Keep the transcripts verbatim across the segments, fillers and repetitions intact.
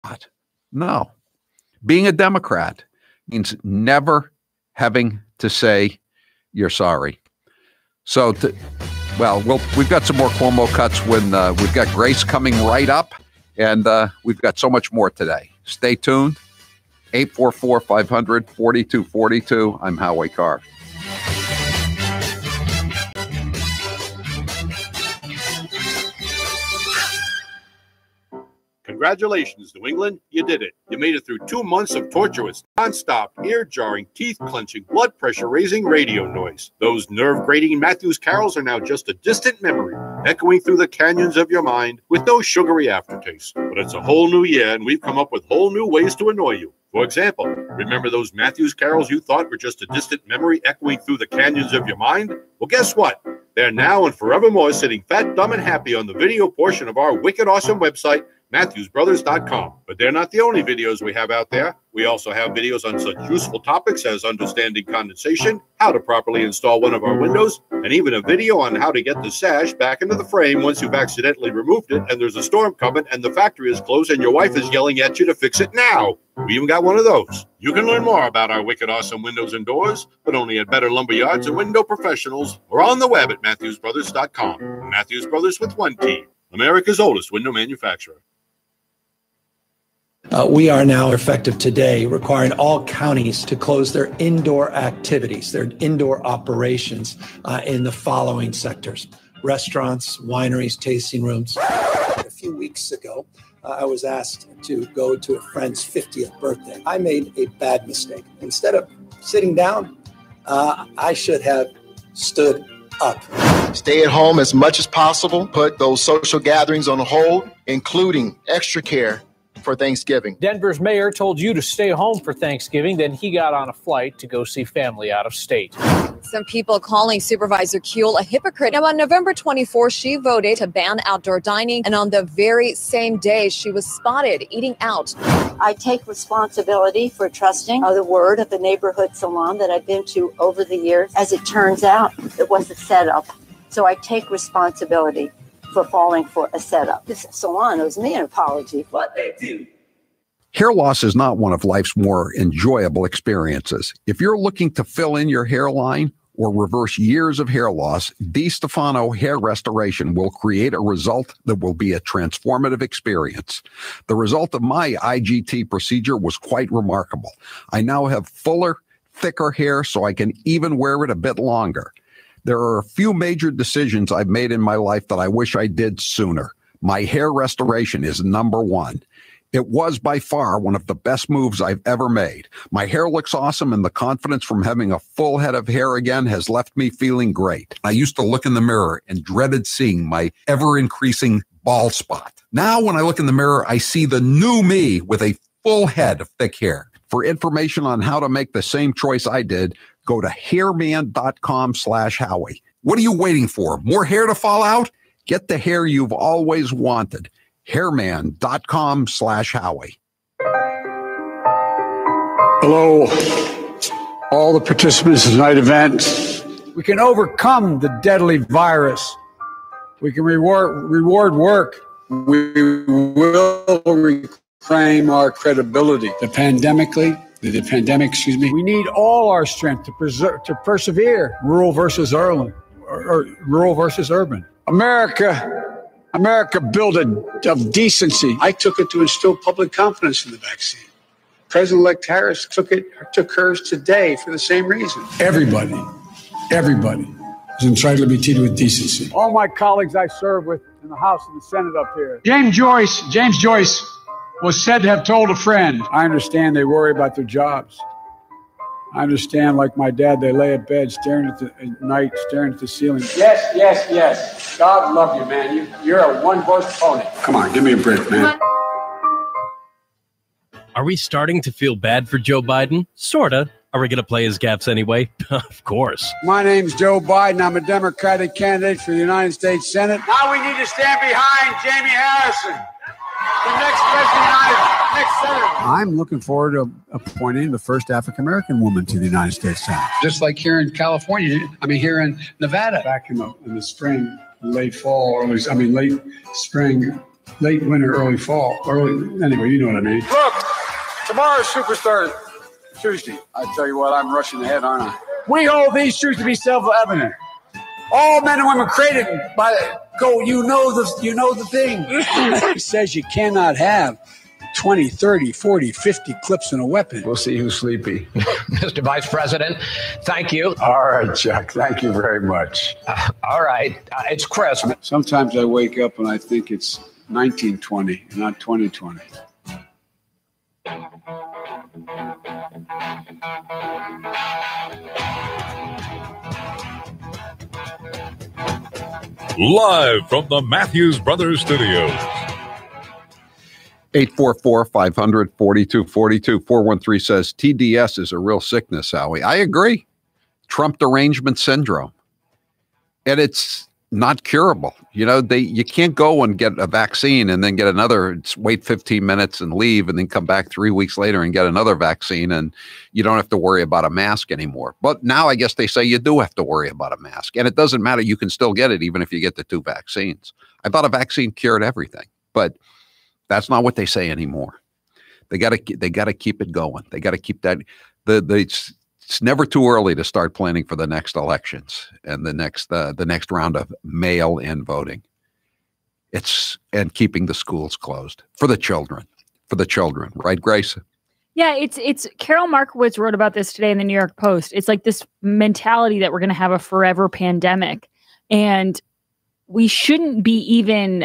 No. Being a Democrat means never having to say you're sorry. So, to, well, we'll we've got some more Cuomo cuts when uh, we've got Grace coming right up, and uh, we've got so much more today. Stay tuned. eight four four, five hundred, forty-two forty-two. I'm Howie Carr. Congratulations, New England. You did it. You made it through two months of torturous, nonstop, ear-jarring, teeth-clenching, blood pressure-raising radio noise. Those nerve-grating Matthews carols are now just a distant memory, echoing through the canyons of your mind with no sugary aftertaste. But it's a whole new year, and we've come up with whole new ways to annoy you. For example, remember those Matthews carols you thought were just a distant memory echoing through the canyons of your mind? Well, guess what? They're now and forevermore sitting fat, dumb, and happy on the video portion of our wicked awesome website, Matthews Brothers dot com. But they're not the only videos we have out there. We also have videos on such useful topics as understanding condensation, how to properly install one of our windows, and even a video on how to get the sash back into the frame once you've accidentally removed it and there's a storm coming and the factory is closed and your wife is yelling at you to fix it now. We even got one of those. You can learn more about our wicked awesome windows and doors, but only at Better Lumber Yards and Window Professionals or on the web at Matthews Brothers dot com. Matthews Brothers with one T, America's oldest window manufacturer. Uh, we are now effective today requiring all counties to close their indoor activities, their indoor operations uh, in the following sectors: restaurants, wineries, tasting rooms. A few weeks ago, uh, I was asked to go to a friend's fiftieth birthday. I made a bad mistake. Instead of sitting down, uh, I should have stood up. Stay at home as much as possible. Put those social gatherings on hold, including extra care for Thanksgiving. Denver's mayor told you to stay home for Thanksgiving, then he got on a flight to go see family out of state. Some people calling Supervisor Kuehl a hypocrite. Now, on November twenty-fourth, she voted to ban outdoor dining, and on the very same day, she was spotted eating out. I take responsibility for trusting the word of the neighborhood salon that I've been to over the years. As it turns out, it was a setup. So I take responsibility for falling for a setup. This salon owes me an apology. What they do. Hair loss is not one of life's more enjoyable experiences. If you're looking to fill in your hairline or reverse years of hair loss, DiStefano Hair Restoration will create a result that will be a transformative experience. The result of my I G T procedure was quite remarkable. I now have fuller, thicker hair, so I can even wear it a bit longer. There are a few major decisions I've made in my life that I wish I did sooner. My hair restoration is number one. It was by far one of the best moves I've ever made. My hair looks awesome, and the confidence from having a full head of hair again has left me feeling great. I used to look in the mirror and dreaded seeing my ever-increasing bald spot. Now when I look in the mirror, I see the new me with a full head of thick hair. For information on how to make the same choice I did, go to hairman.com slash Howie. What are you waiting for? More hair to fall out? Get the hair you've always wanted. hairman.com slash Howie. Hello, all the participants in tonight's event. We can overcome the deadly virus. We can reward, reward work. We will reclaim our credibility. The pandemically, the, the pandemic, excuse me. We need all our strength to preserve, to persevere. Rural versus urban, or, or rural versus urban. America, America built a of decency. I took it to instill public confidence in the vaccine. President-elect Harris took it, took hers today for the same reason. Everybody, everybody is entitled to be treated with decency. All my colleagues I serve with in the House and the Senate up here. James Joyce, James Joyce was said to have told a friend, I understand they worry about their jobs. I understand, like my dad, they lay at bed staring at the at night, staring at the ceiling. Yes, yes, yes. God love you, man. You, you're a one-horse pony. Come on, give me a break, man. Are we starting to feel bad for Joe Biden? Sorta. Are we going to play his gaffes anyway? Of course. My name's Joe Biden. I'm a Democratic candidate for the United States Senate. Now we need to stand behind Jamie Harrison, the next president, next senator. I'm looking forward to appointing the first African-American woman to the United States Senate. Just like here in California, I mean, here in Nevada. Back in the, in the spring, late fall, or at least, I mean, late spring, late winter, early fall, early. Anyway, you know what I mean. Look, tomorrow's Superstar Tuesday. I tell you what, I'm rushing ahead, aren't I? We hold these truths to be self-evident. All men and women created by go. You know the you know the thing. It says you cannot have twenty, thirty, forty, fifty clips in a weapon. We'll see who's sleepy. Mister Vice President, thank you. All right, Chuck. Thank you very much. Uh, all right. Uh, it's Christmas. Sometimes I wake up and I think it's nineteen twenty, not twenty twenty. Live from the Matthews Brothers Studios. eight four four, five hundred, forty-two forty-two. four one three says T D S is a real sickness, Howie. I agree. Trump derangement syndrome. And it's not curable. You know, they you can't go and get a vaccine and then get another, wait fifteen minutes and leave and then come back three weeks later and get another vaccine, and you don't have to worry about a mask anymore. But now I guess they say you do have to worry about a mask, and it doesn't matter. You can still get it even if you get the two vaccines. I thought a vaccine cured everything, but that's not what they say anymore. They got to they got to keep it going. They got to keep that. The the it's, it's never too early to start planning for the next elections and the next uh, the next round of mail-in voting. It's and keeping the schools closed for the children, for the children, right, Grace? Yeah, it's it's Carol Markowitz wrote about this today in the New York Post. It's like this mentality that we're going to have a forever pandemic, and we shouldn't be even.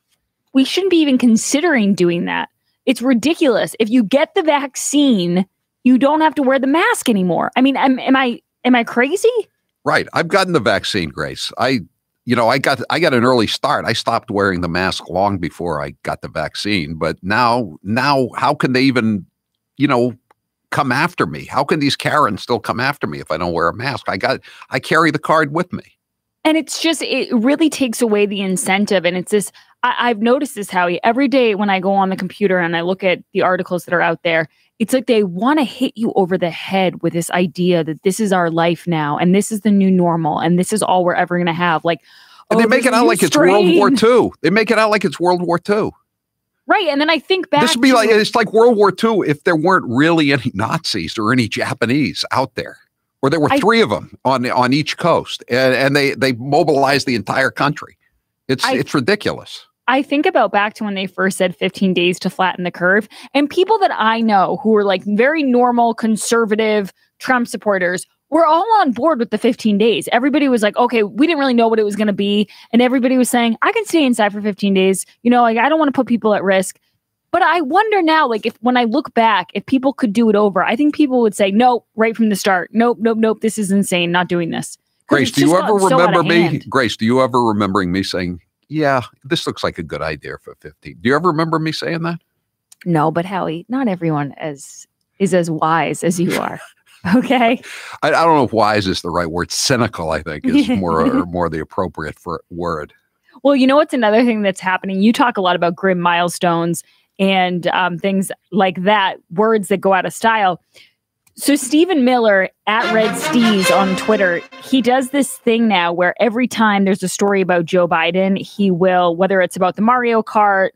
We shouldn't be even considering doing that. It's ridiculous. If you get the vaccine, you don't have to wear the mask anymore. I mean, am, am I am I crazy? Right. I've gotten the vaccine, Grace. I, you know, I got I got an early start. I stopped wearing the mask long before I got the vaccine. But now, now, how can they even, you know, come after me? How can these Karens still come after me if I don't wear a mask? I got I carry the card with me. And it's just, it really takes away the incentive. And it's this, I, I've noticed this, Howie, every day when I go on the computer and I look at the articles that are out there, it's like they want to hit you over the head with this idea that this is our life now, and this is the new normal, and this is all we're ever going to have. Like, and oh, they make it out like strain. it's World War Two. They make it out like it's World War Two. Right. And then I think back. This would be like, it's like World War Two if there weren't really any Nazis or any Japanese out there. Or there were I, three of them on on each coast, and, and they they mobilized the entire country. It's I, it's ridiculous. I think about back to when they first said fifteen days to flatten the curve, and people that I know who were like very normal, conservative Trump supporters were all on board with the fifteen days. Everybody was like, okay, we didn't really know what it was going to be, and everybody was saying, I can stay inside for fifteen days. You know, like I don't want to put people at risk. But I wonder now, like, if when I look back, if people could do it over, I think people would say, nope, right from the start. Nope, nope, nope. This is insane. Not doing this. Grace, do you ever remember me? Grace, do you ever remembering me saying, yeah, this looks like a good idea for fifteen? Do you ever remember me saying that? No, but Howie, not everyone as is as wise as you are. Okay. I, I don't know if wise is the right word. Cynical, I think, is more or more the appropriate for word. Well, you know what's another thing that's happening? You talk a lot about grim milestones and um, things like that, words that go out of style. So Stephen Miller at Red Steez on Twitter, he does this thing now where every time there's a story about Joe Biden, he will, whether it's about the Mario Kart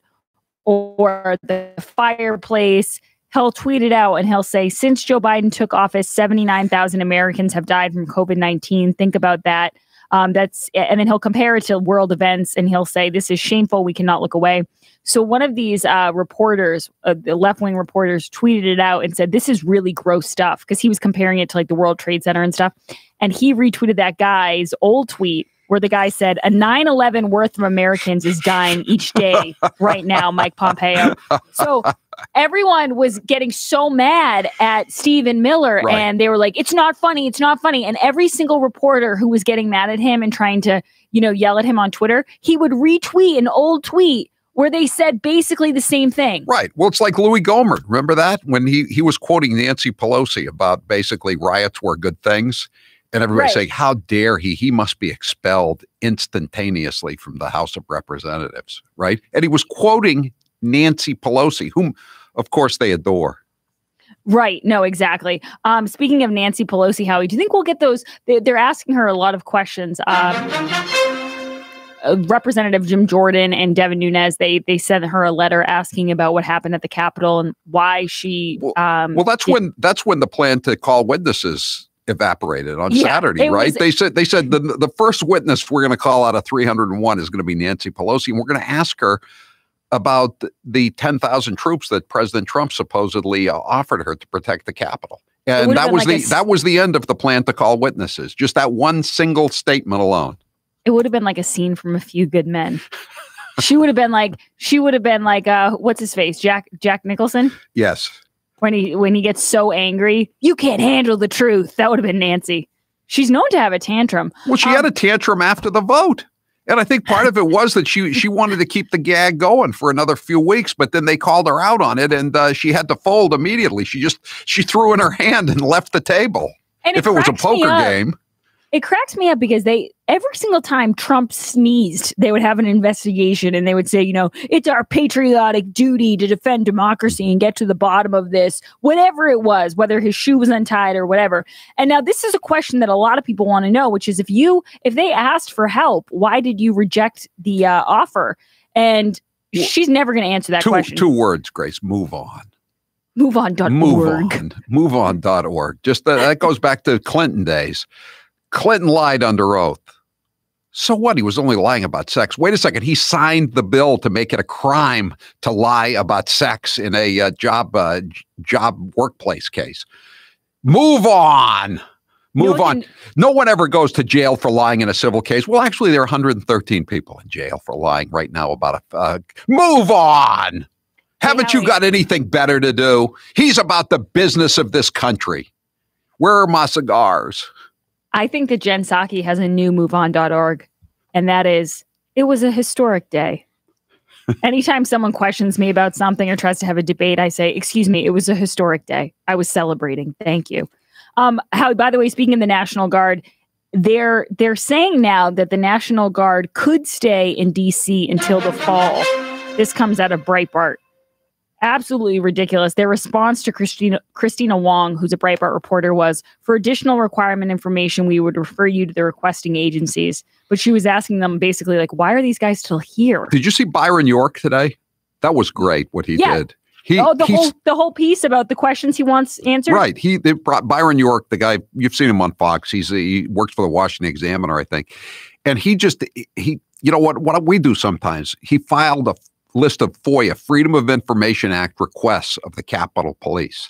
or the fireplace, he'll tweet it out and he'll say, since Joe Biden took office, seventy-nine thousand Americans have died from COVID nineteen. Think about that. Um, that's and then he'll compare it to world events and he'll say, this is shameful. We cannot look away. So one of these uh, reporters, uh, the left-wing reporters, tweeted it out and said, this is really gross stuff, because he was comparing it to like the World Trade Center and stuff. And he retweeted that guy's old tweet where the guy said, a nine eleven worth of Americans is dying each day right now, Mike Pompeo. So everyone was getting so mad at Stephen Miller, right. And they were like, it's not funny. It's not funny. And every single reporter who was getting mad at him and trying to, you know, yell at him on Twitter, he would retweet an old tweet where they said basically the same thing. Right. Well, it's like Louis Gohmert. Remember that? When he, he was quoting Nancy Pelosi about basically riots were good things. And everybody right. saying, how dare he? He must be expelled instantaneously from the House of Representatives. Right. And he was quoting Nancy Pelosi, whom, of course, they adore. Right. No, exactly. Um, speaking of Nancy Pelosi, Howie, do you think we'll get those? They, they're asking her a lot of questions. Uh, uh, Representative Jim Jordan and Devin Nunes, they they sent her a letter asking about what happened at the Capitol and why she. Well, um, well that's when that's when the plan to call witnesses evaporated on Yeah, Saturday, it right? was- they said they said the the first witness we're going to call out of three hundred one is going to be Nancy Pelosi, and we're going to ask her about the ten thousand troops that President Trump supposedly uh, offered her to protect the Capitol. And would've that been was like the a s- that was the end of the plan to call witnesses. Just that one single statement alone. It would have been like a scene from A Few Good Men. She would have been like, she would have been like, uh, what's his face, Jack Jack Nicholson, Yes. when he when he gets so angry, you can't handle the truth. That would have been Nancy. She's known to have a tantrum. Well, she Um, had a tantrum after the vote. And I think part of it was that she she wanted to keep the gag going for another few weeks, but then they called her out on it, and uh, she had to fold immediately. She just she threw in her hand and left the table. And If it was a cracks me poker up. game, It cracks me up because they every single time Trump sneezed, they would have an investigation and they would say, you know, it's our patriotic duty to defend democracy and get to the bottom of this, whatever it was, whether his shoe was untied or whatever. And now this is a question that a lot of people want to know, which is if you if they asked for help, why did you reject the uh, offer? And she's never going to answer that two question. two words, Grace. Move on. Move on. dot Move org. on. Move on dot org. Just uh, that goes back to Clinton days. Clinton lied under oath. So what? He was only lying about sex. Wait a second. He signed the bill to make it a crime to lie about sex in a uh, job uh, j- job workplace case. Move on. Move No, on. and- No one ever goes to jail for lying in a civil case. Well, actually, there are one hundred thirteen people in jail for lying right now about a. Uh, move on. Haven't you Howie. got anything better to do? He's about the business of this country. Where are my cigars? I think that Jen Psaki has a new move on dot org, and that is, it was a historic day. Anytime someone questions me about something or tries to have a debate, I say, excuse me, it was a historic day. I was celebrating. Thank you. Um, Howie, by the way, speaking of the National Guard, they're they're saying now that the National Guard could stay in D C until the fall. This comes out of Breitbart. Absolutely ridiculous. Their response to Christina Christina Wong, who's a Breitbart reporter, was, for additional requirement information, we would refer you to the requesting agencies. But she was asking them basically, like, why are these guys still here? Did you see Byron York today? That was great what he Yeah. did. He, oh, the he's- whole the whole piece about the questions he wants answered? Right. He they brought Byron York, the guy, you've seen him on Fox. He's he works for the Washington Examiner, I think. And he just he you know what what we do sometimes. He filed a list of FOIA, Freedom of Information Act requests of the Capitol Police.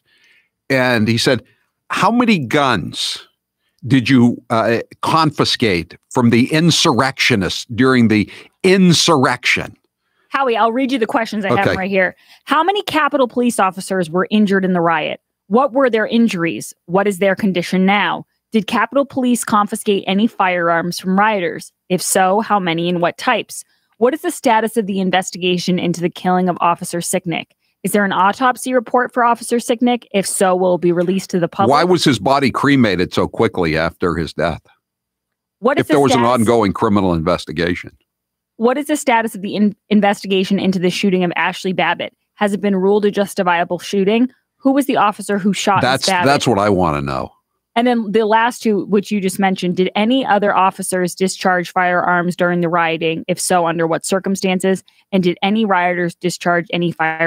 And he said, how many guns did you uh, confiscate from the insurrectionists during the insurrection? Howie, I'll read you the questions I have Okay. right here. How many Capitol police officers were injured in the riot? What were their injuries? What is their condition now? Did Capitol Police confiscate any firearms from rioters? If so, how many and what types? What is the status of the investigation into the killing of Officer Sicknick? Is there an autopsy report for Officer Sicknick? If so, will it be released to the public? Why was his body cremated so quickly after his death? What is If the there was an status- ongoing criminal investigation. What is the status of the in- investigation into the shooting of Ashley Babbitt? Has it been ruled a justifiable shooting? Who was the officer who shot That's Miz Babbitt? that's what I want to know. And then the last two, which you just mentioned, did any other officers discharge firearms during the rioting? If so, under what circumstances? And did any rioters discharge any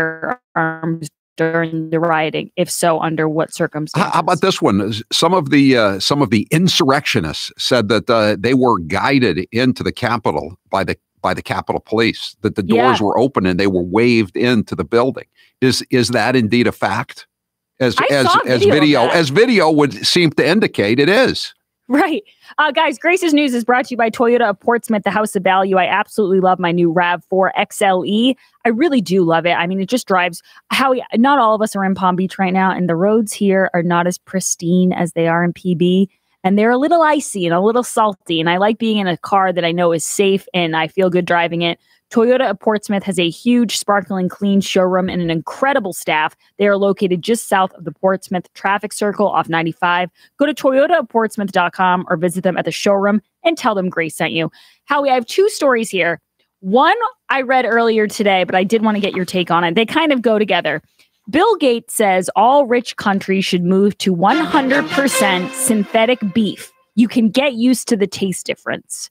firearms during the rioting? If so, under what circumstances? How about this one? Some of the uh, some of the insurrectionists said that uh, they were guided into the Capitol by the by the Capitol Police. That the doors Yeah. were open and they were waved into the building. Is is that indeed a fact? As I as saw as video of video that. as video would seem to indicate it is. Right. Uh, guys, Grace's News is brought to you by Toyota of Portsmouth, the house of value. I absolutely love my new RAV four X L E. I really do love it. I mean, it just drives. Howie, not all of us are in Palm Beach right now, and the roads here are not as pristine as they are in P B. And they're a little icy and a little salty. And I like being in a car that I know is safe and I feel good driving it. Toyota of Portsmouth has a huge, sparkling, clean showroom and an incredible staff. They are located just south of the Portsmouth traffic circle off ninety-five. Go to toyota of portsmouth dot com or visit them at the showroom and tell them Grace sent you. Howie, I have two stories here. One I read earlier today, but I did want to get your take on it. They kind of go together. Bill Gates says all rich countries should move to one hundred percent synthetic beef. You can get used to the taste difference.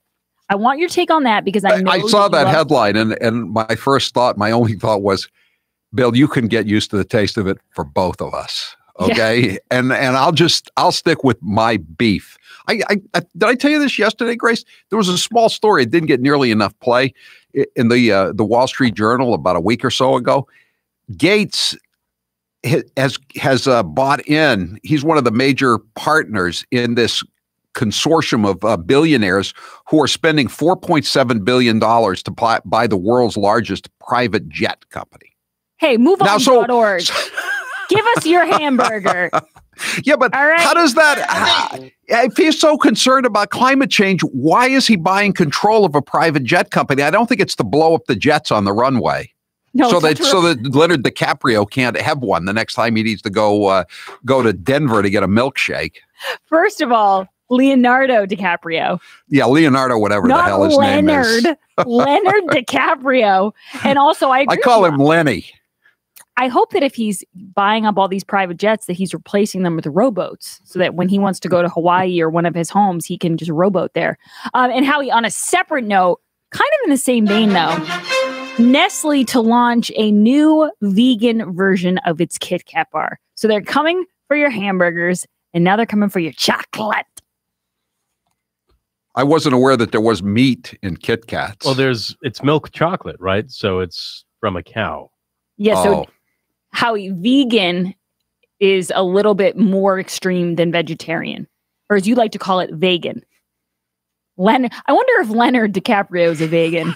I want your take on that because I know I saw that, that love- headline, and, and my first thought, my only thought was, Bill, you can get used to the taste of it for both of us. Okay. Yeah. And and I'll just, I'll stick with my beef. I, I, I did I tell you this yesterday, Grace? There was a small story. It didn't get nearly enough play in the, uh, the Wall Street Journal about a week or so ago. Gates has, has uh, bought in. He's one of the major partners in this consortium of uh, billionaires who are spending four point seven billion dollars to buy, buy the world's largest private jet company. Hey, move on dot org. So, Give us your hamburger. Yeah, but right. how does that, how, if he's so concerned about climate change, why is he buying control of a private jet company? I don't think it's to blow up the jets on the runway. No, so that so that Leonard DiCaprio can't have one the next time he needs to go uh, go to Denver to get a milkshake. First of all, Leonardo DiCaprio. Yeah, Leonardo, whatever Not the hell his Leonard, name is. Leonard DiCaprio. And also, I agree I call with him you. Lenny. I hope that if he's buying up all these private jets, that he's replacing them with rowboats so that when he wants to go to Hawaii or one of his homes, he can just rowboat there. Um, and Howie, on a separate note, kind of in the same vein, though, Nestle to launch a new vegan version of its Kit Kat bar. So they're coming for your hamburgers, and now they're coming for your chocolate. I wasn't aware that there was meat in Kit Kats. Well, there's it's milk chocolate, right? So it's from a cow. Yeah, so Oh. Howie, vegan is a little bit more extreme than vegetarian, or as you like to call it, vegan. Len, I wonder if Leonard DiCaprio is a vegan.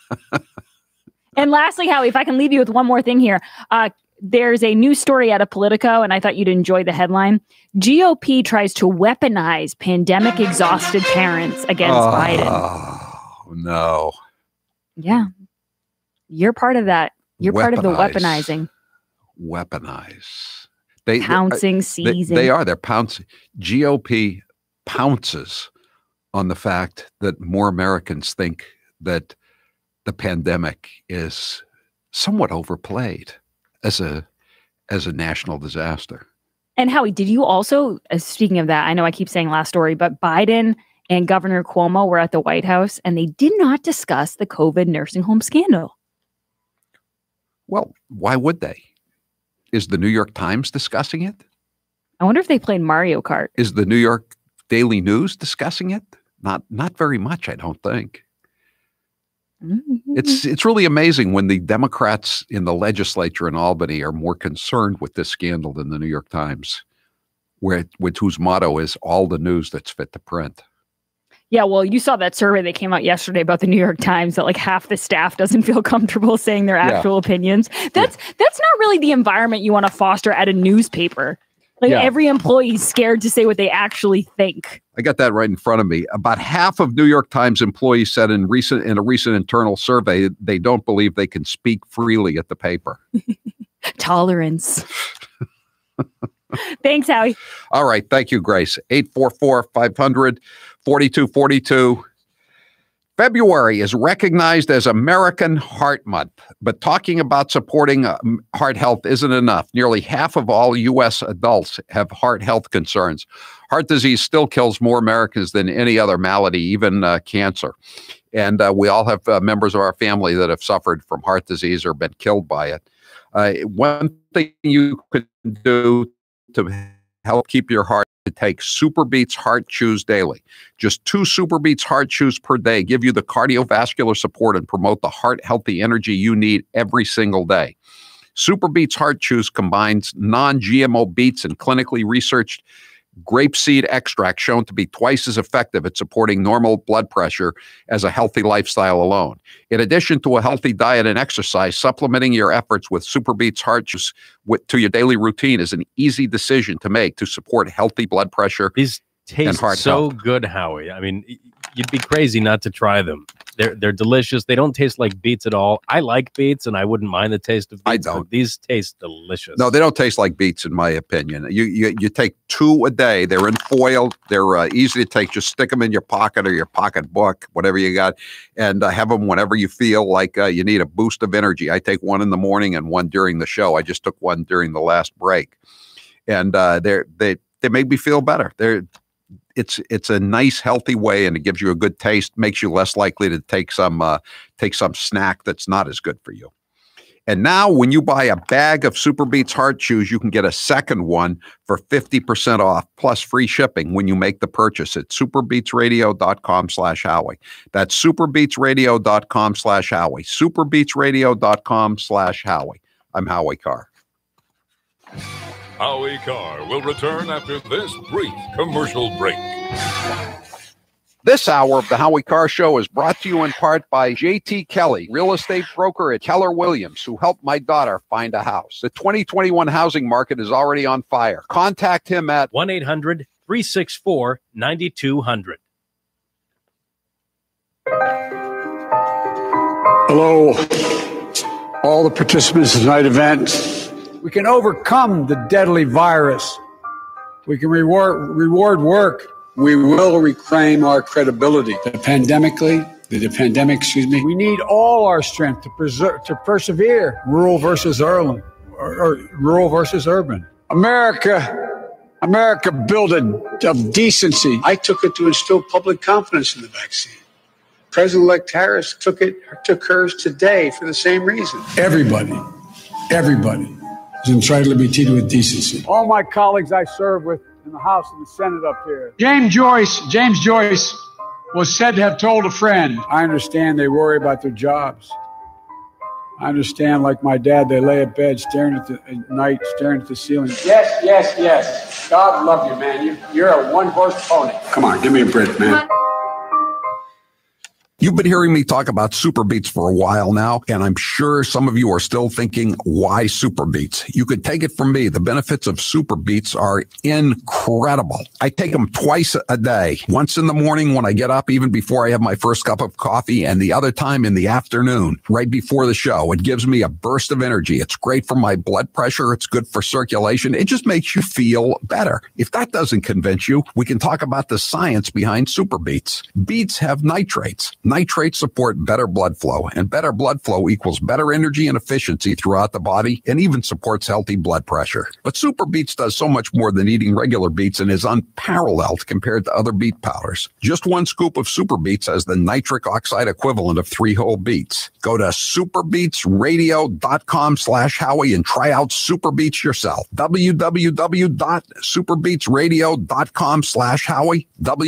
And lastly, Howie, if I can leave you with one more thing here, uh, there's a news story out of Politico, and I thought you'd enjoy the headline. G O P tries to weaponize pandemic-exhausted parents against oh, Biden. No. Yeah. You're part of that. You're part of the Weaponize. weaponizing. Weaponize. They, Pouncing, they, seizing. They are. They're pouncing. G O P pounces on the fact that more Americans think that the pandemic is somewhat overplayed as a as a national disaster. And Howie, did you also, uh, speaking of that, I know I keep saying last story, but Biden and Governor Cuomo were at the White House and they did not discuss the COVID nursing home scandal. Well, why would they? Is the New York Times discussing it? I wonder if they played Mario Kart. Is the New York Daily News discussing it? Not not very much, I don't think. Mm-hmm. It's it's really amazing when the Democrats in the legislature in Albany are more concerned with this scandal than the New York Times, where with whose motto is all the news that's fit to print. Yeah, well, you saw that survey that came out yesterday about the New York Times that like half the staff doesn't feel comfortable saying their actual Yeah. opinions. That's Yeah. that's not really the environment you want to foster at a newspaper. Like Yeah. every employee is scared to say what they actually think. I got that right in front of me. About half of New York Times employees said in recent in a recent internal survey they don't believe they can speak freely at the paper. Tolerance. Thanks, Howie. All right. Thank you, Grace. eight four four, five hundred, forty-two forty-two. February is recognized as American Heart Month, but talking about supporting uh, heart health isn't enough. Nearly half of all U S adults have heart health concerns. Heart disease still kills more Americans than any other malady, even uh, cancer. And uh, we all have uh, members of our family that have suffered from heart disease or been killed by it. Uh, one thing you could do to help keep your heart to take Super Beats Heart Chews daily. Just two Super Beats Heart Chews per day give you the cardiovascular support and promote the heart healthy energy you need every single day. Super Beats Heart Chews combines non-G M O beets and clinically researched grapeseed extract shown to be twice as effective at supporting normal blood pressure as a healthy lifestyle alone. In addition to a healthy diet and exercise, supplementing your efforts with Super Beats Heart Juice with, to your daily routine is an easy decision to make to support healthy blood pressure. These taste and heart so health. good, Howie. I mean, you'd be crazy not to try them. They're they're delicious. They don't taste like beets at all. I like beets, and I wouldn't mind the taste of beets. I don't. But these taste delicious. No, they don't taste like beets, in my opinion. You you, you take two a day. They're in foil. They're uh, easy to take. Just stick them in your pocket or your pocketbook, whatever you got, and uh, have them whenever you feel like uh, you need a boost of energy. I take one in the morning and one during the show. I just took one during the last break, and uh, they're they they make me feel better. They're it's it's a nice, healthy way, and it gives you a good taste, makes you less likely to take some uh, take some snack that's not as good for you. And now when you buy a bag of Super Beets Heart Chews, you can get a second one for fifty percent off plus free shipping when you make the purchase at superbeatsradio.com slash Howie. That's superbeatsradio.com slash Howie. superbeatsradio.com slash Howie. I'm Howie Carr. Howie Carr will return after this brief commercial break. This hour of the Howie Carr Show is brought to you in part by J T Kelly, real estate broker at Keller Williams, who helped my daughter find a house. The twenty twenty-one housing market is already on fire. Contact him at one eight hundred, three six four, nine two zero zero. Hello, all the participants in tonight's event. We can overcome the deadly virus. We can reward, reward work. We will reclaim our credibility. The pandemically, the, the pandemic, excuse me. We need all our strength to preserve, to persevere. Rural versus urban, or, or rural versus urban. America, America built a, of decency. I took it to instill public confidence in the vaccine. President-elect Harris took it, took hers today for the same reason. Everybody, everybody is entitled to be treated with decency. All my colleagues I serve with in the House and the Senate up here. James Joyce, James Joyce was said to have told a friend, I understand they worry about their jobs. I understand, like my dad, they lay at bed staring at the at night, staring at the ceiling. Yes, yes, yes. God love you, man. You, you're a one-horse pony. Come on, give me a break, man. You've been hearing me talk about Super Beets for a while now, and I'm sure some of you are still thinking, why Super Beets? You could take it from me. The benefits of Super Beets are incredible. I take them twice a day, once in the morning when I get up, even before I have my first cup of coffee, and the other time in the afternoon, right before the show. It gives me a burst of energy. It's great for my blood pressure. It's good for circulation. It just makes you feel better. If that doesn't convince you, we can talk about the science behind Super Beets. Beets have nitrates. Nitrates support better blood flow, and better blood flow equals better energy and efficiency throughout the body, and even supports healthy blood pressure. But Super Beets does so much more than eating regular beets and is unparalleled compared to other beet powders. Just one scoop of Super Beets has the nitric oxide equivalent of three whole beets. Go to superbeatsradio.com slash Howie and try out Super Beets yourself. www.superbeatsradio.com slash Howie.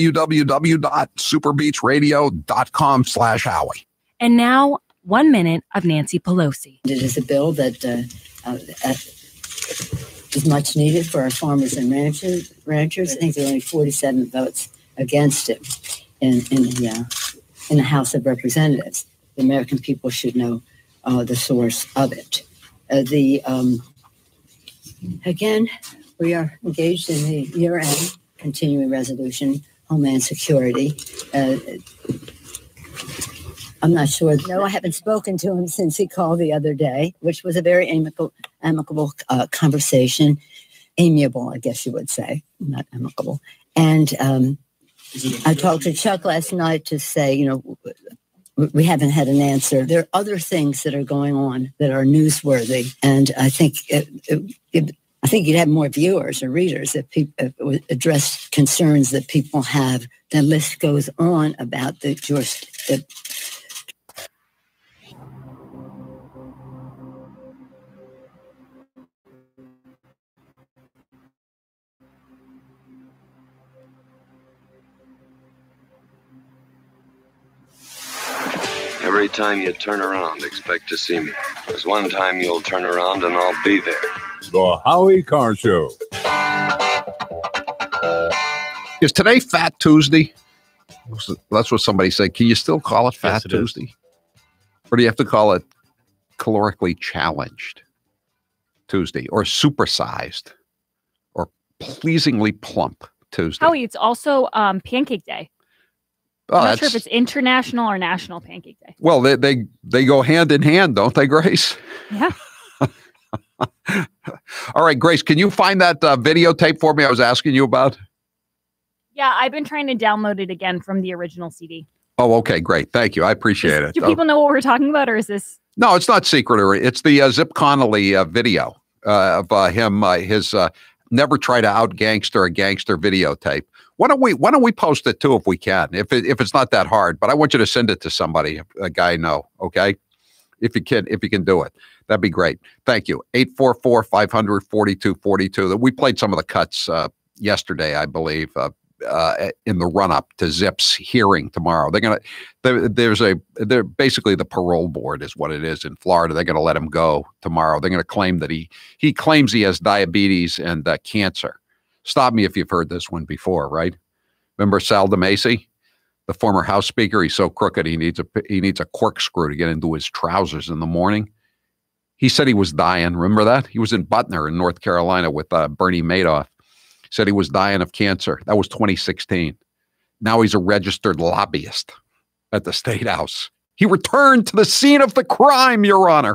www.superbeatsradio.com slash Howie. And now, one minute of Nancy Pelosi. It is a bill that uh, uh, uh, is much needed for our farmers and ranchers. ranchers. I think there are only forty-seven votes against it in, in, the, uh, in the House of Representatives. The American people should know uh, the source of it. Uh, the um, Again, we are engaged in the year-end continuing resolution, Homeland Security. Uh, I'm not sure. No, I haven't spoken to him since he called the other day, which was a very amicable, amicable uh, conversation. Amiable, I guess you would say, not amicable. And um, I talked to Chuck last night to say, you know, we haven't had an answer. There are other things that are going on that are newsworthy, and I think it, it, it, I think you'd have more viewers or readers if people if address concerns that people have. The list goes on about the jurisdiction. Every time you turn around, expect to see me. There's one time you'll turn around and I'll be there. The Howie Carr Show. Is today Fat Tuesday? That's what somebody said. Can you still call it Fat Yes, it Tuesday? is. Or do you have to call it calorically challenged Tuesday, or supersized, or pleasingly plump Tuesday? Howie, it's also um, Pancake Day. Oh, I'm not sure if that's- it's International or National Pancake Day. Well, they, they they go hand in hand, don't they, Grace? Yeah. All right, Grace, can you find that uh, videotape for me I was asking you about? Yeah, I've been trying to download it again from the original C D. Oh, okay, great. Thank you. I appreciate it. Do people know what we're talking about, or is this? No, it's not secret. Or it's the uh, Zip Connolly uh, video uh, of uh, him, uh, his uh, Never try to out gangster a gangster videotape. Why don't we? Why don't we post it too if we can? If it, if it's not that hard, but I want you to send it to somebody, a guy I know. Okay, if you can, if you can do it, that'd be great. Thank you. eight four four, five hundred, forty-two forty-two. We played some of the cuts uh, yesterday, I believe. Uh, Uh, in the run-up to Zip's hearing tomorrow. They're going to, there's a, they're basically the parole board is what it is in Florida. They're going to let him go tomorrow. They're going to claim that he, he claims he has diabetes and uh, cancer. Stop me if you've heard this one before, right? Remember Sal DeMacy, the former House Speaker? He's so crooked he needs a, he needs a corkscrew to get into his trousers in the morning. He said he was dying. Remember that? He was in Butner in North Carolina with uh, Bernie Madoff. Said he was dying of cancer. That was twenty sixteen. Now he's a registered lobbyist at the State House. He returned to the scene of the crime, Your Honor.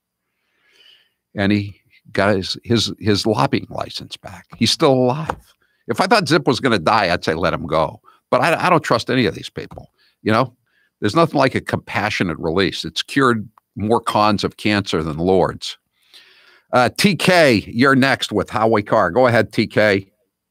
And he got his his his lobbying license back. He's still alive. If I thought Zip was going to die, I'd say let him go. But I, I don't trust any of these people. You know, there's nothing like a compassionate release. It's cured more cons of cancer than Lords. Uh, T K, you're next with Howie Carr. Go ahead, T K.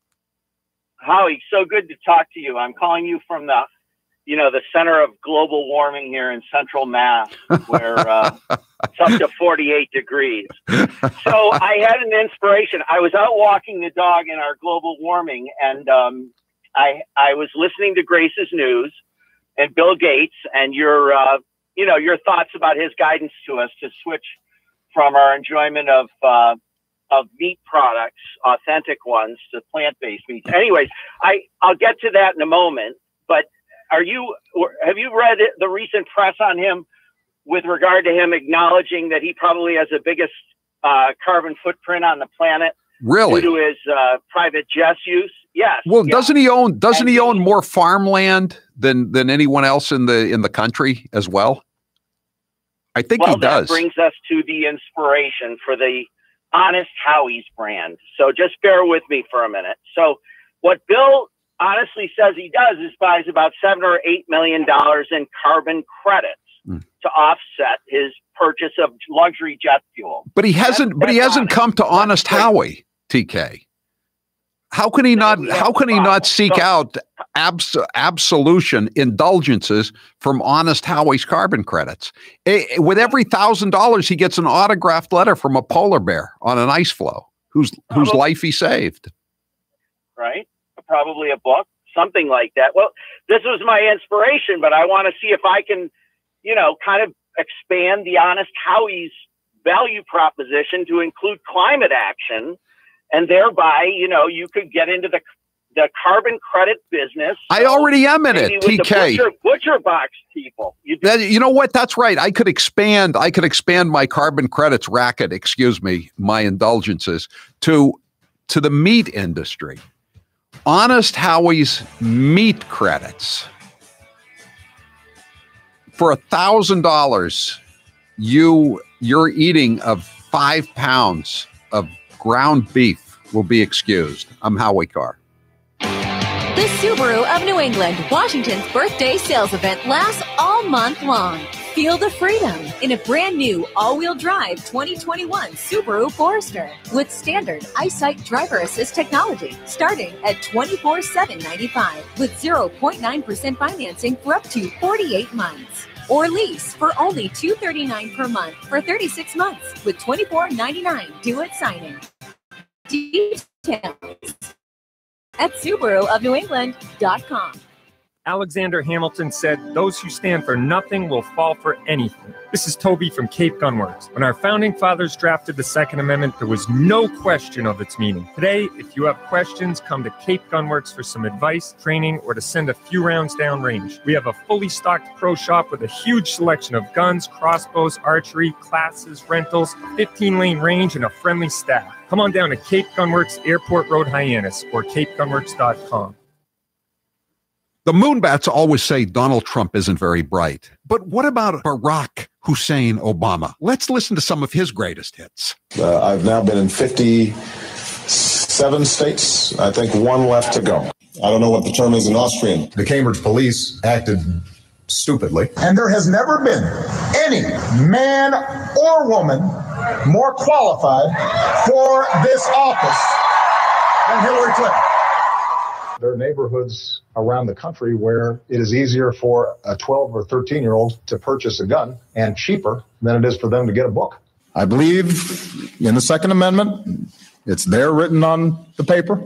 Howie, so good to talk to you. I'm calling you from the, you know, the center of global warming here in Central Mass, where uh, it's up to forty-eight degrees. So I had an inspiration. I was out walking the dog in our global warming, and um, I I was listening to Grace's news and Bill Gates and your, uh, you know, your thoughts about his guidance to us to switch from our enjoyment of uh, of meat products, authentic ones, to plant-based meats. Anyways, I, I'll get to that in a moment, but are you, have you read the recent press on him with regard to him acknowledging that he probably has the biggest uh, carbon footprint on the planet? Really? Due to his uh, private jet use? Yes. Well, yeah. doesn't he own, doesn't and he own more farmland than, than anyone else in the, in the country as well? I think well, he does. That brings us to the inspiration for the Honest Howie's brand. So just bear with me for a minute. So what Bill honestly says he does is buys about seven or eight million dollars in carbon credits mm. to offset his purchase of luxury jet fuel. But he hasn't. That's, but he hasn't honest. come to Honest that's Howie, T K. How can he not? How can he not seek so, out abs absolution indulgences from Honest Howie's carbon credits? It, with every thousand dollars, he gets an autographed letter from a polar bear on an ice floe, whose whose probably, life he saved. Right, probably a book, something like that. Well, this was my inspiration, but I want to see if I can, you know, kind of expand the Honest Howie's value proposition to include climate action. And thereby, you know, you could get into the the carbon credit business. I already am in it, T K. Butcher, butcher box people. You, that, you know what? That's right. I could expand. I could expand my carbon credits racket. Excuse me, my indulgences to to the meat industry. Honest Howie's meat credits for a thousand dollars. You your eating of five pounds of ground beef will be excused. I'm Howie Carr. The Subaru of New England, Washington's birthday sales event lasts all month long. Feel the freedom in a brand new all-wheel drive twenty twenty-one Subaru Forester with standard EyeSight driver assist technology starting at twenty-four thousand seven hundred ninety-five dollars with zero point nine percent financing for up to forty-eight months. Or lease for only two hundred thirty-nine dollars per month for thirty-six months with twenty-four ninety-nine due at signing. Details at Subaru of New England dot com. Alexander Hamilton said, "Those who stand for nothing will fall for anything." This is Toby from Cape Gunworks. When our founding fathers drafted the Second Amendment, there was no question of its meaning. Today, if you have questions, come to Cape Gunworks for some advice, training, or to send a few rounds downrange. We have a fully stocked pro shop with a huge selection of guns, crossbows, archery, classes, rentals, fifteen lane range, and a friendly staff. Come on down to Cape Gunworks, Airport Road, Hyannis, or cape gunworks dot com. The Moonbats always say Donald Trump isn't very bright. But what about Barack Hussein Obama? Let's listen to some of his greatest hits. Uh, I've now been in fifty-seven states. I think one left to go. I don't know what the term is in Austrian. The Cambridge police acted stupidly. And there has never been any man or woman more qualified for this office and Hillary Clinton. There are neighborhoods around the country where it is easier for a twelve or thirteen year old to purchase a gun and cheaper than it is for them to get a book. I believe in the Second Amendment. It's there written on the paper.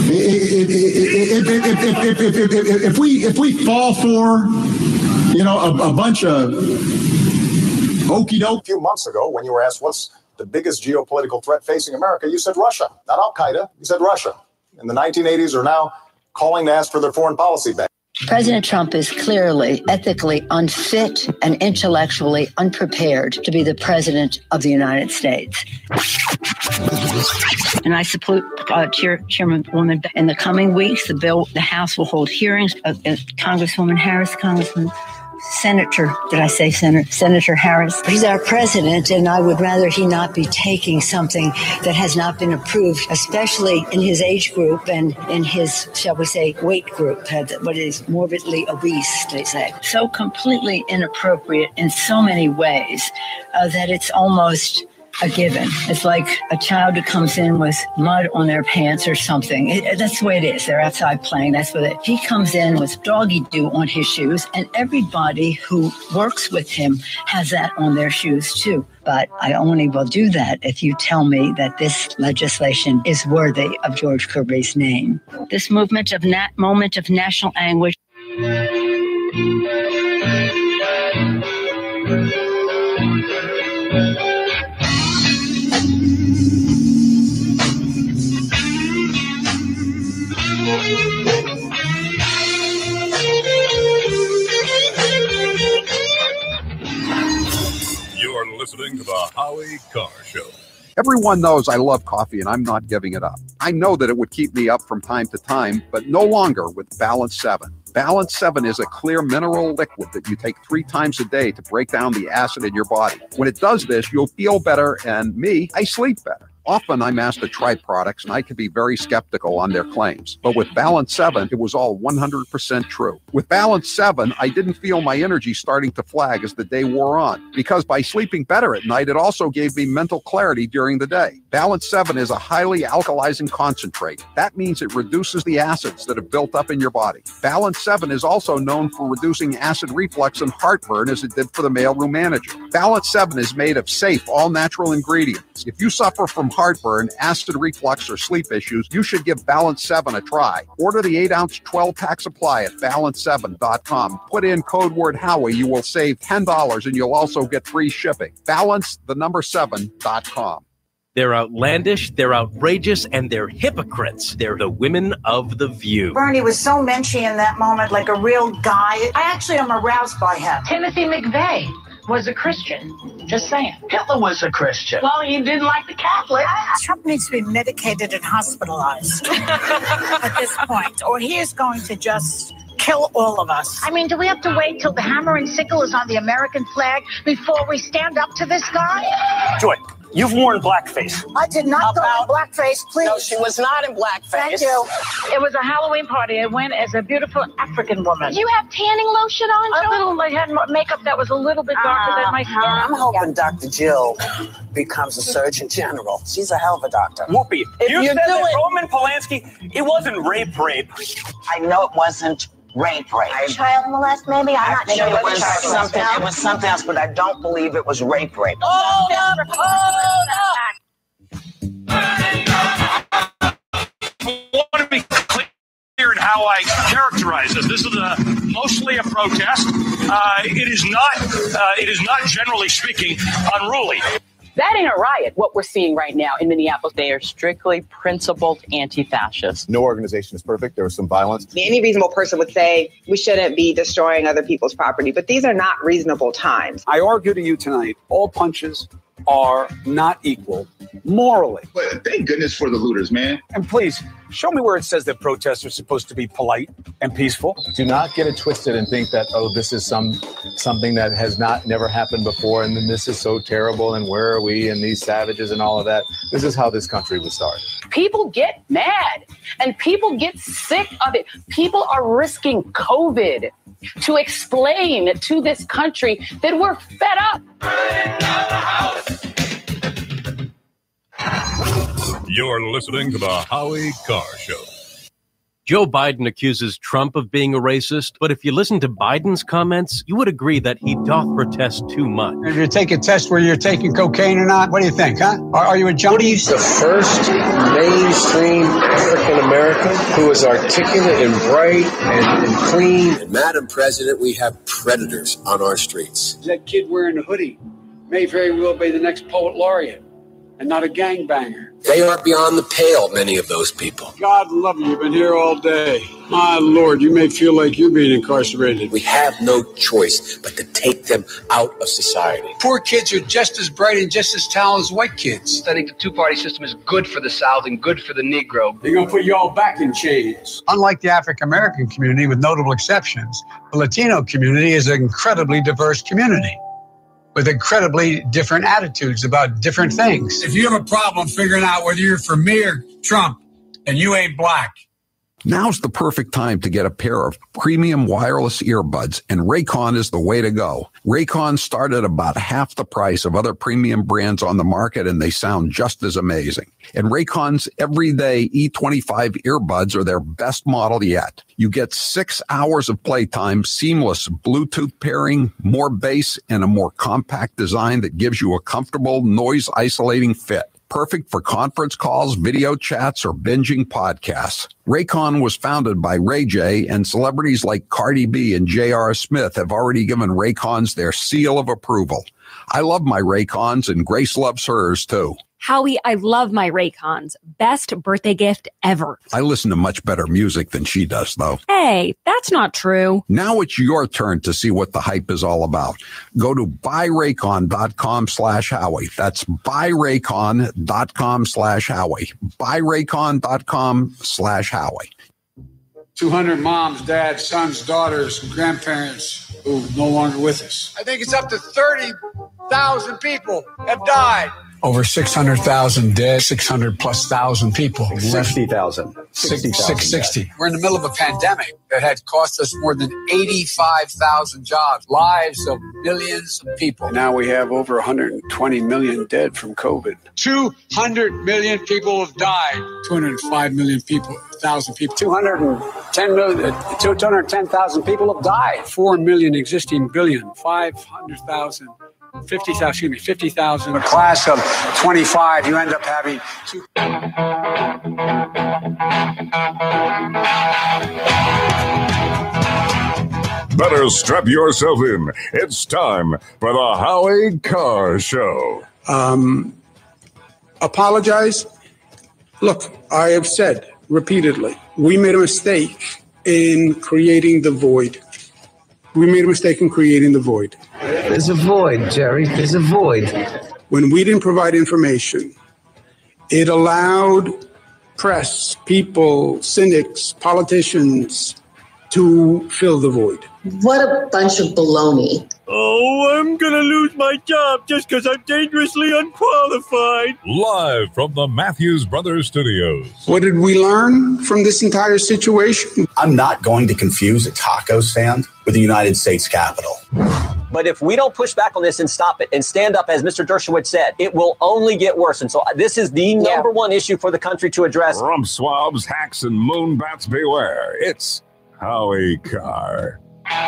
If we if we fall for, you know, a, a bunch of okey doke. A few months ago, when you were asked what's the biggest geopolitical threat facing America, you said Russia, not Al Qaeda. You said Russia. In the nineteen eighties are now calling to ask for their foreign policy back. President Trump is clearly ethically unfit and intellectually unprepared to be the president of the United States. And I support uh, Chair, Chairwoman. In the coming weeks, the bill, the House will hold hearings. Uh, uh, Congresswoman Harris, Congressman. Senator, did I say Senator? Senator Harris. He's our president, and I would rather he not be taking something that has not been approved, especially in his age group and in his, shall we say, weight group, what is morbidly obese, they say. So completely inappropriate in so many ways uh, that it's almost a given. It's like a child who comes in with mud on their pants or something. It, that's the way it is. They're outside playing. That's what it. He comes in with doggy do on his shoes, and everybody who works with him has that on their shoes too. But I only will do that if you tell me that this legislation is worthy of George Kirby's name. This movement of nat- moment of national anguish. You're listening to the Howie Carr Show. Everyone knows I love coffee, and I'm not giving it up. I know that it would keep me up from time to time, but no longer with Balance seven. Balance seven is a clear mineral liquid that you take three times a day to break down the acid in your body. When it does this, you'll feel better, and me, I sleep better. Often I'm asked to try products, and I can be very skeptical on their claims. But with Balance seven, it was all one hundred percent true. With Balance seven, I didn't feel my energy starting to flag as the day wore on, because by sleeping better at night, it also gave me mental clarity during the day. Balance seven is a highly alkalizing concentrate. That means it reduces the acids that have built up in your body. Balance seven is also known for reducing acid reflux and heartburn, as it did for the mailroom manager. Balance seven is made of safe, all-natural ingredients. If you suffer from heartburn, acid reflux, or sleep issues, you should give Balance seven a try. Order the eight ounce twelve pack supply at balance seven dot com. Put in code word Howie. You will save ten dollars, and you'll also get free shipping. Balance, the number seven dot com. They're outlandish, they're outrageous, and they're hypocrites. They're the women of The View. Bernie was so menschy in that moment, like a real guy. I actually am aroused by him. Timothy McVeigh was a Christian. Just saying. Hitler was a Christian. Well, he didn't like the Catholics. Trump needs to be medicated and hospitalized at this point, or he is going to just kill all of us. I mean, do we have to wait till the hammer and sickle is on the American flag before we stand up to this guy? Joy, you've worn blackface. I did not go in blackface, please. No, she was not in blackface. Thank you. It was a Halloween party. I went as a beautiful African woman. You have tanning lotion on, Joy? A little. I had makeup that was a little bit darker uh, than my skin. I'm hoping Doctor Jill becomes a Surgeon General. She's a hell of a doctor. Whoopi, if you, you said that it. Roman Polanski, it wasn't rape rape. I know it wasn't rape rape. Child molest, maybe? I'm not sure. It was something. It was something else, but I don't believe it was rape rape. Oh no! Oh no! I want to be clear in how I characterize this. This is a, mostly a protest. Uh, it is not. Uh, it is not, generally speaking, unruly. That ain't a riot, what we're seeing right now in Minneapolis. They are strictly principled anti-fascists. No organization is perfect. There was some violence. Any reasonable person would say we shouldn't be destroying other people's property, but these are not reasonable times. I argue to you tonight, all punches are not equal morally. But thank goodness for the looters, man. And please, show me where it says that protests are supposed to be polite and peaceful. Do not get it twisted and think that, oh, this is some something that has not never happened before, and then this is so terrible, and where are we, and these savages and all of that. This is how this country was started. People get mad, and people get sick of it. People are risking COVID to explain to this country that we're fed up. You're listening to the Howie Carr Show. Joe Biden accuses Trump of being a racist, but if you listen to Biden's comments, you would agree that he doth protest too much. If you take a test where you're taking cocaine or not, what do you think, huh? Are, are you a junkie? The first mainstream African American who is articulate and bright and, and clean. And Madam President, we have predators on our streets. That kid wearing a hoodie may very well be the next poet laureate and not a gangbanger. They are beyond the pale, many of those people. God love you. You've been here all day. My Lord, you may feel like you're being incarcerated. We have no choice but to take them out of society. Poor kids are just as bright and just as talented as white kids. I think the two-party system is good for the South and good for the Negro. They're going to put you all back in chains. Unlike the African-American community, with notable exceptions, the Latino community is an incredibly diverse community with incredibly different attitudes about different things. If you have a problem figuring out whether you're for me or Trump, and you ain't black. Now's the perfect time to get a pair of premium wireless earbuds, and Raycon is the way to go. Raycon start at about half the price of other premium brands on the market, and they sound just as amazing. And Raycon's everyday E twenty-five earbuds are their best model yet. You get six hours of playtime, seamless Bluetooth pairing, more bass, and a more compact design that gives you a comfortable, noise-isolating fit. Perfect for conference calls, video chats, or binging podcasts. Raycon was founded by Ray J, and celebrities like Cardi B and J R. Smith have already given Raycons their seal of approval. I love my Raycons, and Grace loves hers, too. Howie, I love my Raycons. Best birthday gift ever. I listen to much better music than she does, though. Hey, that's not true. Now it's your turn to see what the hype is all about. Go to buyraycon.com slash Howie. That's buyraycon.com slash Howie. buyraycon.com slash Howie. two hundred moms, dads, sons, daughters, and grandparents who are no longer with us. I think it's up to thirty thousand people have died. Over six hundred thousand dead, six hundred plus thousand people. sixty thousand. sixty thousand. six sixty. We're in the middle of a pandemic that had cost us more than eighty-five thousand jobs, lives of millions of people. Now we have over one hundred twenty million dead from COVID. two hundred million people have died. two hundred five million people, thousand people. two hundred ten million, two hundred ten thousand people have died. four million existing billion, five hundred thousand. fifty thousand, excuse me, fifty thousand. A class of twenty-five, you end up having two. Better strap yourself in. It's time for the Howie Carr Show. Um, apologize. Look, I have said repeatedly, we made a mistake in creating the void. We made a mistake in creating the void. There's a void, Jerry. There's a void. When we didn't provide information, it allowed press, people, cynics, politicians to fill the void. What a bunch of baloney. Oh, I'm going to lose my job just because I'm dangerously unqualified. Live from the Matthews Brothers Studios. What did we learn from this entire situation? I'm not going to confuse a taco stand with the United States Capitol. But if we don't push back on this and stop it and stand up, as Mister Dershowitz said, it will only get worse. And so this is the number yeah. one issue for the country to address. Rump swabs, hacks, and moonbats beware. It's Howie Carr.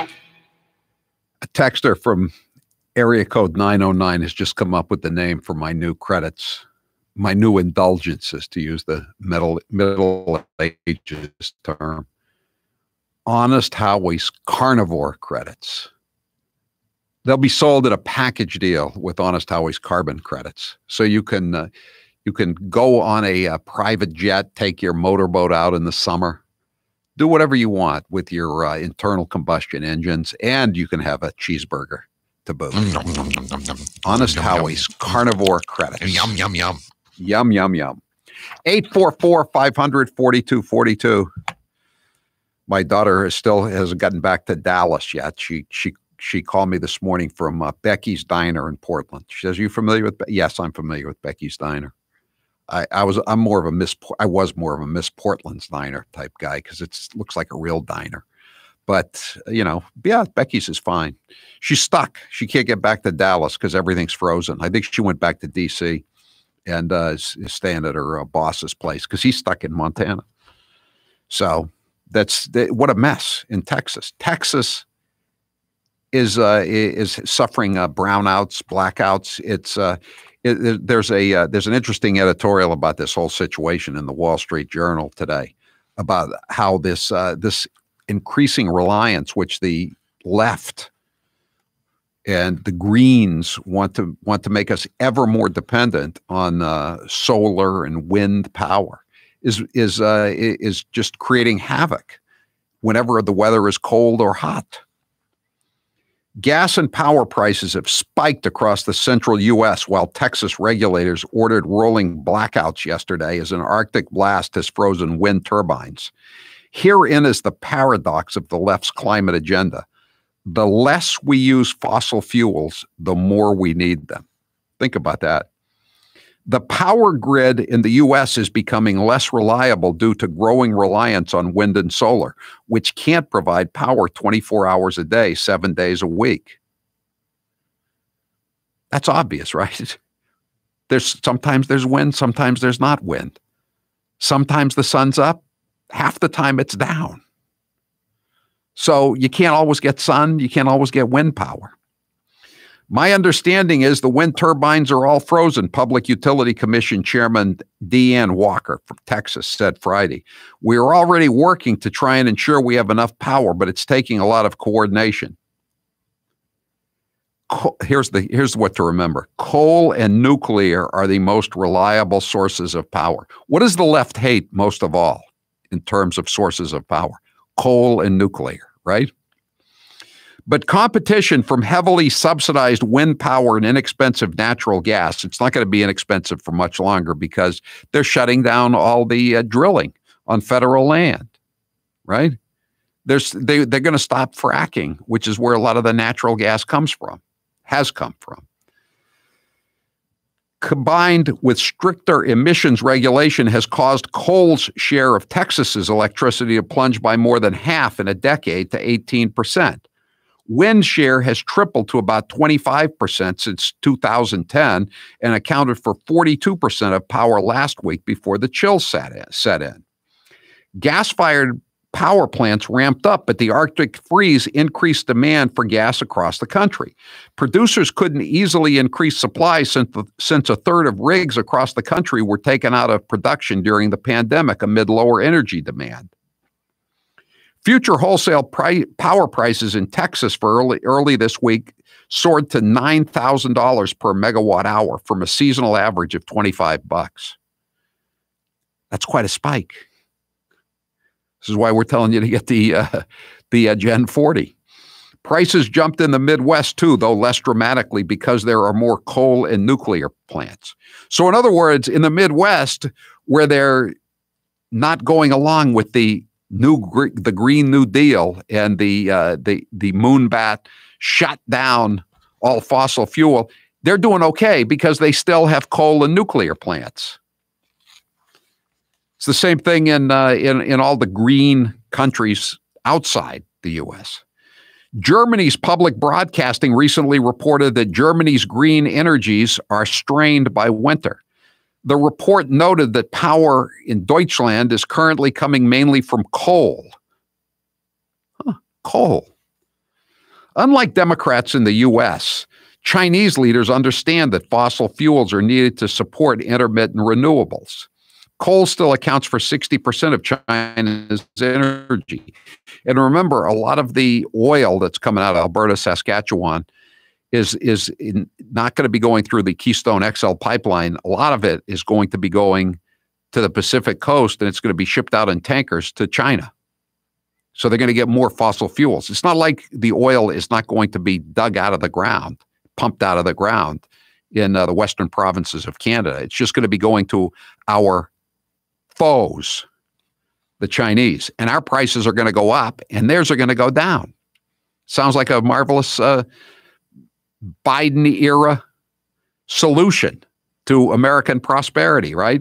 A texter from area code nine oh nine has just come up with the name for my new credits, my new indulgences, to use the middle, middle ages term. Honest Howie's carnivore credits. They'll be sold at a package deal with Honest Howie's carbon credits. So you can uh, you can go on a, a private jet, take your motorboat out in the summer, do whatever you want with your uh, internal combustion engines, and you can have a cheeseburger to boot. Yum, yum, yum, yum, yum. Honest Yum, Howie's yum. carnivore credits. Yum, yum, yum. Yum, yum, yum. eight four four, five hundred, forty-two forty-two. My daughter is still hasn't gotten back to Dallas yet. She she she called me this morning from uh, Becky's Diner in Portland. She says, "Are you familiar with?" Be-? Yes, I'm familiar with Becky's Diner. I, I was I'm more of a Miss I was more of a Miss Portland's Diner type guy because it looks like a real diner. But you know, yeah, Becky's is fine. She's stuck. She can't get back to Dallas because everything's frozen. I think she went back to D C and uh, is, is staying at her uh, boss's place because he's stuck in Montana. So that's the, what a mess in Texas. Texas is uh, is suffering uh, brownouts, blackouts. It's uh, it, there's a uh, there's an interesting editorial about this whole situation in the Wall Street Journal today about how this uh, this increasing reliance, which the left and the Greens want to want to make us ever more dependent on uh, solar and wind power, is is uh, is just creating havoc whenever the weather is cold or hot. Gas and power prices have spiked across the central U S while Texas regulators ordered rolling blackouts yesterday as an Arctic blast has frozen wind turbines. Herein is the paradox of the left's climate agenda. The less we use fossil fuels, the more we need them. Think about that. The power grid in the U S is becoming less reliable due to growing reliance on wind and solar, which can't provide power twenty-four hours a day, seven days a week. That's obvious, right? There's sometimes there's wind, sometimes there's not wind. Sometimes the sun's up, half the time it's down. So you can't always get sun, you can't always get wind power. My understanding is the wind turbines are all frozen, Public Utility Commission Chairman Deanne Walker from Texas said Friday. We are already working to try and ensure we have enough power, but it's taking a lot of coordination. Co- here's the here's what to remember. Coal and nuclear are the most reliable sources of power. What does the left hate most of all in terms of sources of power? Coal and nuclear, right? But competition from heavily subsidized wind power and inexpensive natural gas, it's not going to be inexpensive for much longer because they're shutting down all the uh, drilling on federal land, right? There's, they, they're going to stop fracking, which is where a lot of the natural gas comes from, has come from. Combined with stricter emissions regulation has caused coal's share of Texas's electricity to plunge by more than half in a decade to eighteen percent. Wind share has tripled to about twenty-five percent since two thousand ten and accounted for forty-two percent of power last week before the chill set in. Set in. Gas-fired power plants ramped up, but the Arctic freeze increased demand for gas across the country. Producers couldn't easily increase supply since, the, since a third of rigs across the country were taken out of production during the pandemic amid lower energy demand. Future wholesale pri- power prices in Texas for early, early this week soared to nine thousand dollars per megawatt hour from a seasonal average of twenty-five bucks. That's quite a spike. This is why we're telling you to get the, uh, the uh, Gen forty. Prices jumped in the Midwest too, though less dramatically because there are more coal and nuclear plants. So in other words, in the Midwest, where they're not going along with the New the Green New Deal and the uh, the the Moonbat shut down all fossil fuel, they're doing okay because they still have coal and nuclear plants. It's the same thing in uh, in in all the green countries outside the U S. Germany's public broadcasting recently reported that Germany's green energies are strained by winter. The report noted that power in Deutschland is currently coming mainly from coal. Huh, coal. Unlike Democrats in the U S, Chinese leaders understand that fossil fuels are needed to support intermittent renewables. Coal still accounts for sixty percent of China's energy. And remember, a lot of the oil that's coming out of Alberta, Saskatchewan, is is in, not going to be going through the Keystone X L pipeline. A lot of it is going to be going to the Pacific coast, and it's going to be shipped out in tankers to China. So they're going to get more fossil fuels. It's not like the oil is not going to be dug out of the ground, pumped out of the ground in uh, the western provinces of Canada. It's just going to be going to our foes, the Chinese. And our prices are going to go up, and theirs are going to go down. Sounds like a marvelous uh, Biden-era solution to American prosperity, right?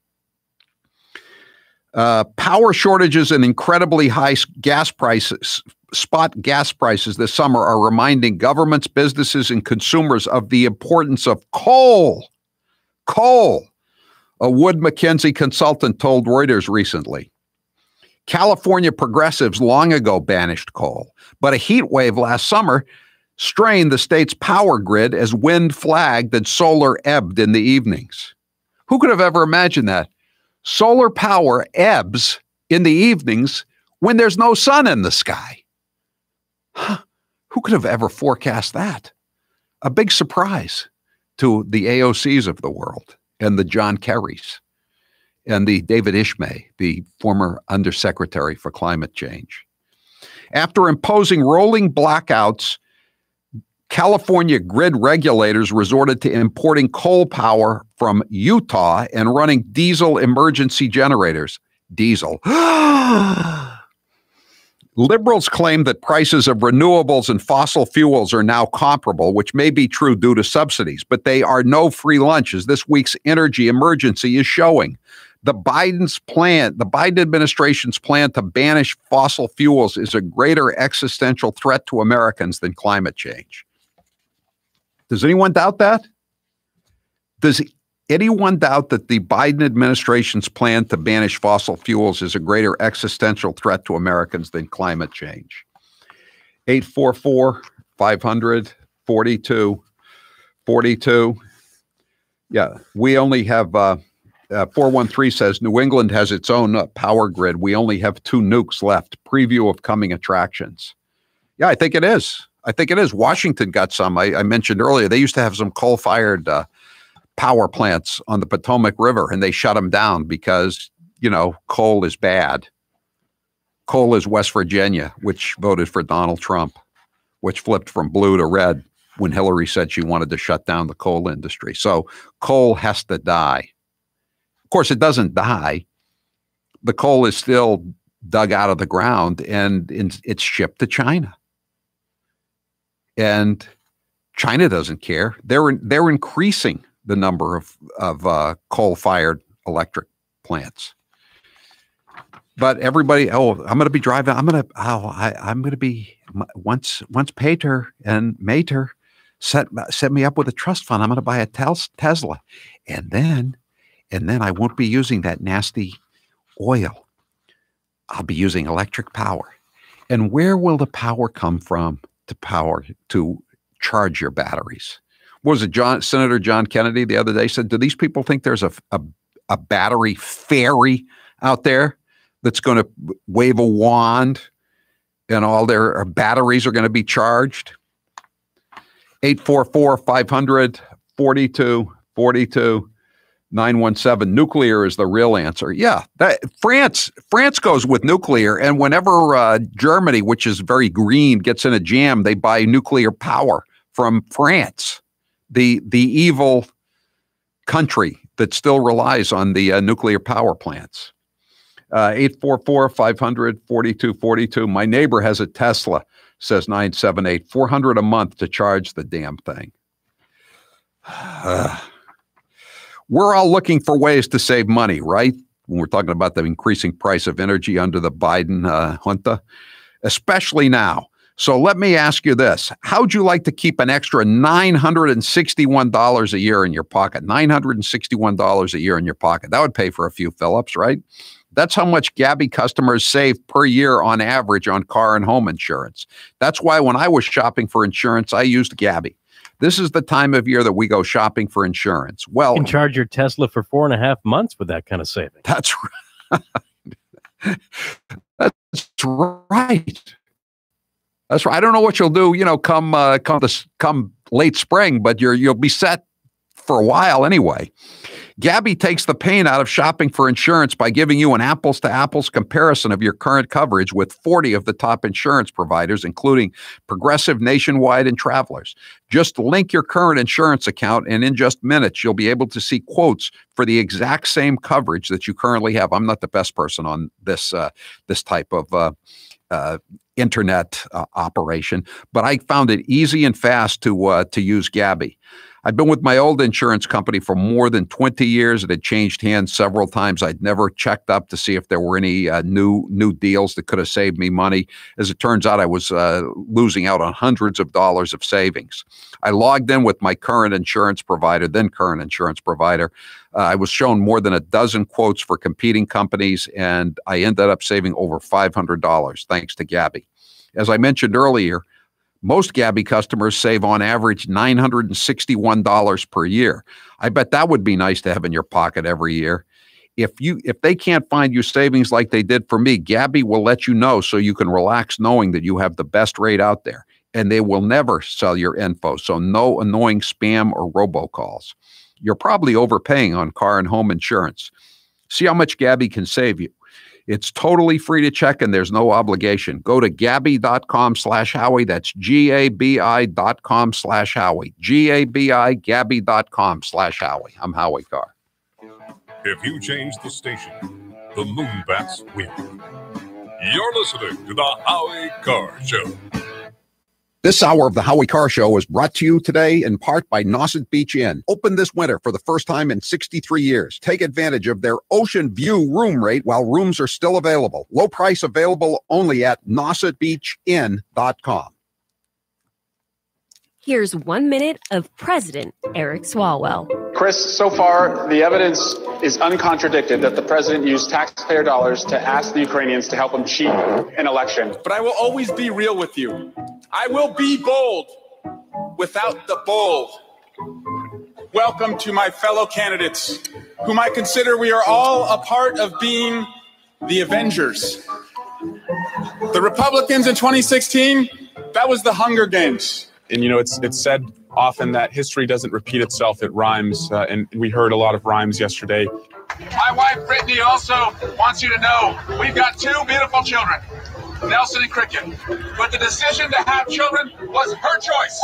Uh, power shortages and incredibly high gas prices, spot gas prices this summer are reminding governments, businesses, and consumers of the importance of coal. Coal, a Wood Mackenzie consultant told Reuters recently. California progressives long ago banished coal, but a heat wave last summer strained the state's power grid as wind flagged and solar ebbed in the evenings. Who could have ever imagined that? Solar power ebbs in the evenings when there's no sun in the sky. Huh. Who could have ever forecast that? A big surprise to the A O Cs of the world and the John Kerrys and the David Ishmael, the former Undersecretary for Climate Change. After imposing rolling blackouts, California grid regulators resorted to importing coal power from Utah and running diesel emergency generators. Diesel. Liberals claim that prices of renewables and fossil fuels are now comparable, which may be true due to subsidies, but they are no free lunch, as this week's energy emergency is showing. The Biden's plan, the Biden administration's plan to banish fossil fuels is a greater existential threat to Americans than climate change. Does anyone doubt that? Does anyone doubt that the Biden administration's plan to banish fossil fuels is a greater existential threat to Americans than climate change? eight four four, five hundred, forty-two forty-two. Yeah, we only have, uh, uh, four one three says, New England has its own uh, power grid. We only have two nukes left. Preview of coming attractions. Yeah, I think it is. I think it is. Washington got some. I, I mentioned earlier, they used to have some coal-fired uh, power plants on the Potomac River, and they shut them down because, you know, coal is bad. Coal is West Virginia, which voted for Donald Trump, which flipped from blue to red when Hillary said she wanted to shut down the coal industry. So coal has to die. Of course, it doesn't die. The coal is still dug out of the ground, and it's shipped to China. And China doesn't care. They're they're increasing the number of of uh, coal-fired electric plants. But everybody, oh, I'm going to be driving. I'm going to, oh, I, I'm going to be once once Pater and Mater set set me up with a trust fund. I'm going to buy a tes- Tesla, and then and then I won't be using that nasty oil. I'll be using electric power. And where will the power come from to power to charge your batteries? What was it, John Senator John Kennedy the other day said, do these people think there's a, a, a battery fairy out there that's going to wave a wand and all their batteries are going to be charged? eight four four, five hundred, forty-two forty-two, nine one seven. Nuclear is the real answer. Yeah, that, France France goes with nuclear, and whenever uh, Germany, which is very green, gets in a jam, they buy nuclear power from France, the the evil country that still relies on the uh, nuclear power plants. Uh, eight four four, five hundred, forty-two forty-two. My neighbor has a Tesla, says nine seven eight. four hundred a month to charge the damn thing. Uh, we're all looking for ways to save money, right? When we're talking about the increasing price of energy under the Biden uh, junta, especially now. So let me ask you this. How'd you like to keep an extra nine hundred sixty-one dollars a year in your pocket? nine hundred sixty-one dollars a year in your pocket. That would pay for a few Phillips, right? That's how much Gabby customers save per year on average on car and home insurance. That's why when I was shopping for insurance, I used Gabby. This is the time of year that we go shopping for insurance. Well, you can charge your Tesla for four and a half months with that kind of saving. That's right. That's right. That's right. I don't know what you'll do, you know, come uh, come this come late spring, but you're you'll be set for a while anyway. Gabby takes the pain out of shopping for insurance by giving you an apples to apples comparison of your current coverage with forty of the top insurance providers, including Progressive, Nationwide, and Travelers. Just link your current insurance account, and in just minutes, you'll be able to see quotes for the exact same coverage that you currently have. I'm not the best person on this uh, this type of uh, uh, internet uh, operation, but I found it easy and fast to uh, to use Gabby. I've been with my old insurance company for more than twenty years. It had changed hands several times. I'd never checked up to see if there were any uh, new new deals that could have saved me money. As it turns out, I was uh, losing out on hundreds of dollars of savings. I logged in with my current insurance provider, then current insurance provider. Uh, I was shown more than a dozen quotes for competing companies, and I ended up saving over five hundred dollars thanks to Gabby. As I mentioned earlier, most Gabby customers save on average nine hundred sixty-one dollars per year. I bet that would be nice to have in your pocket every year. If you if they can't find you savings like they did for me, Gabby will let you know so you can relax knowing that you have the best rate out there. And they will never sell your info, so no annoying spam or robocalls. You're probably overpaying on car and home insurance. See how much Gabby can save you. It's totally free to check, and there's no obligation. Go to Gabby.com slash Howie. That's G-A-B-I dot com slash Howie. G-A-B-I, Gabby.com slash Howie. I'm Howie Carr. If you change the station, the Moonbats win. You're listening to the Howie Carr Show. This hour of the Howie Carr Show is brought to you today in part by Nauset Beach Inn. Open this winter for the first time in sixty-three years. Take advantage of their ocean view room rate while rooms are still available. Low price available only at Nauset Beach Inn dot com. Here's one minute of President Eric Swalwell. Chris, so far, the evidence is uncontradicted that the president used taxpayer dollars to ask the Ukrainians to help him cheat an election. But I will always be real with you. I will be bold without the bold. Welcome to my fellow candidates, whom I consider we are all a part of being the Avengers. The Republicans in twenty sixteen, that was the Hunger Games. And, you know, it's it's said often that history doesn't repeat itself, it rhymes. Uh, and we heard a lot of rhymes yesterday. My wife, Brittany, also wants you to know we've got two beautiful children, Nelson and Cricket. But the decision to have children was her choice.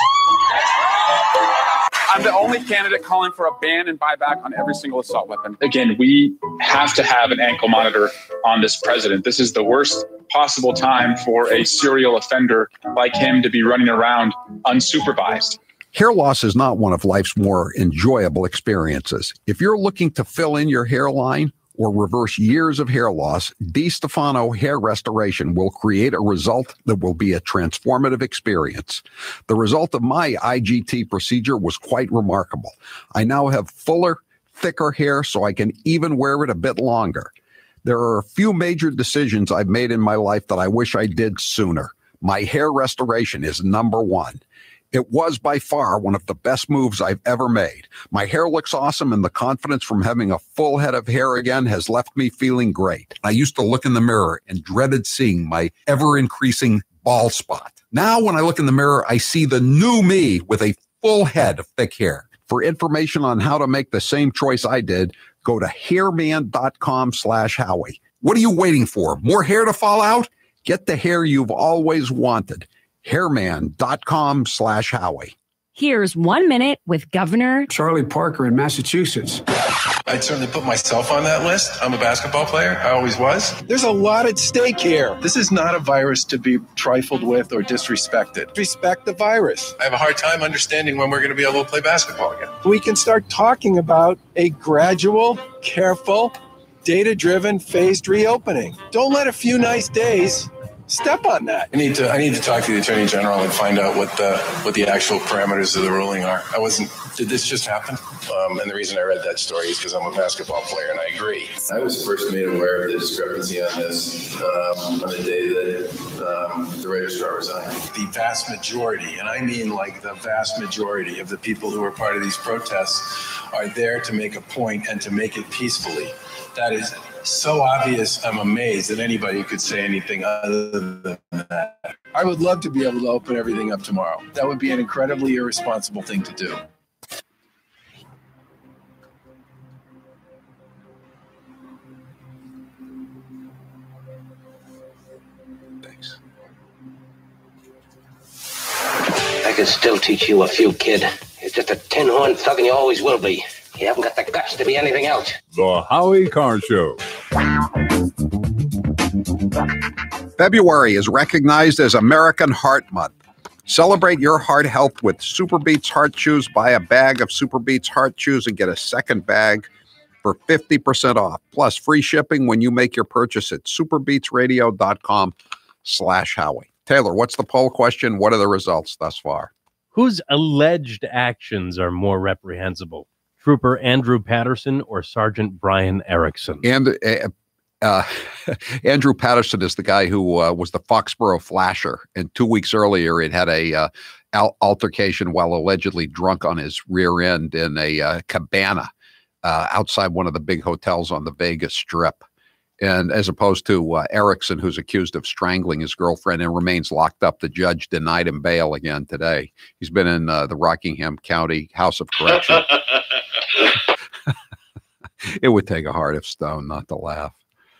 I'm the only candidate calling for a ban and buyback on every single assault weapon. Again, we have to have an ankle monitor on this president. This is the worst possible time for a serial offender like him to be running around unsupervised. Hair loss is not one of life's more enjoyable experiences. If you're looking to fill in your hairline or reverse years of hair loss, DiStefano Hair Restoration will create a result that will be a transformative experience. The result of my I G T procedure was quite remarkable. I now have fuller, thicker hair, so I can even wear it a bit longer. There are a few major decisions I've made in my life that I wish I did sooner. My hair restoration is number one. It was by far one of the best moves I've ever made. My hair looks awesome, and the confidence from having a full head of hair again has left me feeling great. I used to look in the mirror and dreaded seeing my ever-increasing bald spot. Now, when I look in the mirror, I see the new me with a full head of thick hair. For information on how to make the same choice I did, go to hairman.com slash Howie. What are you waiting for? More hair to fall out? Get the hair you've always wanted. hairman.com slash Howie. Here's one minute with Governor Charlie Parker in Massachusetts. I'd certainly put myself on that list. I'm a basketball player. I always was. There's a lot at stake here. This is not a virus to be trifled with or disrespected. Respect the virus. I have a hard time understanding when we're going to be able to play basketball again. We can start talking about a gradual, careful, data-driven, phased reopening. Don't let a few nice days step on that. I need to I need to talk to the Attorney General and find out what the what the actual parameters of the ruling are. I wasn't did this just happen? Um, and the reason I read that story is because I'm a basketball player and I agree. I was first made aware of the discrepancy on this um, on the day that um, the registrar resigned. The vast majority, and I mean like the vast majority of the people who are part of these protests are there to make a point and to make it peacefully. That is so obvious, I'm amazed that anybody could say anything other than that. I would love to be able to open everything up tomorrow. That would be an incredibly irresponsible thing to do. Thanks. I can still teach you a few, kid. You're just a tin-horn thug and you always will be. You haven't got the guts to be anything else. The Howie Carr Show. February is recognized as American Heart Month. Celebrate your heart health with Super Beets Heart Chews. Buy a bag of Super Beets Heart Chews and get a second bag for fifty percent off, plus free shipping when you make your purchase at superbeatsradio.com slash Howie. Taylor, what's the poll question? What are the results thus far? Whose alleged actions are more reprehensible? Trooper Andrew Patterson or Sergeant Brian Erickson? And uh, uh, Andrew Patterson is the guy who uh, was the Foxborough flasher. And two weeks earlier, it had a uh, al- altercation while allegedly drunk on his rear end in a uh, cabana uh, outside one of the big hotels on the Vegas Strip. And as opposed to uh, Erickson, who's accused of strangling his girlfriend and remains locked up, the judge denied him bail again today. He's been in uh, the Rockingham County House of Correction. It would take a heart of stone not to laugh.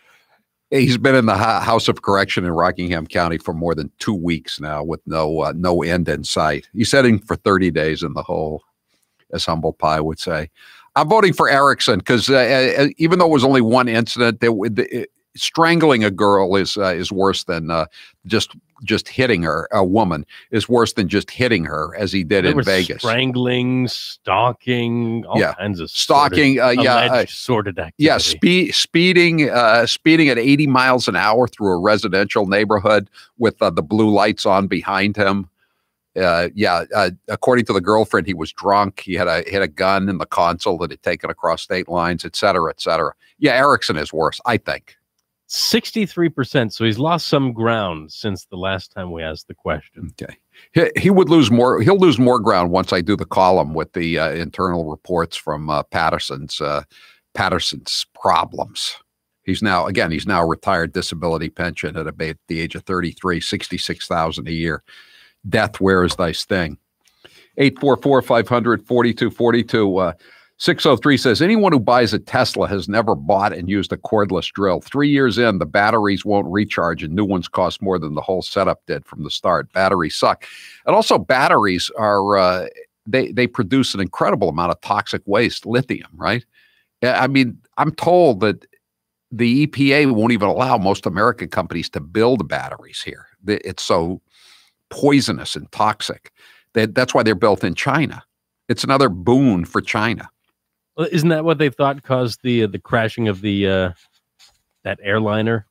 He's been in the House of Correction in Rockingham County for more than two weeks now with no uh, no end in sight. He's heading for thirty days in the hole, as Humble Pie would say. I'm voting for Erickson because uh, even though it was only one incident, they, the, strangling a girl is uh, is worse than uh, just just hitting her. A woman is worse than just hitting her, as he did there in was Vegas. Strangling, stalking, all yeah. kinds of stalking. Sordid, uh, yeah, uh, sordid activity. Yeah, speed, speeding, uh, speeding at eighty miles an hour through a residential neighborhood with uh, the blue lights on behind him. Uh, yeah, uh, according to the girlfriend, he was drunk. He had a he had a gun in the console that had taken across state lines, et cetera, et cetera. Yeah, Erickson is worse, I think. sixty-three percent. So he's lost some ground since the last time we asked the question. Okay. He, he would lose more. He'll lose more ground once I do the column with the uh, internal reports from uh, Patterson's uh, Patterson's problems. He's now, again, he's now a retired disability pension at about the age of thirty-three, sixty-six thousand a year. Death, where is thy sting? eight four four, five hundred, forty-two forty-two. Uh, six oh three says, anyone who buys a Tesla has never bought and used a cordless drill. Three years in, the batteries won't recharge and new ones cost more than the whole setup did from the start. Batteries suck. And also batteries are, uh, they, they produce an incredible amount of toxic waste, lithium, right? I mean, I'm told that the E P A won't even allow most American companies to build batteries here. It's so poisonous and toxic. That, that's why they're built in China. It's another boon for China. Well, isn't that what they thought caused the uh, the crashing of the uh, that airliner?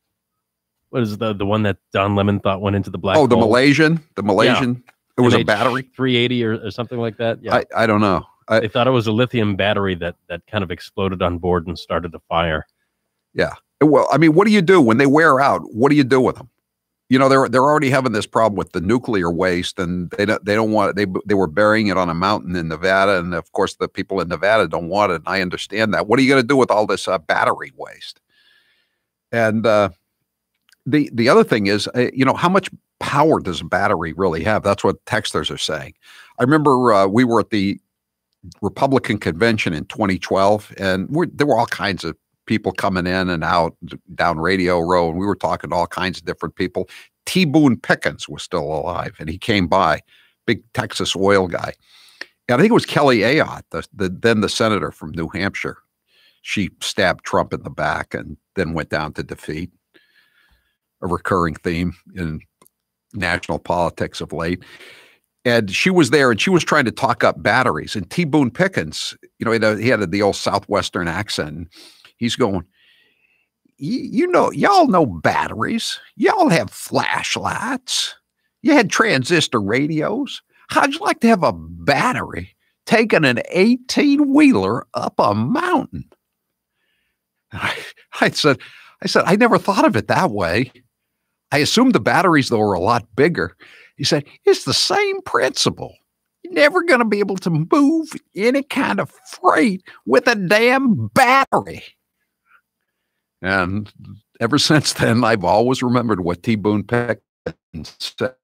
What is the the one that Don Lemon thought went into the black hole? Oh, the Malaysian, the Malaysian. Yeah. It was M H a battery, three eighty or, or something like that. Yeah, I, I don't know. I, they thought it was a lithium battery that that kind of exploded on board and started a fire. Yeah. Well, I mean, what do you do when they wear out? What do you do with them? You know, they're they're already having this problem with the nuclear waste, and they don't they don't want it. They they were burying it on a mountain in Nevada, and of course, the people in Nevada don't want it. And I understand that. What are you going to do with all this uh, battery waste? And uh, the the other thing is, uh, you know, how much power does a battery really have? That's what texters are saying. I remember uh, we were at the Republican convention in twenty twelve, and we're, there were all kinds of people coming in and out down Radio Row, and we were talking to all kinds of different people. T. Boone Pickens was still alive, and he came by, big Texas oil guy. And I think it was Kelly Ayotte, the, the then the senator from New Hampshire. She stabbed Trump in the back and then went down to defeat, a recurring theme in national politics of late. And she was there, and she was trying to talk up batteries. And T. Boone Pickens, you know, he had the old Southwestern accent. He's going, you know, y'all know batteries. Y'all have flashlights. You had transistor radios. How'd you like to have a battery taking an eighteen-wheeler up a mountain? I, I said, I said, I never thought of it that way. I assumed the batteries, though, were a lot bigger. He said, it's the same principle. You're never going to be able to move any kind of freight with a damn battery. And ever since then, I've always remembered what T. Boone Pickens said.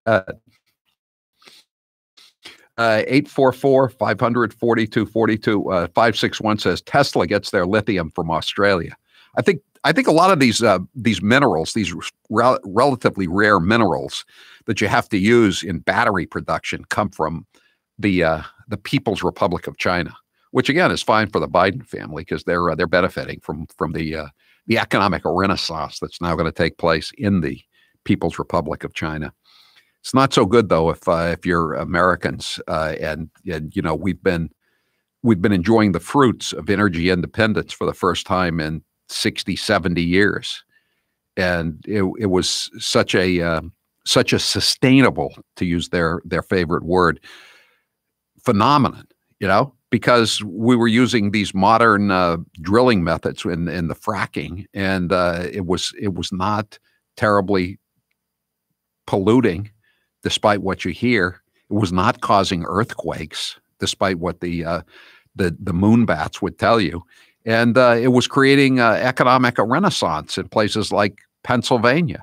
Uh, eight four four, five hundred, forty-two forty-two. Uh, five six one says Tesla gets their lithium from Australia. I think I think a lot of these uh, these minerals, these rel relatively rare minerals that you have to use in battery production, come from the uh, the People's Republic of China, which again is fine for the Biden family because they're uh, they're benefiting from from the uh, the economic renaissance that's now going to take place in the People's Republic of China. It's not so good though if uh, if you're Americans uh, and and you know we've been we've been enjoying the fruits of energy independence for the first time in sixty, seventy years, and it, it was such a uh, such a sustainable, to use their their favorite word, phenomenon, you know, because we were using these modern uh, drilling methods in in the fracking, and uh, it was it was not terribly polluting. Despite what you hear, it was not causing earthquakes, despite what the uh, the the moon bats would tell you, and uh, it was creating uh, economic a renaissance in places like Pennsylvania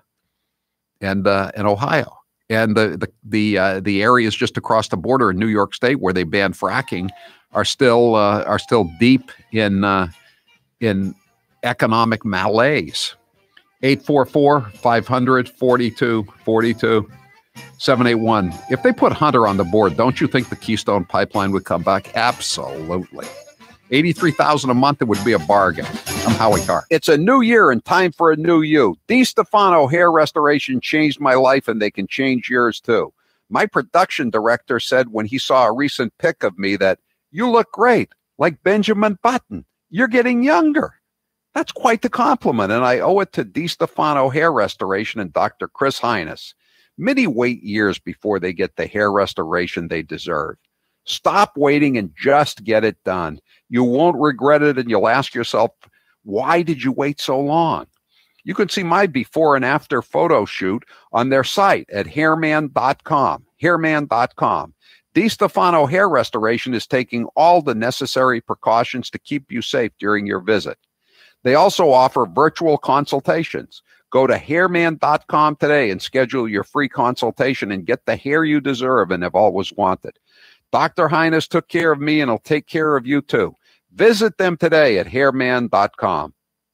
and uh, and Ohio, and the the the uh, the areas just across the border in New York State where they banned fracking are still uh, are still deep in uh, in economic malaise. eight four four, five hundred, forty-two forty-two. seven eight one. If they put Hunter on the board, don't you think the Keystone Pipeline would come back? Absolutely. eighty-three thousand dollars a month, it would be a bargain. I'm Howie Carr. It's a new year and time for a new you. DiStefano Hair Restoration changed my life, and they can change yours too. My production director said when he saw a recent pic of me that, "You look great, like Benjamin Button. You're getting younger." That's quite the compliment, and I owe it to DiStefano Hair Restoration and Doctor Chris Hines. Many wait years before they get the hair restoration they deserve. Stop waiting and just get it done. You won't regret it, and you'll ask yourself, why did you wait so long? You can see my before and after photo shoot on their site at hairman dot com, hairman dot com. DiStefano Hair Restoration is taking all the necessary precautions to keep you safe during your visit. They also offer virtual consultations. Go to hairman dot com today and schedule your free consultation and get the hair you deserve and have always wanted. Doctor Hines took care of me, and he'll take care of you too. Visit them today at hairman dot com.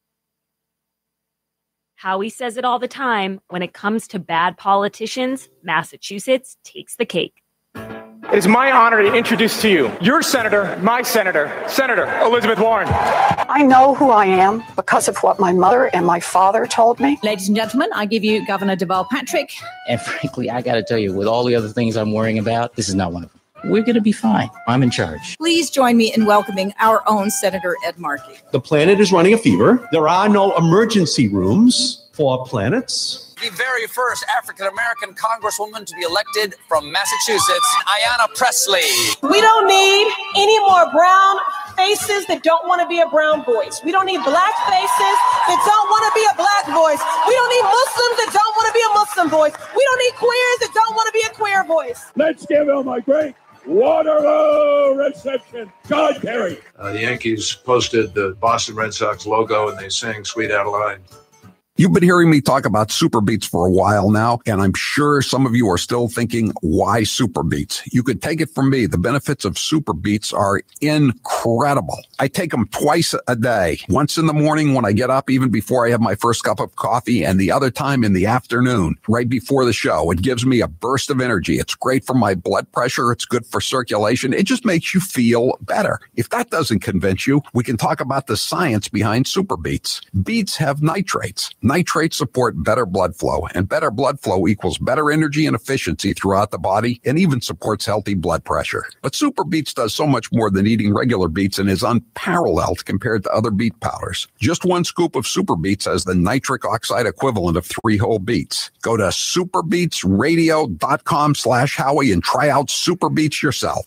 Howie says it all the time. When it comes to bad politicians, Massachusetts takes the cake. It is my honor to introduce to you your senator, my senator, Senator Elizabeth Warren. I know who I am because of what my mother and my father told me. Ladies and gentlemen, I give you Governor Deval Patrick. And frankly, I got to tell you, with all the other things I'm worrying about, this is not one of them. We're going to be fine. I'm in charge. Please join me in welcoming our own Senator Ed Markey. The planet is running a fever. There are no emergency rooms for planets. The very first African-American congresswoman to be elected from Massachusetts, Ayanna Pressley. We don't need any more brown faces that don't want to be a brown voice. We don't need black faces that don't want to be a black voice. We don't need Muslims that don't want to be a Muslim voice. We don't need queers that don't want to be a queer voice. Let's give him a great Waterloo reception. John Kerry. Uh, the Yankees posted the Boston Red Sox logo, and they sang Sweet Adeline. You've been hearing me talk about Super Beets for a while now, and I'm sure some of you are still thinking, why Super Beets? You could take it from me. The benefits of Super Beets are incredible. I take them twice a day, once in the morning when I get up, even before I have my first cup of coffee, and the other time in the afternoon, right before the show. It gives me a burst of energy. It's great for my blood pressure. It's good for circulation. It just makes you feel better. If that doesn't convince you, we can talk about the science behind Super Beets. Beets have nitrates. Nitrates support better blood flow, and better blood flow equals better energy and efficiency throughout the body, and even supports healthy blood pressure. But Super Beets does so much more than eating regular beets and is unparalleled compared to other beet powders. Just one scoop of Super Beets has the nitric oxide equivalent of three whole beets. Go to superbeetsradio.com slash Howie and try out Super Beets yourself.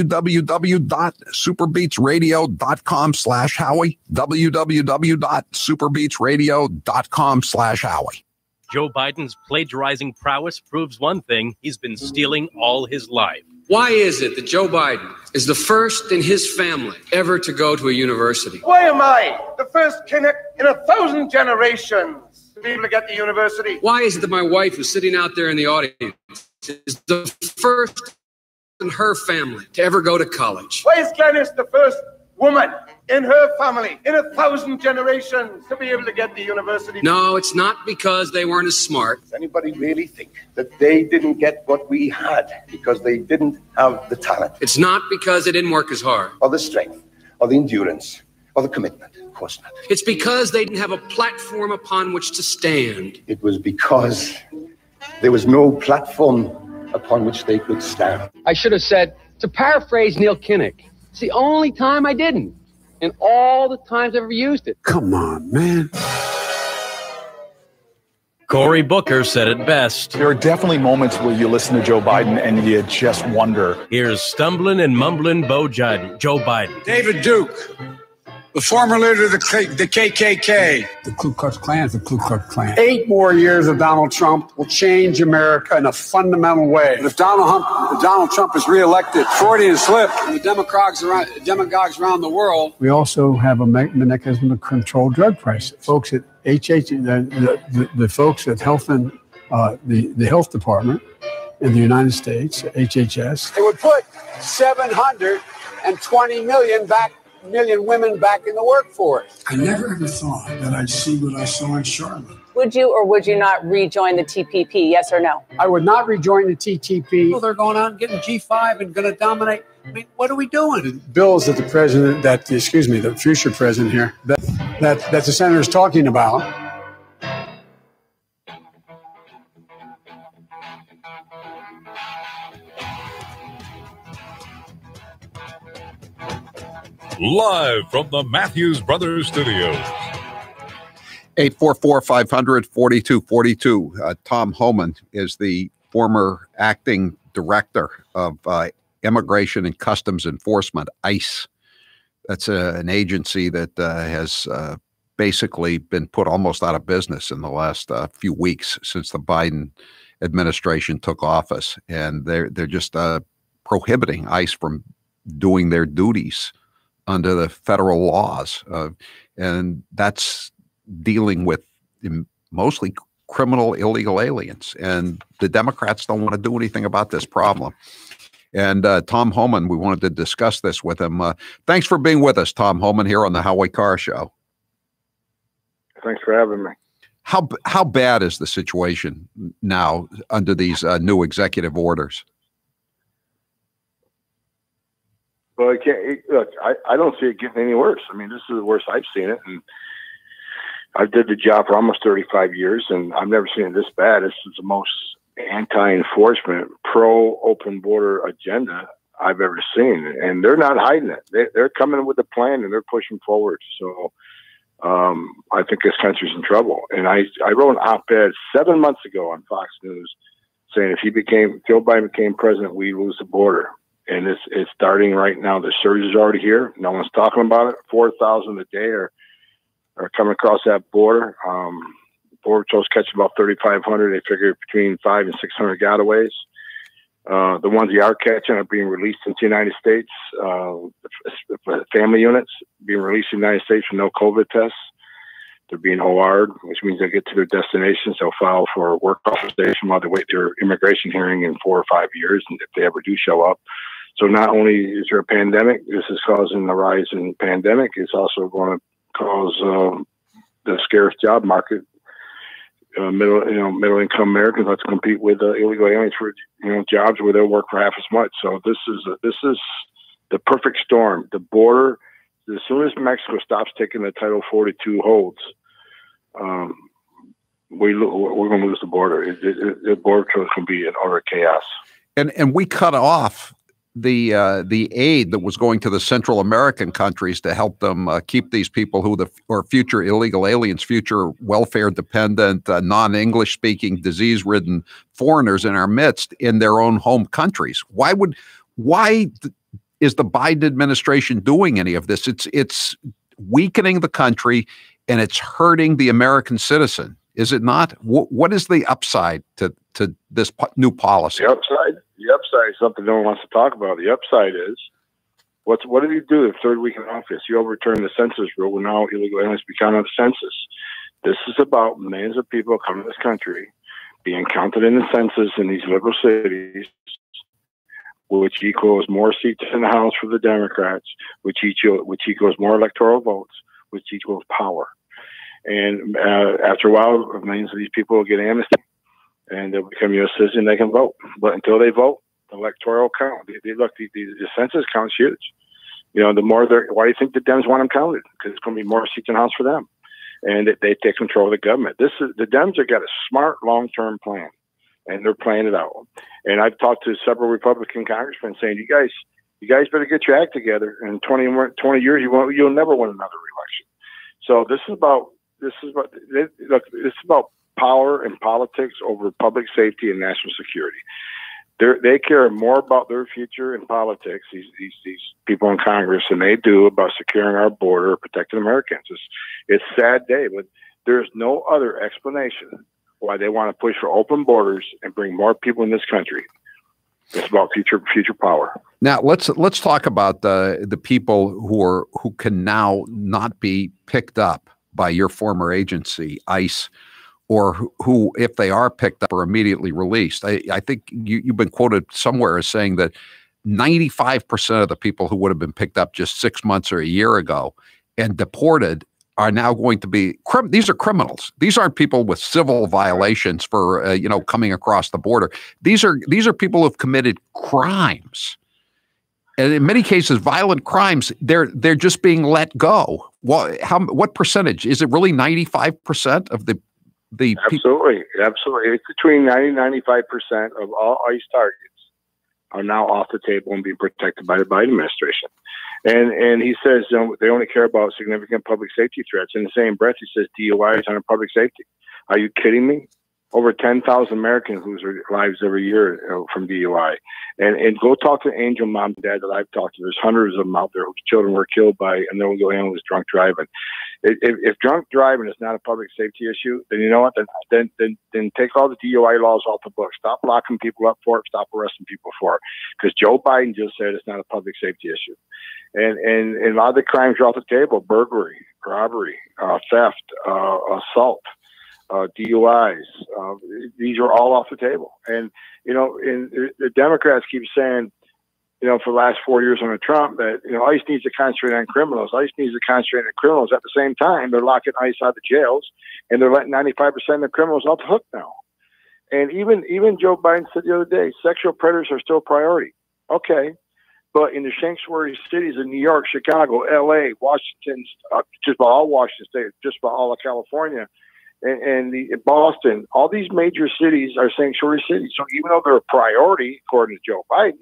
www.superbeetsradio.com slash Howie. www.superbeetsradio.com slash Howie. Joe Biden's plagiarizing prowess proves one thing: he's been stealing all his life. Why is it that Joe Biden is the first in his family ever to go to a university? Why am I the first kid in a thousand generations to be able to get to university? Why is it that my wife, who's sitting out there in the audience, is the first in her family to ever go to college? Why is Glenys the first woman in her family in a thousand generations to be able to get to university? No, it's not because they weren't as smart. Does anybody really think that they didn't get what we had because they didn't have the talent? It's not because they didn't work as hard. Or the strength, or the endurance, or the commitment. Of course not. It's because they didn't have a platform upon which to stand. It was because there was no platform upon which they could stand. I should have said, to paraphrase Neil Kinnock, it's the only time I didn't, and all the times I've ever used it. Come on, man. Cory Booker said it best. There are definitely moments where you listen to Joe Biden and you just wonder. Here's stumbling and mumbling Bo Jiden, Joe Biden. David Duke, the former leader of the, K- the K K K. The Ku Klux Klan is the Ku Klux Klan. Eight more years of Donald Trump will change America in a fundamental way. But if Donald, Hump, if Donald Trump is reelected, Freudian slip, and the demagogues around, demagogues around the world. We also have a me- mechanism to control drug prices. Folks at H H, the, the, the, the folks at Health and uh, the, the Health Department in the United States, H H S, they would put seven hundred twenty million back. million women back in the workforce. I never ever thought that I'd see what I saw in Charlotte. Would you or would you not rejoin the T P P, yes or no? I would not rejoin the T T P. Well, they're going out and getting G five and going to dominate. I mean, what are we doing? Bills that the president, that, excuse me, the future president here, that, that, that the senator is talking about. Live from the Matthews Brothers Studios. eight four four, five hundred, forty-two forty-two. Uh, Tom Homan is the former acting director of uh, Immigration and Customs Enforcement, ICE. That's uh, an agency that uh, has uh, basically been put almost out of business in the last uh, few weeks since the Biden administration took office. And they're, they're just uh, prohibiting ICE from doing their duties under the federal laws. Uh, and that's dealing with mostly criminal illegal aliens. And the Democrats don't want to do anything about this problem. And uh, Tom Homan, we wanted to discuss this with him. Uh, thanks for being with us, Tom Homan, here on the Howie Carr Show. Thanks for having me. How how bad is the situation now under these uh, new executive orders? Well, I can't look. I, I don't see it getting any worse. I mean, this is the worst I've seen it, and I did the job for almost thirty-five years, and I've never seen it this bad. This is the most anti-enforcement, pro-open border agenda I've ever seen, and they're not hiding it. They, they're coming with a plan, and they're pushing forward. So um, I think this country's in trouble. And I, I wrote an op-ed seven months ago on Fox News saying if he became, Joe Biden became president, we lose the border. And it's, it's starting right now. The surge is already here. No one's talking about it. four thousand a day are, are coming across that border. Um, Border Patrol's catching about thirty-five hundred. They figure between five and six hundred gotaways. Uh, the ones they are catching are being released into the United States. Uh, family units being released in the United States with no COVID tests. They're being O R'd, which means they'll get to their destinations. They'll file for work authorization while they wait their immigration hearing in four or five years, and if they ever do show up. So not only is there a pandemic, this is causing the rise in pandemic. It's also going to cause uh, the scarce job market. Uh, middle, you know, middle-income Americans have to compete with uh, illegal aliens for, you know, jobs where they'll work for half as much. So this is a, this is the perfect storm. The border, as soon as Mexico stops taking the Title forty-two holds, um, we we're going to lose the border. It, it, it, the border control is going to be in utter chaos. And and we cut off the uh, the aid that was going to the Central American countries to help them uh, keep these people who the or future illegal aliens, future welfare dependent, uh, non-English speaking, disease ridden foreigners in our midst in their own home countries. Why would why th- is the Biden administration doing any of this? It's it's weakening the country and it's hurting the American citizen. Is it not? W- what is the upside to to this po- new policy? The upside. The upside is something no one wants to talk about. The upside is, what's what did you do the third week in office? You overturned the census rule, and now illegal aliens become on the census. This is about millions of people coming to this country, being counted in the census in these liberal cities, which equals more seats in the House for the Democrats, which equals, which equals more electoral votes, which equals power. And uh, after a while, millions of these people will get amnesty. And they'll become U S citizens, they can vote. But until they vote, the electoral count, they, they look, the, the, the census count's huge. You know, the more they're, why do you think the Dems want them counted? Because it's going to be more seats in the House for them. And they, they take control of the government. This is, the Dems have got a smart long-term plan, and they're playing it out. And I've talked to several Republican congressmen saying, you guys, you guys better get your act together. In twenty, twenty years, you won't, you'll never win another election. So this is about, this is about, look, this is about power and politics over public safety and national security. They're, they care more about their future in politics, these, these these people in Congress, than they do about securing our border, protecting Americans. It's, it's a sad day, but there's no other explanation why they want to push for open borders and bring more people in this country. It's about future future power. Now let's let's talk about the the people who are who can now not be picked up by your former agency, ICE, or who, who, if they are picked up, are immediately released. I, I think you, you've been quoted somewhere as saying that ninety-five percent of the people who would have been picked up just six months or a year ago and deported are now going to be, crim these are criminals. These aren't people with civil violations for, uh, you know, coming across the border. These are, these are people who have committed crimes. And in many cases, violent crimes, they're, they're just being let go. Well, how, what percentage? Is it really ninety-five percent of the The absolutely, absolutely. It's between ninety and ninety-five percent of all ICE targets are now off the table and being protected by the Biden administration. And and he says you know, they only care about significant public safety threats. In the same breath, he says D U I is under public safety. Are you kidding me? Over ten thousand Americans lose their lives every year you know, from D U I. And and go talk to Angel mom and dad that I've talked to. There's hundreds of them out there whose children were killed by, and they'll go in with drunk driving. If, if drunk driving is not a public safety issue, then you know what? Then then then, then take all the D U I laws off the books. Stop locking people up for it. Stop arresting people for it. Because Joe Biden just said it's not a public safety issue. And and, and a lot of the crimes are off the table: burglary, robbery, uh, theft, uh, assault. Uh, D U Is, uh, these are all off the table. And, you know, in, the Democrats keep saying, you know, for the last four years under Trump that, you know, ICE needs to concentrate on criminals. ICE needs to concentrate on criminals. At the same time, they're locking ICE out of the jails, and they're letting ninety-five percent of the criminals off the hook now. And even, even Joe Biden said the other day, sexual predators are still a priority. Okay. But in the sanctuary cities of New York, Chicago, L A, Washington, uh, just about all Washington State, just about all of California, and, and the Boston, all these major cities are sanctuary cities. So even though they're a priority, according to Joe Biden,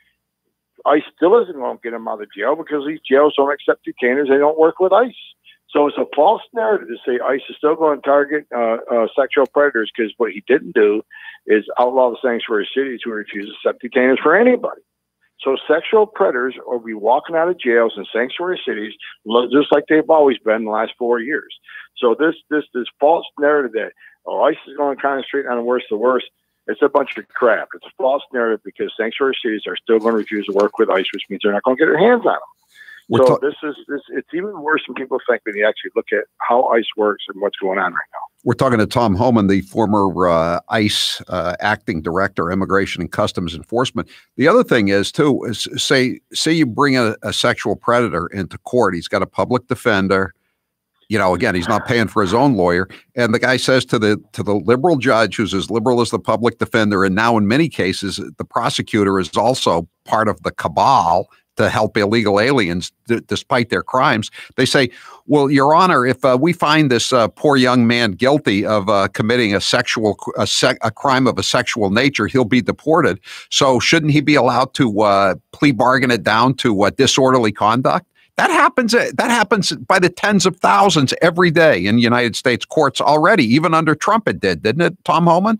ICE still isn't going to get them out of jail because these jails don't accept detainers. They don't work with ICE. So it's a false narrative to say ICE is still going to target uh, uh, sexual predators, because what he didn't do is outlaw the sanctuary cities who refuse to accept detainers for anybody. So sexual predators will be walking out of jails in sanctuary cities just like they've always been in the last four years. So this this this false narrative that, oh, ICE is going to concentrate on the worst of the worst, it's a bunch of crap. It's a false narrative because sanctuary cities are still going to refuse to work with ICE, which means they're not going to get their hands on them. We're so this is this. It's even worse than people think when you actually look at how ICE works and what's going on right now. We're talking to Tom Homan, the former uh, ICE uh, acting director, Immigration and Customs Enforcement. The other thing is, too, is say say you bring a, a sexual predator into court. He's got a public defender. You know, again, he's not paying for his own lawyer. And the guy says to the to the liberal judge, who's as liberal as the public defender, and now in many cases, the prosecutor is also part of the cabal to help illegal aliens d despite their crimes. They say, well, Your Honor, if uh, we find this uh, poor young man guilty of uh, committing a sexual a, sec a crime of a sexual nature, he'll be deported. So shouldn't he be allowed to uh, plea bargain it down to uh, disorderly conduct? That happens. That happens by the tens of thousands every day in United States courts already. Even under Trump, it did, didn't it, Tom Homan?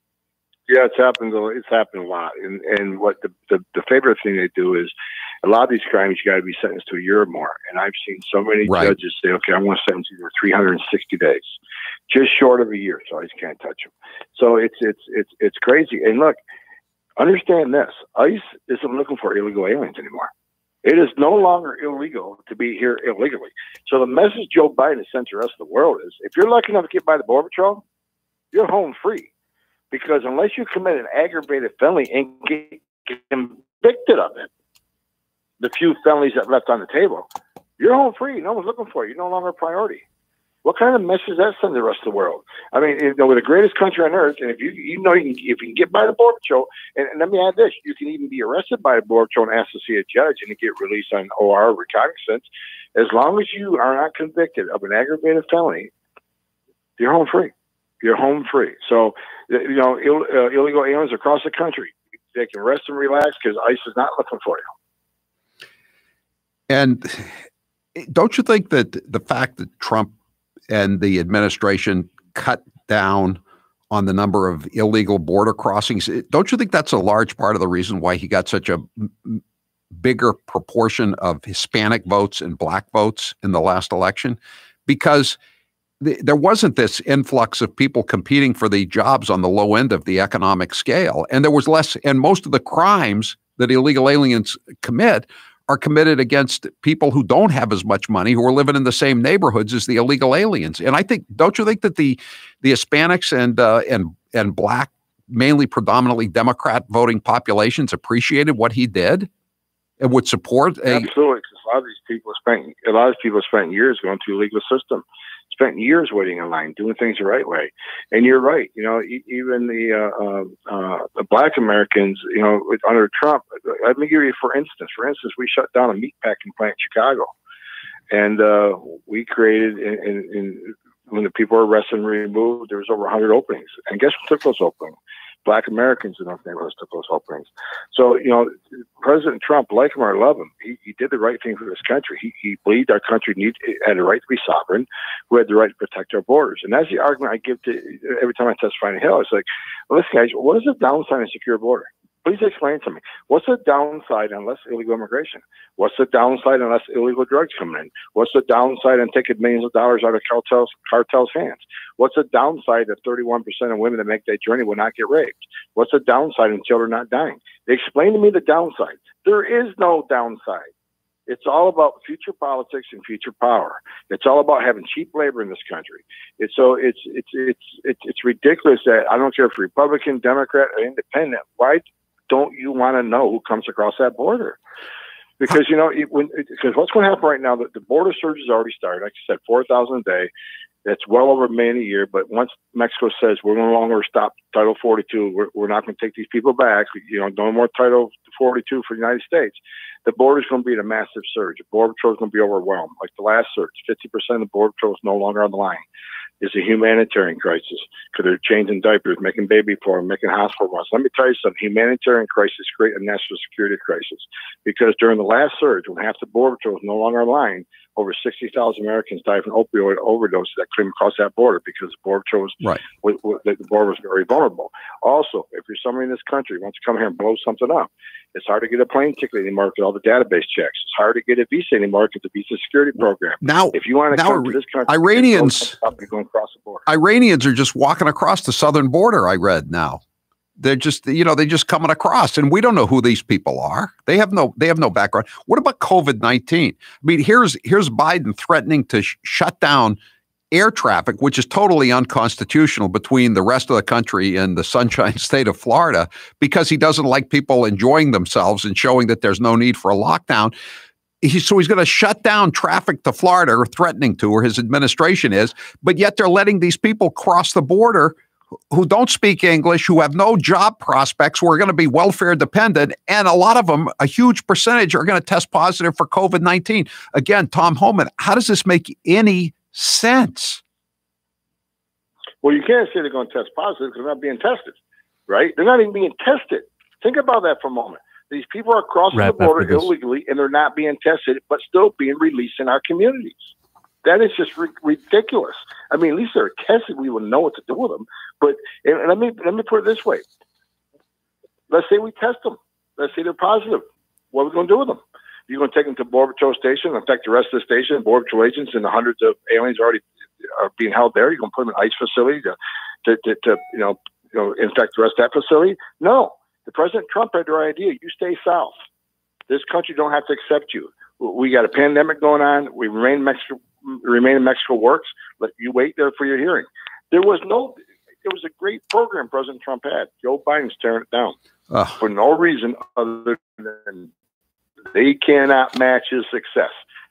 Yeah, it's happened. It's happened a lot. And and what the the, the favorite thing they do is, a lot of these crimes you got to be sentenced to a year or more. And I've seen so many right. judges say, "Okay, I'm going to sentence you to three hundred sixty days, just short of a year, so I just can't touch them." So it's it's it's it's crazy. And look, understand this: ICE isn't looking for illegal aliens anymore. It is no longer illegal to be here illegally. So the message Joe Biden has sent to the rest of the world is, if you're lucky enough to get by the Border Patrol, you're home free. Because unless you commit an aggravated felony and get convicted of it, the few felonies that left on the table, you're home free. No one's looking for you. You're no longer a priority. What kind of message does that send to the rest of the world? I mean, you know, we're the greatest country on earth, and if you you know you can, if you can get by the Border Patrol, and, and let me add this, you can even be arrested by the Border Patrol and asked to see a judge and get released on O R recognizance. As long as you are not convicted of an aggravated felony, you're home free. You're home free. So, you know, Ill, uh, illegal aliens across the country, they can rest and relax because ICE is not looking for you. And don't you think that the fact that Trump and the administration cut down on the number of illegal border crossings, don't you think that's a large part of the reason why he got such a m- bigger proportion of Hispanic votes and black votes in the last election? Because there wasn't this influx of people competing for the jobs on the low end of the economic scale. And there was less, and most of the crimes that illegal aliens commit are committed against people who don't have as much money, who are living in the same neighborhoods as the illegal aliens. And I think, don't you think that the the Hispanics and uh, and and black, mainly predominantly Democrat voting populations appreciated what he did and would support a absolutely? Because a lot of these people spent a lot of people spent years going through the legal system. Spent years waiting in line, doing things the right way. And you're right. You know, e- even the uh, uh, the black Americans, you know, under Trump, let me give you for instance. For instance, we shut down a meatpacking plant in Chicago. And uh, we created, in, in, in, when the people were arrested and removed, there was over one hundred openings. And guess who took those openings? Black Americans in those neighborhoods took those openings. So, you know, President Trump, like him or love him, he, he did the right thing for this country. He, he believed our country need, had a right to be sovereign. We had the right to protect our borders. And that's the argument I give to every time I testify in the Hill. It's like, well, listen, guys, what is the downside of a secure border? Please explain to me. What's the downside on less illegal immigration? What's the downside on less illegal drugs coming in? What's the downside on taking millions of dollars out of cartels, cartels' hands? What's the downside that thirty-one percent of women that make that journey will not get raped? What's the downside in children not dying? Explain to me the downside. There is no downside. It's all about future politics and future power. It's all about having cheap labor in this country. It's so it's it's it's it's, it's ridiculous that I don't care if Republican, Democrat, or Independent. Why don't you want to know who comes across that border? Because, you know, it, when, because what's going to happen right now, the, the border surge has already started. Like I said, four thousand a day. That's well over a million a year. But once Mexico says we're no longer stop Title forty-two, we're, we're not going to take these people back, you know, no more Title forty-two for the United States, the border is going to be at a massive surge. The Border Patrol is going to be overwhelmed. Like the last surge, fifty percent of the Border Patrol is no longer on the line. It's a humanitarian crisis because they're changing diapers, making baby formula, making hospital runs. Let me tell you something. Humanitarian crisis create a national security crisis because during the last surge, when half the Border Patrol is no longer on the line, over sixty thousand Americans died from opioid overdoses that came across that border because the Border Patrol was, right. w- w- the border was very vulnerable. Also, if you're somebody in this country who wants to come here and blow something up, it's hard to get a plane ticket anymore with all the database checks. It's hard to get a visa anymore with the visa security program. Now, if you want to now, come to this country, Iranians, you're going across the border. Iranians are just walking across the southern border. I read now. They're just, you know, they're just coming across, and we don't know who these people are. They have no, they have no background. What about COVID nineteen? I mean, here's here's Biden threatening to sh- shut down air traffic, which is totally unconstitutional between the rest of the country and the Sunshine State of Florida, because he doesn't like people enjoying themselves and showing that there's no need for a lockdown. He, so he's going to shut down traffic to Florida, or threatening to, or his administration is, but yet they're letting these people cross the border who don't speak English, who have no job prospects, who are going to be welfare dependent. And a lot of them, a huge percentage, are going to test positive for COVID nineteen. Again, Tom Homan, how does this make any sense? Well, you can't say they're going to test positive because they're not being tested, right? They're not even being tested. Think about that for a moment. These people are crossing Wrap the border illegally, and they're not being tested, but still being released in our communities. That is just ri- ridiculous. I mean, at least they're tested. We would know what to do with them. But and, and let me let me put it this way. Let's say we test them. Let's say they're positive. What are we going to do with them? You're going to take them to Border Patrol station, infect the rest of the station, Border Patrol agents, and the hundreds of aliens already are being held there. You're going to put them in an ICE facility to, to, to, to you know, you know, infect the rest of that facility? No. The President Trump had the right idea. You stay south. This country don't have to accept you. We got a pandemic going on. We remain in Mexico. Remain in Mexico works. Let you wait there for your hearing. There was no. It was a great program President Trump had. Joe Biden's tearing it down uh. for no reason other than they cannot match his success.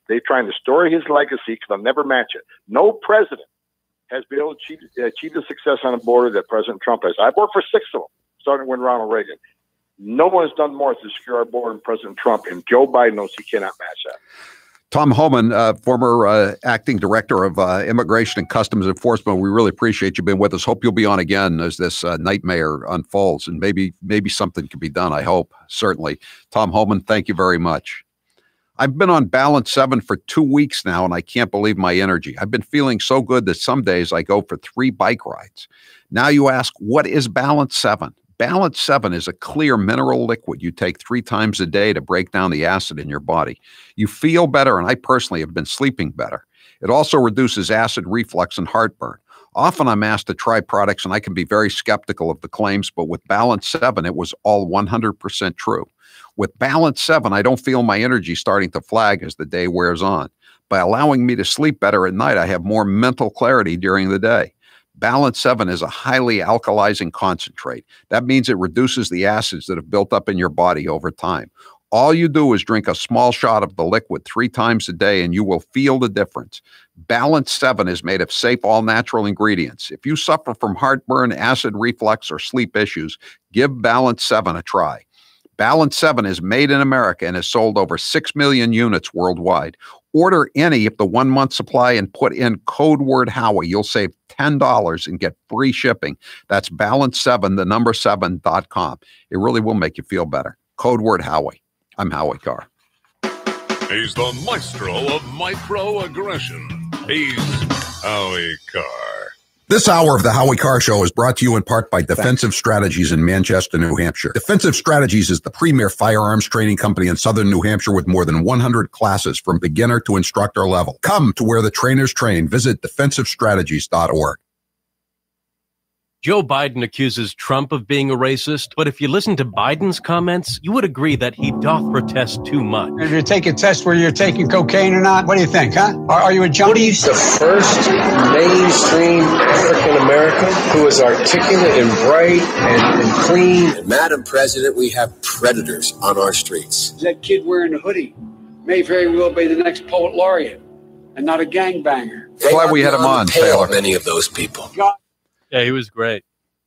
They're trying to story his legacy because they'll never match it. No president has been able to achieve, achieve the success on the border that President Trump has. I've worked for six of them, starting with Ronald Reagan. No one has done more to secure our border than President Trump, and Joe Biden knows he cannot match that. Tom Homan, uh, former uh, acting director of uh, Immigration and Customs Enforcement, we really appreciate you being with us. Hope you'll be on again as this uh, nightmare unfolds, and maybe maybe something can be done. I hope, certainly. Tom Homan, thank you very much. I've been on Balance seven for two weeks now, and I can't believe my energy. I've been feeling so good that some days I go for three bike rides. Now you ask, what is Balance seven? Balance seven is a clear mineral liquid you take three times a day to break down the acid in your body. You feel better, and I personally have been sleeping better. It also reduces acid reflux and heartburn. Often I'm asked to try products, and I can be very skeptical of the claims, but with Balance seven, it was all one hundred percent true. With Balance seven, I don't feel my energy starting to flag as the day wears on. By allowing me to sleep better at night, I have more mental clarity during the day. Balance seven is a highly alkalizing concentrate. That means it reduces the acids that have built up in your body over time. All you do is drink a small shot of the liquid three times a day, and you will feel the difference. Balance seven is made of safe, all-natural ingredients. If you suffer from heartburn, acid reflux, or sleep issues, give Balance seven a try. Balance seven is made in America and has sold over six million units worldwide. Order any of the one-month supply and put in code word Howie. You'll save ten dollars and get free shipping. That's balance seven, the number seven dot com. It really will make you feel better. Code word Howie. I'm Howie Carr. He's the maestro of microaggression. He's Howie Carr. This hour of the Howie Carr Show is brought to you in part by Defensive Strategies in Manchester, New Hampshire. Defensive Strategies is the premier firearms training company in southern New Hampshire with more than one hundred classes from beginner to instructor level. Come to where the trainers train. Visit defensive strategies dot org. Joe Biden accuses Trump of being a racist, but if you listen to Biden's comments, you would agree that he doth protest too much. If you take a test where you're taking cocaine or not, what do you think, huh? Are, are you a junkie? What do you the first mainstream African American who is articulate and bright and, and clean? And Madam President, we have predators on our streets. That kid wearing a hoodie may very well be the next poet laureate and not a gangbanger. That's why we had him on, Taylor. Many of those people. God. Yeah, he was great.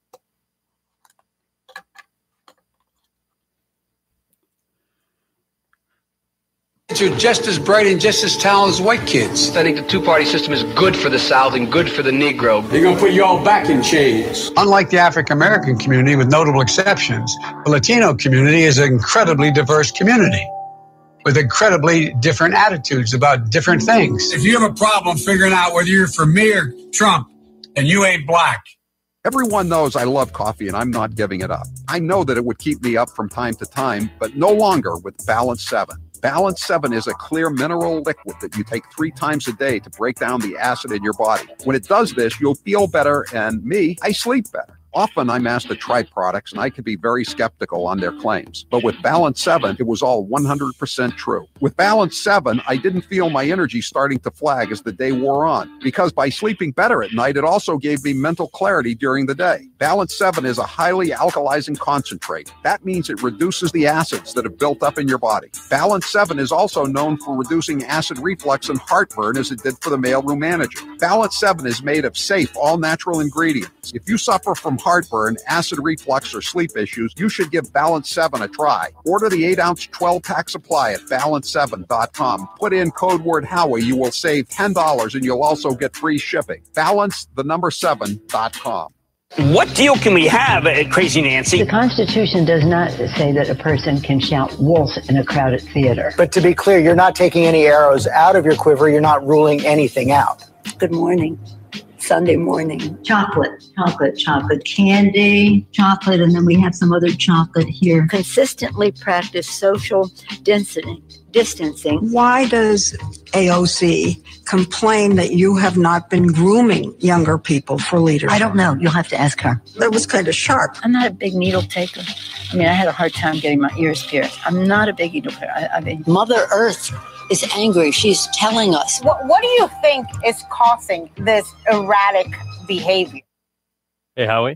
You're just as bright and just as talented as white kids. I think the two-party system is good for the South and good for the Negro. They're going to put you all back in chains. Unlike the African-American community, with notable exceptions, the Latino community is an incredibly diverse community with incredibly different attitudes about different things. If you have a problem figuring out whether you're for me or Trump, and you ain't black. Everyone knows I love coffee, and I'm not giving it up. I know that it would keep me up from time to time, but no longer with Balance seven. Balance seven is a clear mineral liquid that you take three times a day to break down the acid in your body. When it does this, you'll feel better, and me, I sleep better. Often I'm asked to try products, and I can be very skeptical on their claims. But with Balance seven, it was all one hundred percent true. With Balance seven, I didn't feel my energy starting to flag as the day wore on, because by sleeping better at night, it also gave me mental clarity during the day. Balance seven is a highly alkalizing concentrate. That means it reduces the acids that have built up in your body. Balance seven is also known for reducing acid reflux and heartburn, as it did for the mailroom manager. Balance seven is made of safe, all-natural ingredients. If you suffer from heartburn, acid reflux, or sleep issues, you should give Balance seven a try. Order the eight ounce twelve pack supply at balance seven dot com. Put in code word Howie. You will save ten dollars, and you'll also get free shipping. Balance, the number seven dot com. What deal can we have at Crazy Nancy? The Constitution does not say that a person can shout wolf in a crowded theater. But to be clear, you're not taking any arrows out of your quiver. You're not ruling anything out. Good morning. Sunday morning. Chocolate, chocolate, chocolate, candy, chocolate, and then we have some other chocolate here. Consistently practice social density, distancing. Why does A O C complain that you have not been grooming younger people for leadership? I don't know. You'll have to ask her. That was kind of sharp. I'm not a big needle taker. I mean, I had a hard time getting my ears pierced. I'm not a big needle taker. I, I mean, Mother Earth is angry. She's telling us. What, what do you think is causing this erratic behavior? Hey, Howie.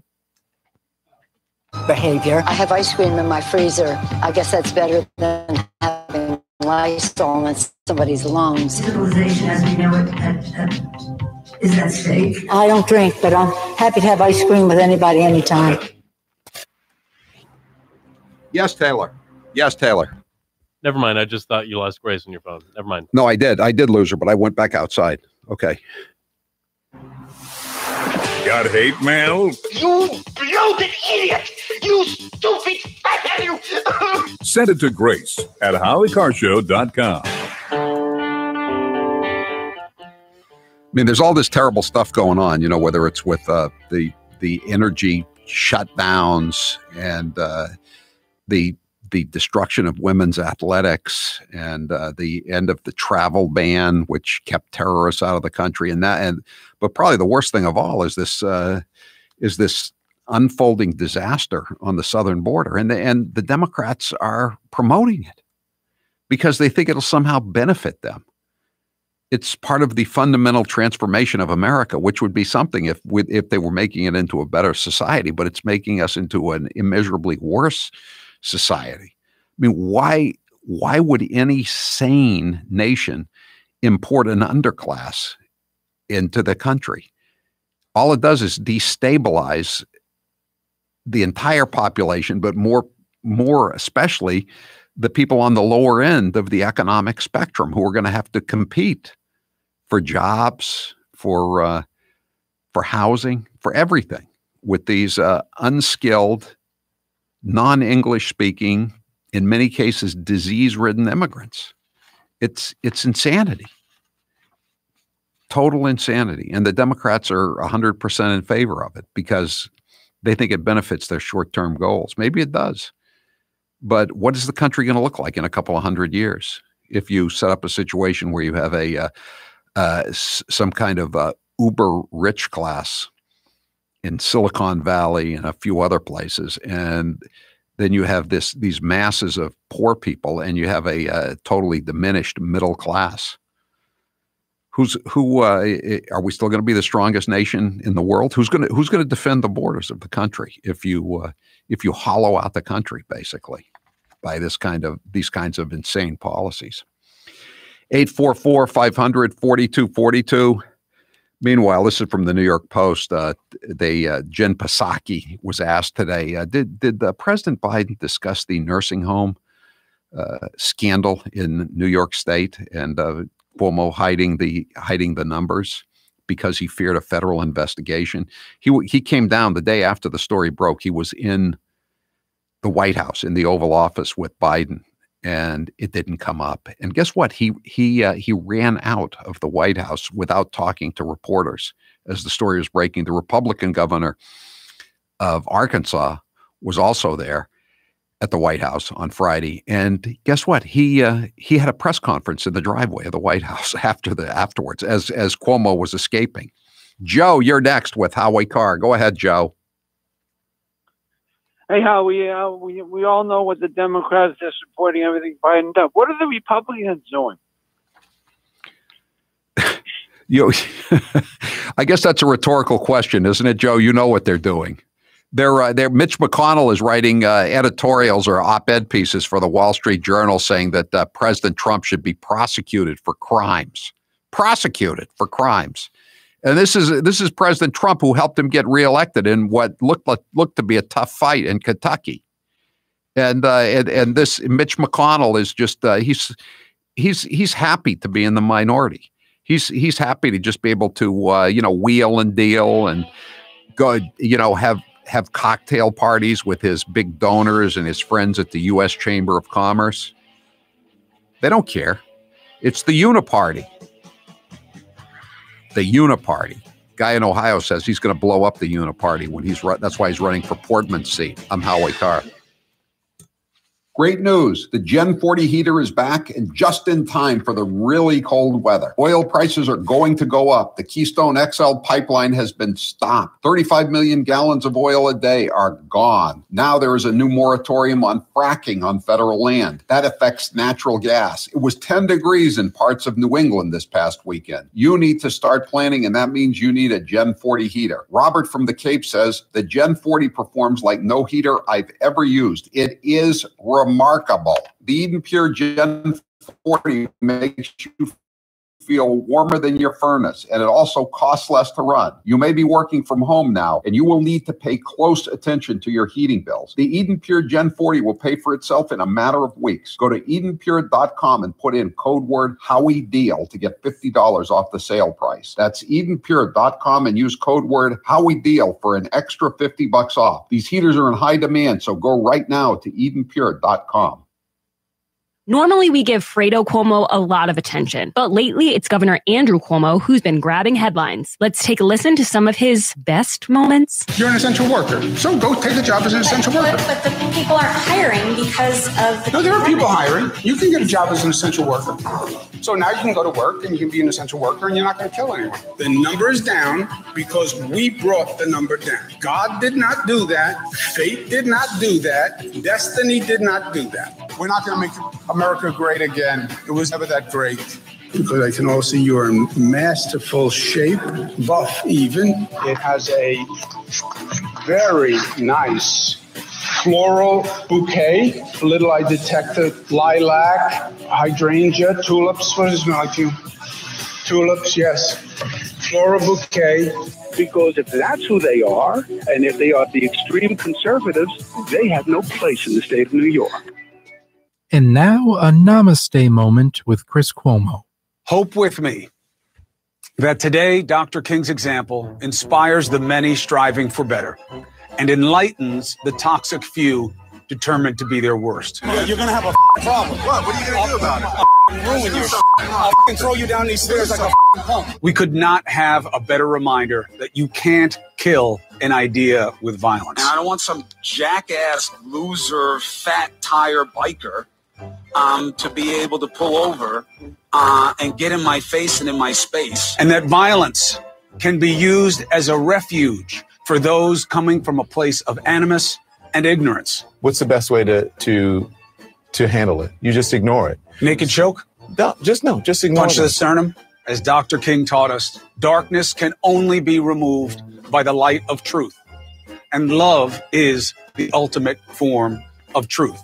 Behavior. I have ice cream in my freezer. I guess that's better than having Lysol in somebody's lungs. Civilization as we know it at, at, is at stake. I don't drink, but I'm happy to have ice cream with anybody anytime. Yes, Taylor. Yes, Taylor. Never mind. I just thought you lost Grace on your phone. Never mind. No, I did. I did lose her, but I went back outside. Okay. Got hate mail? You bloated idiot! You stupid fat you! Send it to Grace at howie carr show dot com. I mean, there's all this terrible stuff going on, you know, whether it's with uh, the the energy shutdowns and uh, the the destruction of women's athletics and uh, the end of the travel ban, which kept terrorists out of the country, and that. And but probably the worst thing of all is this uh, is this unfolding disaster on the southern border, and the, and the Democrats are promoting it because they think it'll somehow benefit them. It's part of the fundamental transformation of America, which would be something if we, if they were making it into a better society, but it's making us into an immeasurably worse society. I mean, why why would any sane nation import an underclass into the country? All it does is destabilize the entire population, but more more especially the people on the lower end of the economic spectrum who are going to have to compete for jobs, for uh, for housing, for everything with these uh, unskilled, non-English speaking, in many cases, disease-ridden immigrants. It's it's insanity. Total insanity. And the Democrats are one hundred percent in favor of it because they think it benefits their short-term goals. Maybe it does. But what is the country going to look like in a couple of hundred years if you set up a situation where you have a uh, uh, s- some kind of uh, uber-rich class in Silicon Valley and a few other places, and then you have this these masses of poor people, and you have a uh, totally diminished middle class? Who's who? Uh, are we still going to be the strongest nation in the world? Who's going to who's going to defend the borders of the country if you uh, if you hollow out the country basically by this kind of these kinds of insane policies? eight four four, five hundred, forty-two forty-two. Meanwhile, this is from the New York Post. Uh, they uh, Jen Psaki was asked today, uh, did did uh, President Biden discuss the nursing home uh, scandal in New York State and uh, Cuomo hiding the hiding the numbers because he feared a federal investigation? He he came down the day after the story broke. He was in the White House in the Oval Office with Biden, and it didn't come up. And guess what? He he uh, he ran out of the White House without talking to reporters as the story was breaking. The Republican governor of Arkansas was also there at the White House on Friday, and guess what? He uh, he had a press conference in the driveway of the White House after the afterwards, as as Cuomo was escaping. Joe, you're next with Howie Carr. Go ahead, Joe. Hey, Howie, uh, we we all know what the Democrats are supporting everything Biden does. What are the Republicans doing? You, I guess that's a rhetorical question, isn't it, Joe? You know what they're doing. They're, uh, they're Mitch McConnell is writing uh, editorials or op-ed pieces for the Wall Street Journal saying that uh, President Trump should be prosecuted for crimes. Prosecuted for crimes. And this is this is President Trump who helped him get reelected in what looked like, looked to be a tough fight in Kentucky. And uh, and and this Mitch McConnell is just uh, he's he's he's happy to be in the minority. He's he's happy to just be able to uh, you know wheel and deal and go you know have have cocktail parties with his big donors and his friends at the U S Chamber of Commerce. They don't care. It's the Uniparty. The Uniparty. Guy in Ohio says he's going to blow up the Uniparty when he's run. That's why he's running for Portman's seat. I'm Howie Carr. Great news. The Gen forty heater is back and just in time for the really cold weather. Oil prices are going to go up. The Keystone X L pipeline has been stopped. thirty-five million gallons of oil a day are gone. Now there is a new moratorium on fracking on federal land. That affects natural gas. It was ten degrees in parts of New England this past weekend. You need to start planning, and that means you need a Gen forty heater. Robert from the Cape says the Gen forty performs like no heater I've ever used. It is remarkable. The Eden Pure Gen forty makes you feel warmer than your furnace, and it also costs less to run. You may be working from home now, and you will need to pay close attention to your heating bills. The Eden Pure Gen forty will pay for itself in a matter of weeks. Go to eden pure dot com and put in code word Howie Deal to get fifty dollars off the sale price. That's eden pure dot com and use code word Howie Deal for an extra fifty bucks off. These heaters are in high demand, so go right now to eden pure dot com. Normally, we give Fredo Cuomo a lot of attention, but lately it's Governor Andrew Cuomo who's been grabbing headlines. Let's take a listen to some of his best moments. You're an essential worker, so go take a job as an essential worker. But, but the people aren't hiring because of the... No, there are people hiring. You can get a job as an essential worker. So now you can go to work and you can be an essential worker and you're not going to kill anyone. The number is down because we brought the number down. God did not do that. Fate did not do that. Destiny did not do that. We're not going to make America great again. It was never that great. Because I can also see you're in masterful shape, buff even. It has a very nice floral bouquet. Little I detected lilac, hydrangea, tulips. What does it smell like to you? Tulips, yes. Floral bouquet. Because if that's who they are, and if they are the extreme conservatives, they have no place in the state of New York. And now a namaste moment with Chris Cuomo. Hope with me that today Doctor King's example inspires the many striving for better and enlightens the toxic few determined to be their worst. You're going to have a problem. What? What are you going to do about it? I'll ruin you. I'll throw you down these stairs like a punk. We could not have a better reminder that you can't kill an idea with violence. And I don't want some jackass, loser, fat tire biker um, to be able to pull over uh, and get in my face and in my space. And that violence can be used as a refuge for those coming from a place of animus and ignorance. What's the best way to to to handle it? You just ignore it. Naked choke? No, just no, just ignore it. Punch to the sternum? As Doctor King taught us, darkness can only be removed by the light of truth. And love is the ultimate form of truth.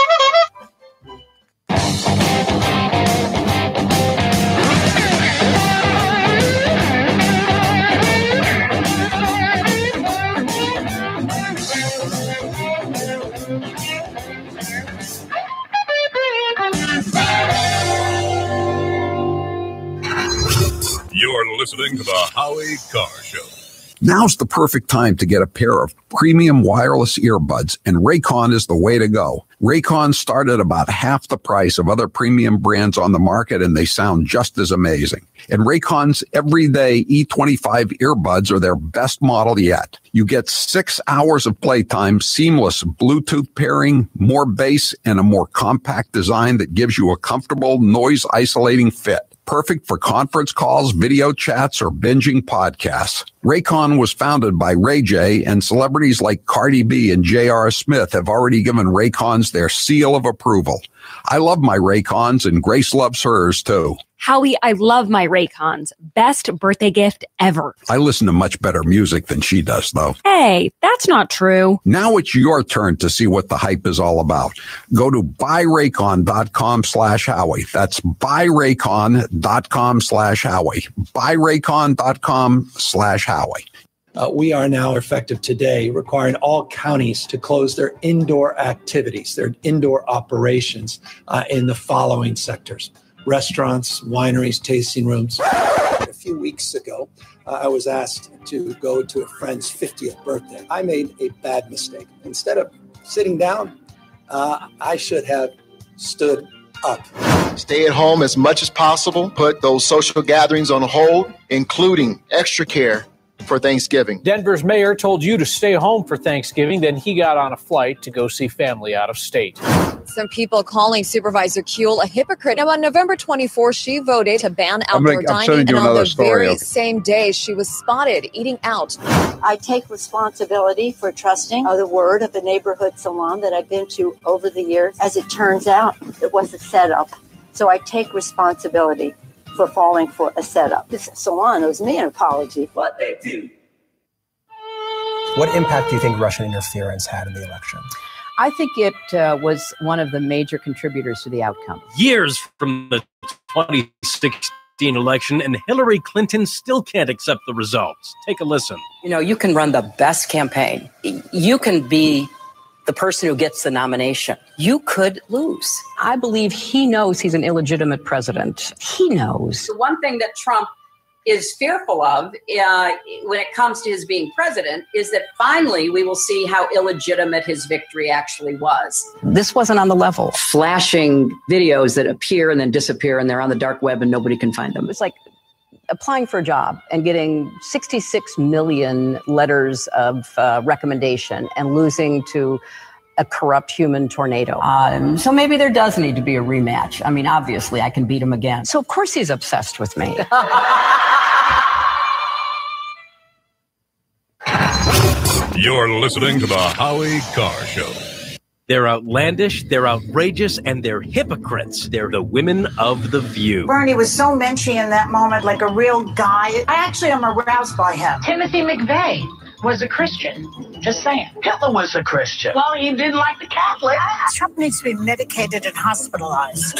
You're listening to the Howie Carr Show. Now's the perfect time to get a pair of premium wireless earbuds, and Raycon is the way to go. Raycon start at about half the price of other premium brands on the market, and they sound just as amazing. And Raycon's everyday E twenty-five earbuds are their best model yet. You get six hours of playtime, seamless Bluetooth pairing, more bass, and a more compact design that gives you a comfortable, noise-isolating fit. Perfect for conference calls, video chats, or binging podcasts. Raycon was founded by Ray J, and celebrities like Cardi B and J R. Smith have already given Raycons their seal of approval. I love my Raycons, and Grace loves hers, too. Howie, I love my Raycons. Best birthday gift ever. I listen to much better music than she does, though. Hey, that's not true. Now it's your turn to see what the hype is all about. Go to buy raycon dot com slash Howie. That's buy raycon dot com slash Howie. buy raycon dot com slash Howie. Uh, we are now effective today requiring all counties to close their indoor activities, their indoor operations uh, in the following sectors: restaurants, wineries, tasting rooms. A few weeks ago, uh, I was asked to go to a friend's fiftieth birthday. I made a bad mistake. Instead of sitting down, uh, I should have stood up. Stay at home as much as possible. Put those social gatherings on hold, including extra care for Thanksgiving. Denver's mayor told you to stay home for Thanksgiving, then he got on a flight to go see family out of state. Some people calling Supervisor Kuehl a hypocrite. Now, on November twenty-fourth, she voted to ban outdoor gonna, dining, and on the story, very okay. same day, she was spotted eating out. I take responsibility for trusting the word of the neighborhood salon that I've been to over the years. As it turns out, it was a setup. So I take responsibility for falling for a setup. This salon owes me an apology. What they do. What impact do you think Russian interference had in the election? I think it uh, was one of the major contributors to the outcome. Years from the twenty sixteen election, and Hillary Clinton still can't accept the results. Take a listen. You know, you can run the best campaign. You can be the person who gets the nomination. You could lose. I believe he knows he's an illegitimate president. He knows. The one thing that Trump is fearful of uh, when it comes to his being president is that finally we will see how illegitimate his victory actually was. This wasn't on the level. Flashing videos that appear and then disappear, and they're on the dark web and nobody can find them. It's like applying for a job and getting sixty-six million letters of uh, recommendation and losing to a corrupt human tornado. Um, so maybe there does need to be a rematch. I mean, obviously I can beat him again. So of course he's obsessed with me. You're listening to the Howie Carr Show. They're outlandish, they're outrageous, and they're hypocrites. They're the women of The View. Bernie was so menschy in that moment, like a real guy. I actually am aroused by him. Timothy McVeigh was a Christian. Just saying. Hitler was a Christian. Well, he didn't like the Catholics. Trump needs to be medicated and hospitalized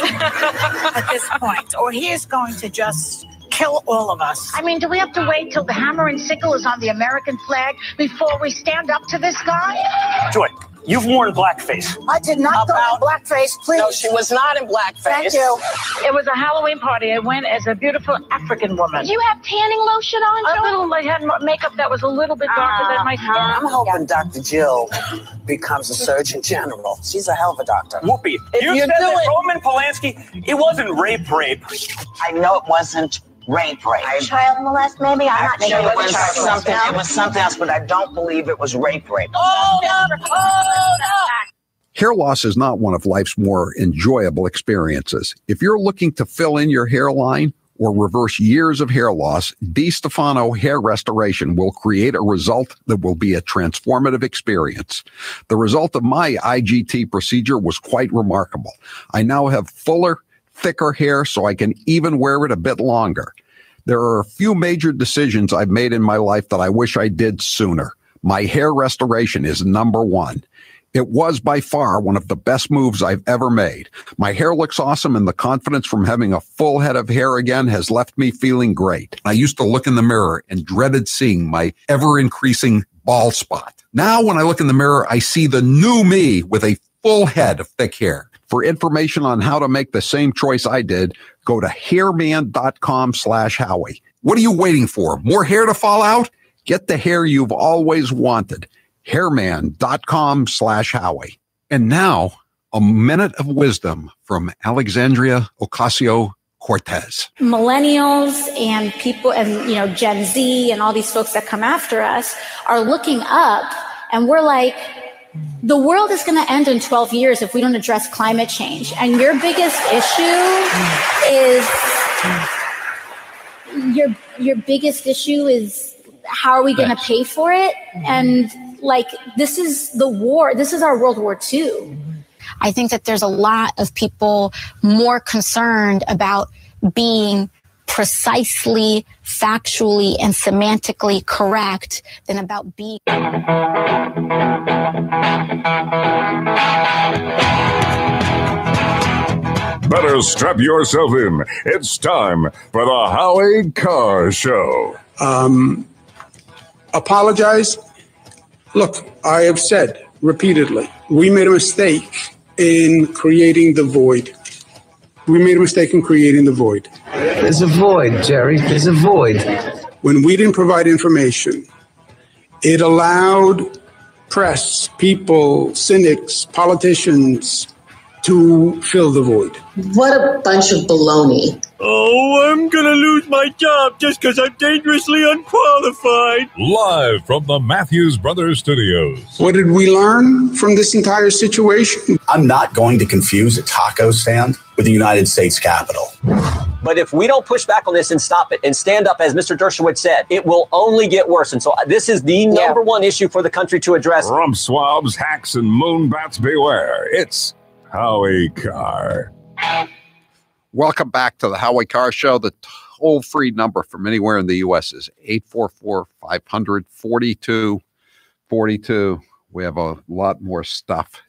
at this point, or he is going to just kill all of us. I mean, do we have to wait till the hammer and sickle is on the American flag before we stand up to this guy? Joy, you've worn blackface. I did not About, go in blackface, please. No, she was not in blackface. Thank you. It was a Halloween party. I went as a beautiful African woman. Did you have tanning lotion on, A little, I had makeup that was a little bit darker than my skin. I'm hoping Doctor Jill becomes a Surgeon General. She's a hell of a doctor. Whoopi, If you you said do that it- Roman Polanski, it wasn't rape rape. I know it wasn't rape rape. Child molest, maybe? I'm not Actually, sure it what was child something. molest. It was something else, but I don't believe it was rape rape. Oh, no. Oh, no. Hair loss is not one of life's more enjoyable experiences. If you're looking to fill in your hairline or reverse years of hair loss, DiStefano Hair Restoration will create a result that will be a transformative experience. The result of my I G T procedure was quite remarkable. I now have fuller, thicker hair, so I can even wear it a bit longer. There are a few major decisions I've made in my life that I wish I did sooner. My hair restoration is number one. It was by far one of the best moves I've ever made. My hair looks awesome, and the confidence from having a full head of hair again has left me feeling great. I used to look in the mirror and dreaded seeing my ever-increasing bald spot. Now, when I look in the mirror, I see the new me with a full head of thick hair. For information on how to make the same choice I did, go to hairman.com slash Howie. What are you waiting for? More hair to fall out? Get the hair you've always wanted. hairman.com slash Howie. And now, a minute of wisdom from Alexandria Ocasio-Cortez. Millennials and people and, you know, Gen Z and all these folks that come after us are looking up, and we're like, the world is going to end in twelve years if we don't address climate change. And your biggest issue is your your biggest issue is how are we going to pay for it? And like, this is the war. This is our World War Two. I think that there's a lot of people more concerned about being precisely, factually, and semantically correct than about being. Better strap yourself in. It's time for the Howie Carr Show. Um, apologize. Look, I have said repeatedly, we made a mistake in creating the void. We made a mistake in creating the void. There's a void, Jerry. There's a void. When we didn't provide information, it allowed press, people, cynics, politicians to fill the void. What a bunch of baloney. Oh, I'm gonna lose my job just because I'm dangerously unqualified. Live from the Matthews Brothers Studios. What did we learn from this entire situation? I'm not going to confuse a taco stand with the United States Capitol. But if we don't push back on this and stop it and stand up, as Mister Dershowitz said, it will only get worse. And so this is the number one issue for the country to address. Rump swabs, hacks, and moonbats beware. It's Howie Carr. Welcome back to the Howie Carr Show. The toll-free number from anywhere in the U S is eight four four, five hundred, forty-two forty-two. We have a lot more stuff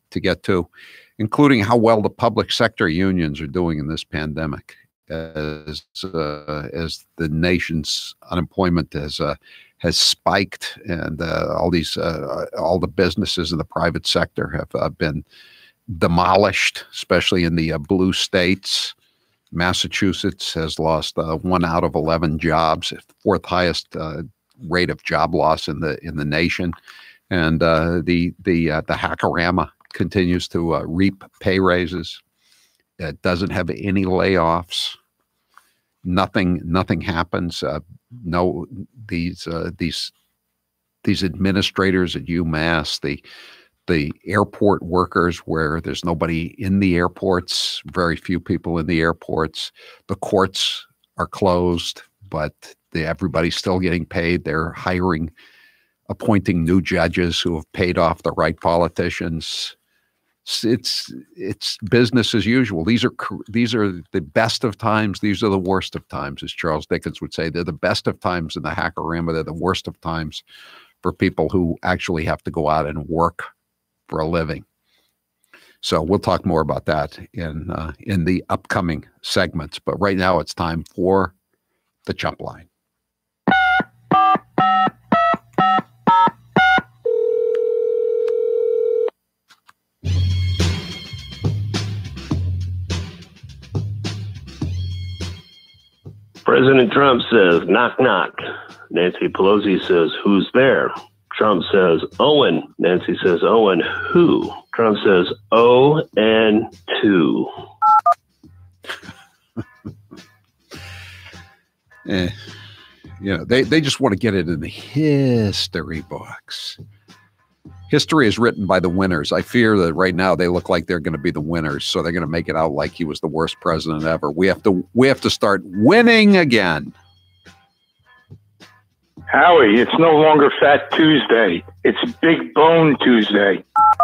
to get to, including how well the public sector unions are doing in this pandemic, as uh, as the nation's unemployment has uh, has spiked, and uh, all these uh, all the businesses in the private sector have uh, been demolished, especially in the uh, blue states. Massachusetts has lost uh, one out of eleven jobs, fourth highest uh, rate of job loss in the in the nation, and uh, the the uh, the Hackorama continues to uh, reap pay raises. It doesn't have any layoffs. Nothing nothing happens. Uh, no these uh, these these administrators at UMass, the the airport workers, where there's nobody in the airports, very few people in the airports. The courts are closed, but the, everybody's still getting paid. They're hiring, appointing new judges who have paid off the right politicians. It's it's business as usual. These are these are the best of times. These are the worst of times, as Charles Dickens would say. They're the best of times in the Hackorama. They're the worst of times for people who actually have to go out and work for a living. So we'll talk more about that in uh, in the upcoming segments. But right now it's time for the Chump Line. President Trump says, knock, knock. Nancy Pelosi says, who's there? Trump says, Owen. Nancy says, Owen, who? Trump says, oh, and two. eh, you know, they, they just want to get it in the history books. History is written by the winners. I fear that right now they look like they're going to be the winners, so they're going to make it out like he was the worst president ever. We have to we have to start winning again. Howie, it's no longer Fat Tuesday. It's Big Bone Tuesday.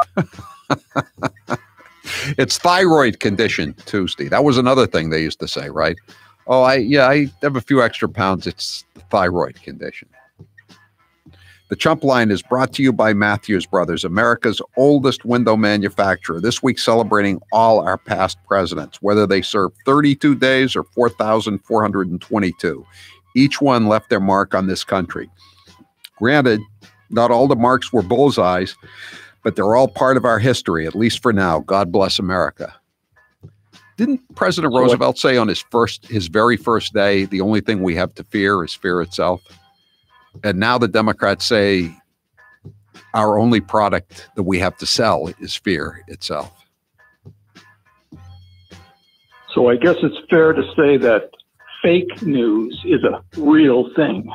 It's thyroid condition Tuesday. That was another thing they used to say, right? Oh, I yeah, I have a few extra pounds. It's the thyroid condition. The Chump Line is brought to you by Matthews Brothers, America's oldest window manufacturer. This week celebrating all our past presidents, whether they served thirty-two days or four thousand four hundred twenty-two. Each one left their mark on this country. Granted, not all the marks were bullseyes, but they're all part of our history, at least for now. God bless America. Didn't President Roosevelt say on his first, his very first day, the only thing we have to fear is fear itself? And now the Democrats say our only product that we have to sell is fear itself. So I guess it's fair to say that fake news is a real thing.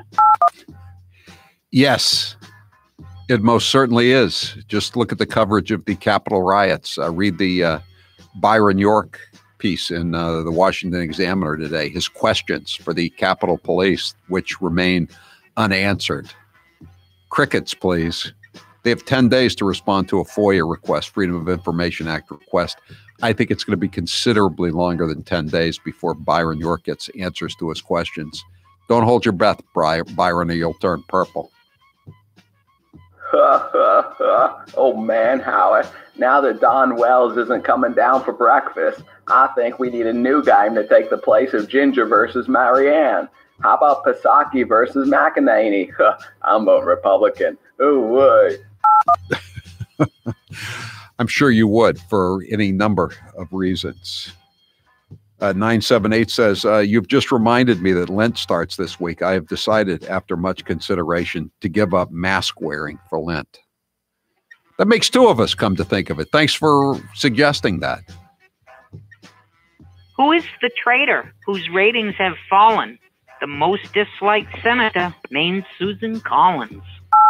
Yes, it most certainly is. Just look at the coverage of the Capitol riots. Uh, read the uh, Byron York piece in uh, the Washington Examiner today, his questions for the Capitol Police, which remain unanswered. Crickets, please. They have ten days to respond to a FOIA request, Freedom of Information Act request. I think it's going to be considerably longer than ten days before Byron York gets answers to his questions. Don't hold your breath, Byron, or you'll turn purple. Oh, man, Howard. Now that Don Wells isn't coming down for breakfast, I think we need a new guy to take the place of Ginger versus Marianne. How about Psaki versus McEnany? I'm a Republican. Who would? I'm sure you would, for any number of reasons. Uh, nine seven eight says, uh, you've just reminded me that Lent starts this week. I have decided, after much consideration, to give up mask wearing for Lent. That makes two of us, come to think of it. Thanks for suggesting that. Who is the traitor whose ratings have fallen? The most disliked senator, Maine's Susan Collins.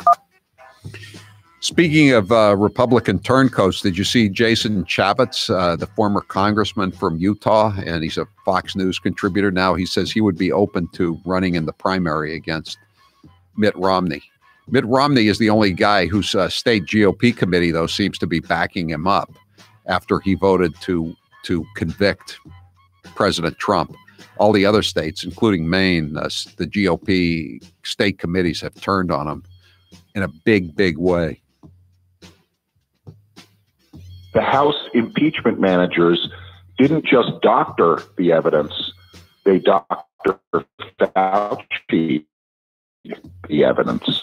Speaking of uh, Republican turncoats, did you see Jason Chaffetz, uh, the former congressman from Utah, and he's a Fox News contributor now? He says he would be open to running in the primary against Mitt Romney. Mitt Romney is the only guy whose uh, state G O P committee, though, seems to be backing him up after he voted to to convict President Trump. All the other states, including Maine, uh, the G O P state committees have turned on him in a big, big way. The House impeachment managers didn't just doctor the evidence, they doctor Fauci the evidence.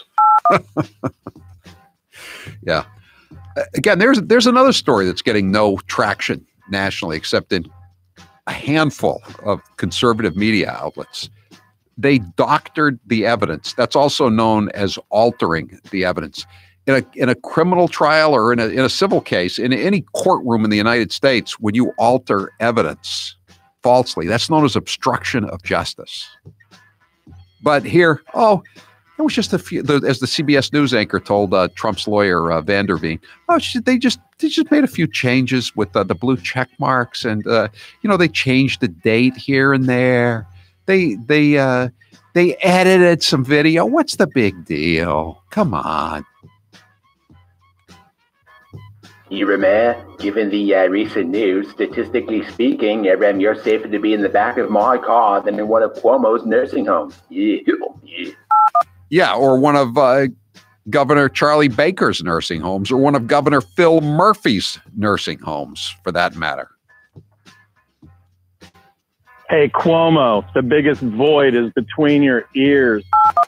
Yeah. Again, there's there's another story that's getting no traction nationally, except in a handful of conservative media outlets. They doctored the evidence. That's also known as altering the evidence. In a in a criminal trial or in a in a civil case, in any courtroom in the United States, when you alter evidence falsely, that's known as obstruction of justice. But here, oh, it was just a few. The, as the C B S News anchor told uh, Trump's lawyer uh, Vanderveen, oh, she, they just they just made a few changes with uh, the blue check marks, and uh, you know they changed the date here and there. They they uh, they edited some video. What's the big deal? Come on. Irama, given the uh, recent news, statistically speaking, Irama, you're safer to be in the back of my car than in one of Cuomo's nursing homes. Yeah, yeah. Yeah, or one of uh, Governor Charlie Baker's nursing homes, or one of Governor Phil Murphy's nursing homes, for that matter. Hey, Cuomo, the biggest void is between your ears.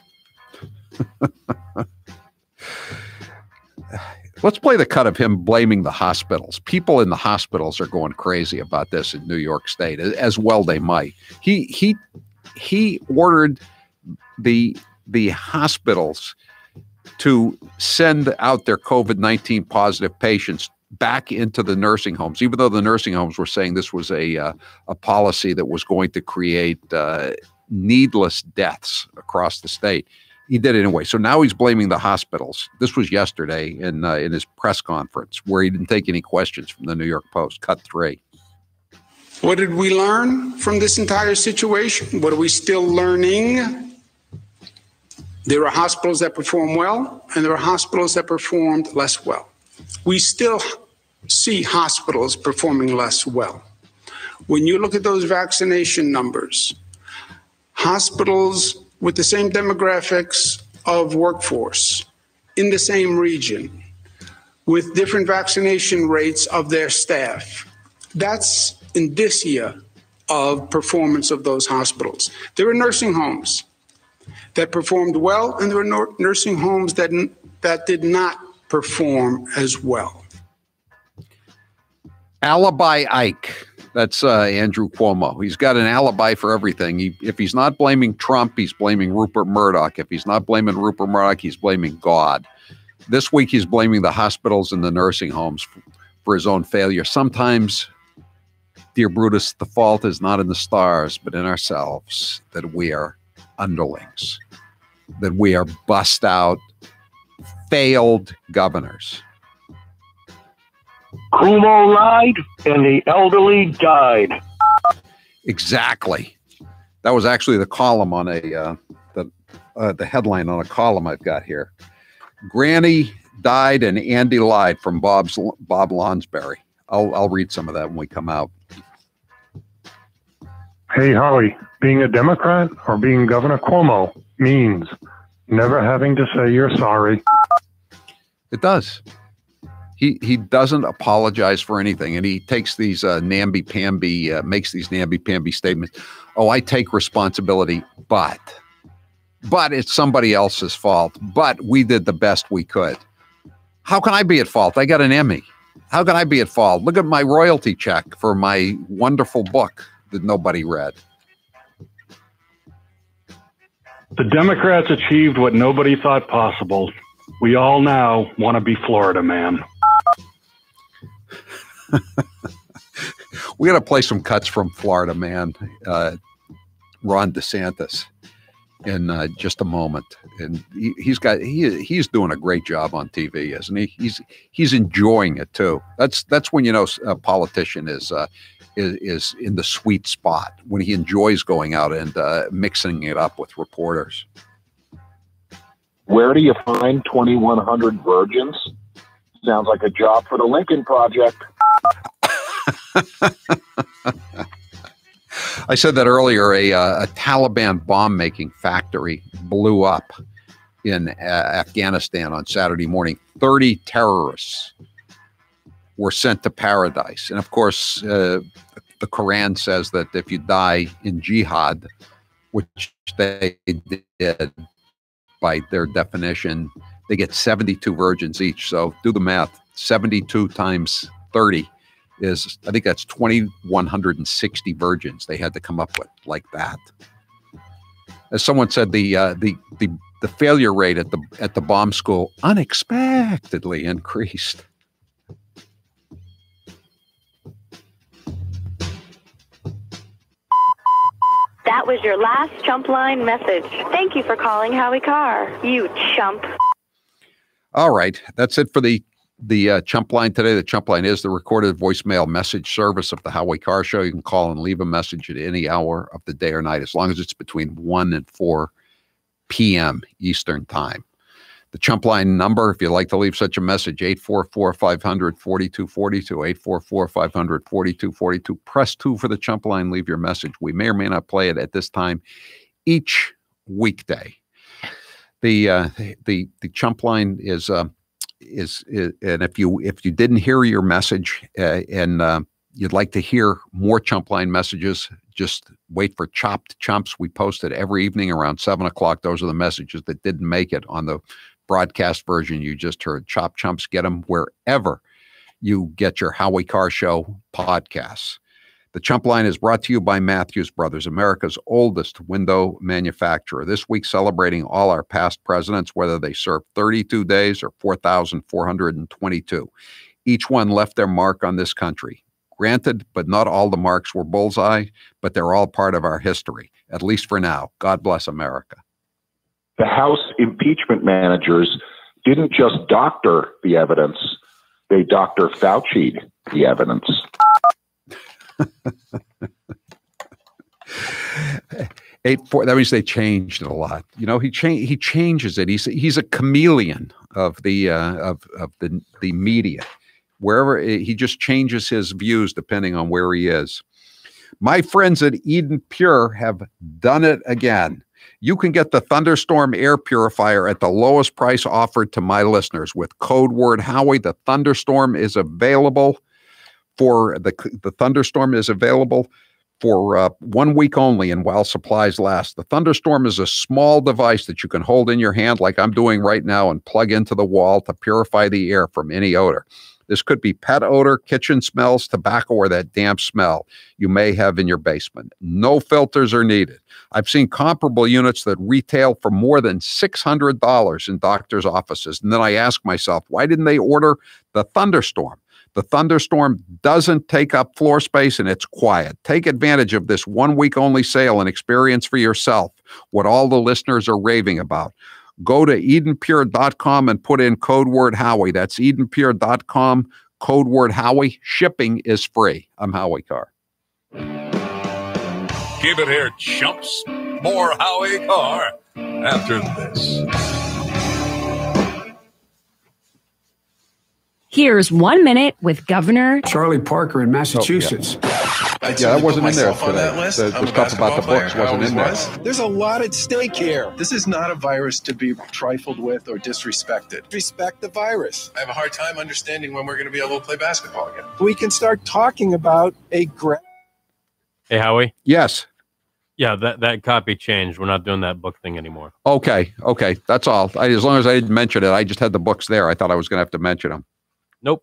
Let's play the cut of him blaming the hospitals. People in the hospitals are going crazy about this in New York State, as well they might. He he he ordered the the hospitals to send out their COVID nineteen positive patients back into the nursing homes, even though the nursing homes were saying this was a uh, a policy that was going to create uh, needless deaths across the state. He did it anyway. So now he's blaming the hospitals. This was yesterday in uh, in his press conference where he didn't take any questions from the New York Post. Cut three. What did we learn from this entire situation? What are we still learning? There are hospitals that perform well, and there are hospitals that performed less well. We still see hospitals performing less well. When you look at those vaccination numbers, hospitals with the same demographics of workforce in the same region with different vaccination rates of their staff, that's indicia of performance of those hospitals. There are nursing homes that performed well, and there are no nursing homes that, that did not perform as well. Alibi Ike. That's uh, Andrew Cuomo. He's got an alibi for everything. He, if he's not blaming Trump, he's blaming Rupert Murdoch. If he's not blaming Rupert Murdoch, he's blaming God. This week, he's blaming the hospitals and the nursing homes for, for his own failure. Sometimes, dear Brutus, the fault is not in the stars, but in ourselves, that we are underlings, that we are bust out, failed governors. Cuomo lied and the elderly died. Exactly. That was actually the column on a uh, the uh, the headline on a column I've got here. Granny died and Andy lied from Bob's Bob Lonsberry. I'll I'll read some of that when we come out. Hey Howie, being a Democrat or being Governor Cuomo means never having to say you're sorry. It does. He he doesn't apologize for anything, and he takes these uh, namby-pamby, uh, makes these namby-pamby statements. Oh, I take responsibility, but, but it's somebody else's fault. But we did the best we could. How can I be at fault? I got an Emmy. How can I be at fault? Look at my royalty check for my wonderful book that nobody read. The Democrats achieved what nobody thought possible. We all now want to be Florida man. We got to play some cuts from Florida man, uh, Ron DeSantis, in uh, just a moment. And he, he's got he he's doing a great job on T V, isn't he? He's he's enjoying it too. That's that's when you know a politician is uh, is, is in the sweet spot, when he enjoys going out and uh, mixing it up with reporters. Where do you find twenty-one hundred virgins? Sounds like a job for the Lincoln Project. I said that earlier. A, uh, a Taliban bomb-making factory blew up in uh, Afghanistan on Saturday morning. thirty terrorists were sent to paradise. And of course, uh, the Quran says that if you die in jihad, which they did by their definition, they get seventy-two virgins each. So do the math. seventy-two times thirty is, I think that's two thousand one hundred sixty virgins they had to come up with like that. As someone said, the uh, the the the failure rate at the at the bomb school unexpectedly increased. That was your last chump line message. Thank you for calling Howie Carr, you chump. All right, that's it for the the uh, chump line today. The chump line is the recorded voicemail message service of the Howie Carr Show. You can call and leave a message at any hour of the day or night, as long as it's between one and four p m Eastern Time. The chump line number, if you'd like to leave such a message, eight four four, five hundred, forty-two forty-two, eight four four, five hundred, forty-two forty-two. Press two for the chump line, leave your message. We may or may not play it at this time each weekday. The uh, the the chump line is, uh, is is and if you if you didn't hear your message uh, and uh, you'd like to hear more chump line messages, just wait for Chopped Chumps. We post it every evening around seven o'clock. Those are the messages that didn't make it on the broadcast version you just heard. Chopped Chumps, get them wherever you get your Howie Carr Show podcasts. The Chump Line is brought to you by Matthews Brothers, America's oldest window manufacturer. This week celebrating all our past presidents, whether they served thirty-two days or four thousand four hundred twenty-two. Each one left their mark on this country. Granted, but not all the marks were bullseye, but they're all part of our history, at least for now. God bless America. The House impeachment managers didn't just doctor the evidence, they Doctor Fauci'd the evidence. Eight four. That means they changed it a lot. You know, he change he changes it. He's he's a chameleon of the uh, of of the the media. Wherever he just changes his views depending on where he is. My friends at Eden Pure have done it again. You can get the Thunderstorm air purifier at the lowest price offered to my listeners with code word Howie. The Thunderstorm is available for the the Thunderstorm is available for uh, one week only and while supplies last. The Thunderstorm is a small device that you can hold in your hand like I'm doing right now and plug into the wall to purify the air from any odor. This could be pet odor, kitchen smells, tobacco, or that damp smell you may have in your basement. No filters are needed. I've seen comparable units that retail for more than six hundred dollars in doctors' offices. And then I ask myself, why didn't they order the Thunderstorm? The Thunderstorm doesn't take up floor space and it's quiet. Take advantage of this one week only sale and experience for yourself what all the listeners are raving about. Go to Eden Pure dot com and put in code word Howie. That's Eden Pure dot com, code word Howie. Shipping is free. I'm Howie Carr. Give it here, chumps. More Howie Carr after this. Here's One Minute with Governor Charlie Parker in Massachusetts. Oh, yeah. yeah, that wasn't in there today. That the, the stuff about the books wasn't in there. Was. There's a lot at stake here. This is not a virus to be trifled with or disrespected. Respect the virus. I have a hard time understanding when we're going to be able to play basketball again. We can start talking about a gra- Hey, Howie? Yes. Yeah, that, that copy changed. We're not doing that book thing anymore. Okay, okay. That's all. I, as long as I didn't mention it, I just had the books there. I thought I was going to have to mention them. Nope.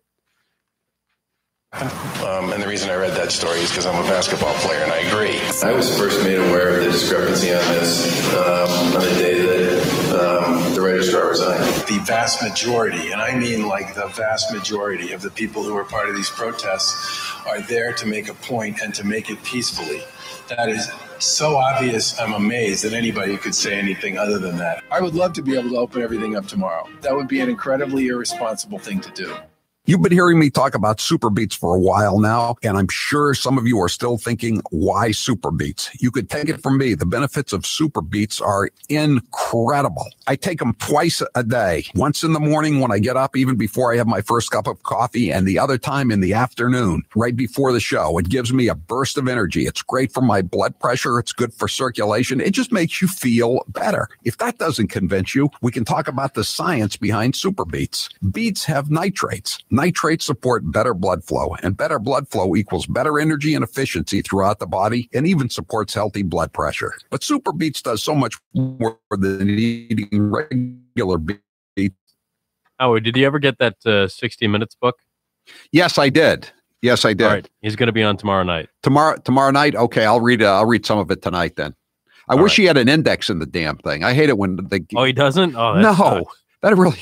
Um, and the reason I read that story is because I'm a basketball player, and I agree. I was first made aware of the discrepancy on this um, on the day that um, the registrar resigned. The vast majority, and I mean like the vast majority of the people who are part of these protests are there to make a point and to make it peacefully. That is so obvious, I'm amazed that anybody could say anything other than that. I would love to be able to open everything up tomorrow. That would be an incredibly irresponsible thing to do. You've been hearing me talk about Super Beets for a while now, and I'm sure some of you are still thinking, why Super Beets? You could take it from me. The benefits of Super Beets are incredible. I take them twice a day, once in the morning when I get up, even before I have my first cup of coffee, and the other time in the afternoon, right before the show. It gives me a burst of energy. It's great for my blood pressure. It's good for circulation. It just makes you feel better. If that doesn't convince you, we can talk about the science behind Super Beets. Beets have nitrates. Nitrates support better blood flow, and better blood flow equals better energy and efficiency throughout the body, and even supports healthy blood pressure. But Super Beets does so much more than eating regular beets. Oh, did you ever get that uh, sixty minutes book? Yes, I did. Yes, I did. All right. He's going to be on tomorrow night. Tomorrow, tomorrow night. Okay, I'll read. Uh, I'll read some of it tonight. Then, I All wish right. he had an index in the damn thing. I hate it when they. Oh, he doesn't. Oh, that no, sucks. that really.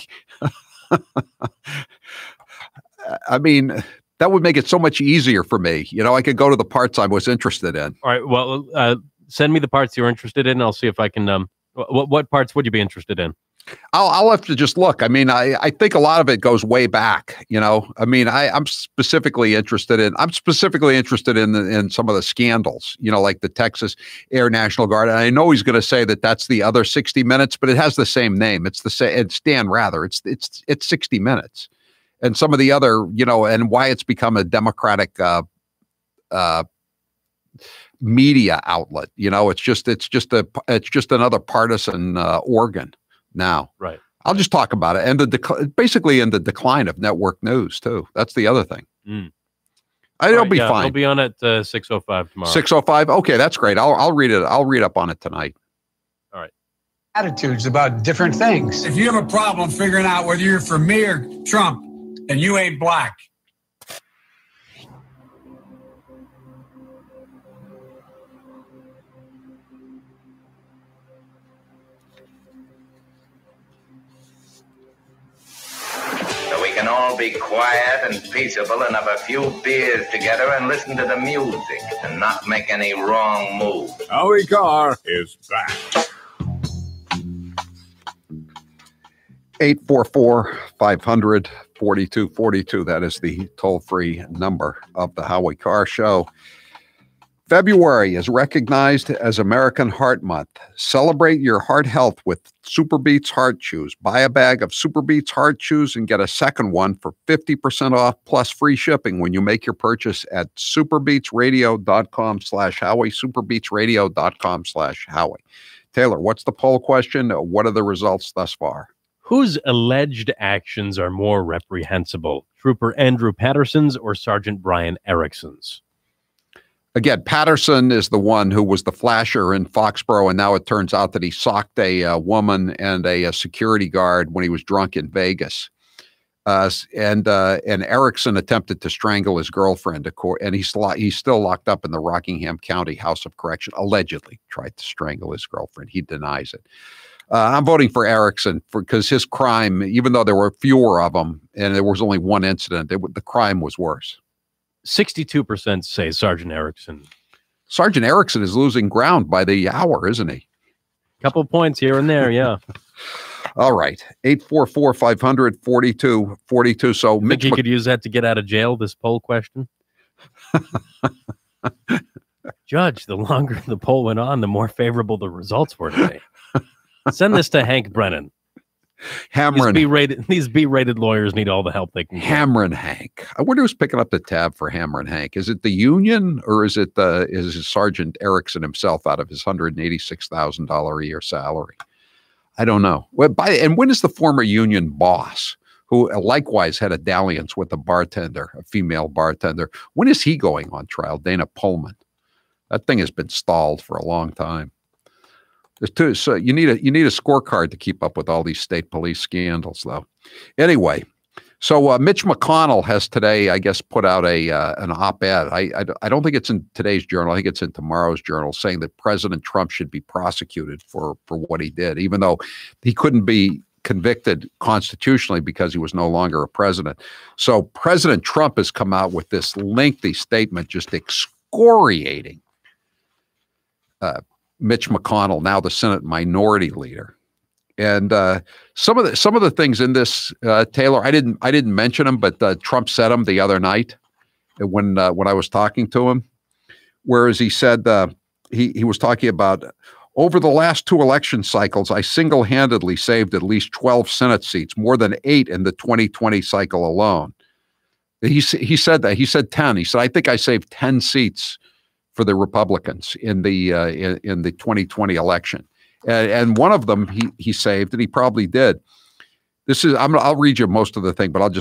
I mean, that would make it so much easier for me. You know, I could go to the parts I was interested in. All right. Well, uh, send me the parts you're interested in. I'll see if I can. Um, what what parts would you be interested in? I'll, I'll have to just look. I mean, I, I think a lot of it goes way back, you know, I mean, I, I'm specifically interested in, I'm specifically interested in, the, in some of the scandals, you know, like the Texas Air National Guard. And I know he's going to say that that's the other sixty minutes, but it has the same name. It's the same, it's Dan Rather. It's, it's, it's sixty minutes. And some of the other, you know, and why it's become a Democratic, uh, uh, media outlet, you know, it's just, it's just a, it's just another partisan, uh, organ. Now, right. I'll just talk about it. And the dec- basically in the decline of network news, too. That's the other thing. Mm. I, it'll right, be yeah, fine. I'll be on at uh, six oh five tomorrow. six oh five. Okay, that's great. I'll, I'll read it. I'll read up on it tonight. All right. Attitudes about different things. If you have a problem figuring out whether you're for me or Trump and you ain't black, we can all be quiet and peaceable and have a few beers together and listen to the music and not make any wrong moves. Howie Carr is back. eight four four, five hundred, forty-two forty-two. That is the toll-free number of the Howie Carr Show. February is recognized as American Heart Month. Celebrate your heart health with Super Beets Heart Chews. Buy a bag of Super Beets Heart Chews and get a second one for fifty percent off plus free shipping when you make your purchase at superbeatsradio.com slash Howie, superbeatsradio.com slash Howie. Taylor, what's the poll question? What are the results thus far? Whose alleged actions are more reprehensible, Trooper Andrew Patterson's or Sergeant Brian Erickson's? Again, Patterson is the one who was the flasher in Foxborough, and now it turns out that he socked a, uh woman and a, a security guard when he was drunk in Vegas. Uh, and uh, and Erickson attempted to strangle his girlfriend, and he's he's still locked up in the Rockingham County House of Correction. Allegedly tried to strangle his girlfriend. He denies it. Uh, I'm voting for Erickson because his crime, even though there were fewer of them and there was only one incident, it, the crime was worse. sixty-two percent say Sergeant Erickson. Sergeant Erickson is losing ground by the hour, isn't he? Couple points here and there, yeah. All right. eight four four, five hundred, forty-two forty-two. So you think he could use that to get out of jail, this poll question? Judge, the longer the poll went on, the more favorable the results were today. Send this to Hank Brennan. Hammerin. These B-rated, these B-rated lawyers need all the help they can get. Hammerin Hank. I wonder who's picking up the tab for Hammerin Hank. Is it the union or is it the is it Sergeant Erickson himself out of his one hundred eighty-six thousand dollars a year salary? I don't know. Well, by, and when is the former union boss, who likewise had a dalliance with a bartender, a female bartender, when is he going on trial? Dana Pullman. That thing has been stalled for a long time. There's two, so you need a you need a scorecard to keep up with all these state police scandals, though. Anyway, so uh, Mitch McConnell has today, I guess, put out a uh, an op-ed. I, I I don't think it's in today's journal. I think it's in tomorrow's journal, saying that President Trump should be prosecuted for for what he did, even though he couldn't be convicted constitutionally because he was no longer a president. So President Trump has come out with this lengthy statement, just excoriating Uh, Mitch McConnell, now the Senate Minority Leader, and uh, some of the some of the things in this, uh, Taylor, I didn't I didn't mention them, but uh, Trump said them the other night when uh, when I was talking to him. Whereas he said uh, he he was talking about over the last two election cycles, I single-handedly saved at least twelve Senate seats, more than eight in the twenty twenty cycle alone. He he said that he said ten. He said I think I saved ten seats for the Republicans in the uh, in, in the twenty twenty election, and, and one of them he he saved, and he probably did. This is I'm I'll read you most of the thing, but I'll just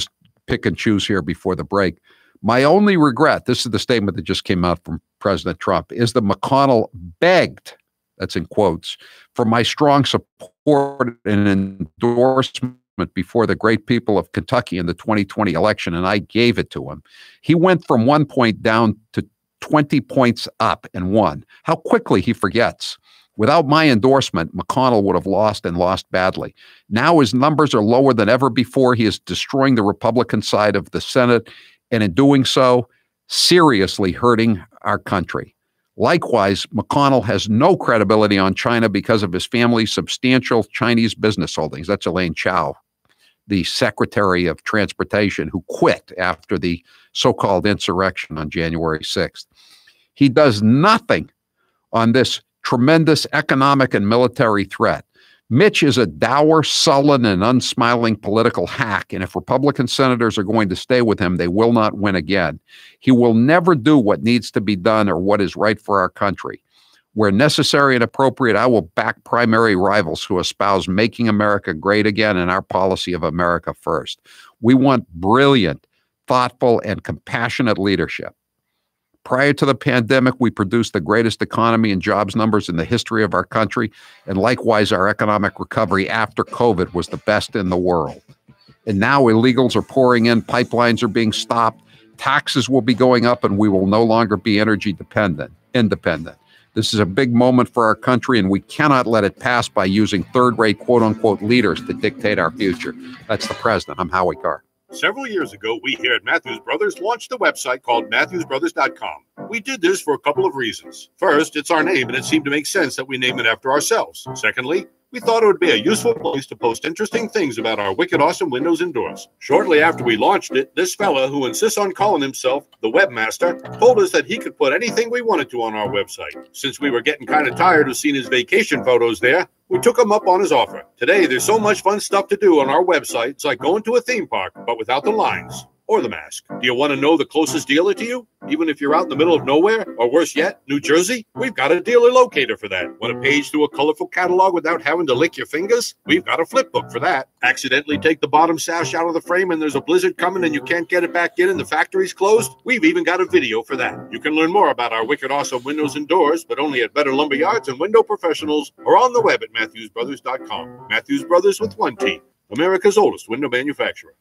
pick and choose here before the break. My only regret, this is the statement that just came out from President Trump, is that McConnell begged, that's in quotes, for my strong support and endorsement before the great people of Kentucky in the twenty twenty election, and I gave it to him. He went from one point down to twenty points up and won. How quickly he forgets. Without my endorsement, McConnell would have lost and lost badly. Now his numbers are lower than ever before. He is destroying the Republican side of the Senate, and in doing so, seriously hurting our country. Likewise, McConnell has no credibility on China because of his family's substantial Chinese business holdings. That's Elaine Chao, the Secretary of Transportation, who quit after the so-called insurrection on January sixth. He does nothing on this tremendous economic and military threat. Mitch is a dour, sullen, and unsmiling political hack, and if Republican senators are going to stay with him, they will not win again. He will never do what needs to be done or what is right for our country. Where necessary and appropriate, I will back primary rivals who espouse making America great again and our policy of America first. We want brilliant, thoughtful, and compassionate leadership. Prior to the pandemic, we produced the greatest economy and jobs numbers in the history of our country, and likewise, our economic recovery after COVID was the best in the world. And now illegals are pouring in, pipelines are being stopped, taxes will be going up, and we will no longer be energy dependent, independent. This is a big moment for our country, and we cannot let it pass by using third-rate, quote-unquote, leaders to dictate our future. That's the president. I'm Howie Carr. Several years ago, we here at Matthews Brothers launched a website called Matthews Brothers dot com. We did this for a couple of reasons. First, it's our name, and it seemed to make sense that we name it after ourselves. Secondly, we thought it would be a useful place to post interesting things about our wicked awesome windows and doors. Shortly after we launched it, this fella, who insists on calling himself the webmaster, told us that he could put anything we wanted to on our website. Since we were getting kind of tired of seeing his vacation photos there, we took him up on his offer. Today, there's so much fun stuff to do on our website, it's like going to a theme park, but without the lines or the mask. Do you want to know the closest dealer to you? Even if you're out in the middle of nowhere, or worse yet, New Jersey? We've got a dealer locator for that. Want to page through a colorful catalog without having to lick your fingers? We've got a flip book for that. Accidentally take the bottom sash out of the frame and there's a blizzard coming and you can't get it back in and the factory's closed? We've even got a video for that. You can learn more about our wicked awesome windows and doors, but only at Better Lumber Yards and Window Professionals, or on the web at Matthews Brothers dot com. Matthews Brothers with one T, America's oldest window manufacturer.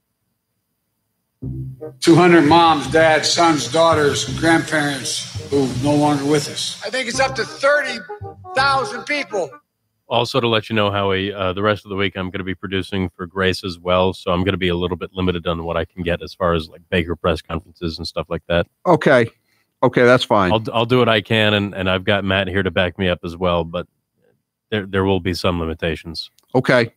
two hundred moms, dads, sons, daughters, grandparents who are no longer with us. I think it's up to thirty thousand people. Also, to let you know, Howie, uh, the rest of the week I'm going to be producing for Grace as well, so I'm going to be a little bit limited on what I can get as far as like Baker press conferences and stuff like that. Okay. Okay, that's fine. I'll I'll do what I can, and, and I've got Matt here to back me up as well, but there there will be some limitations. Okay.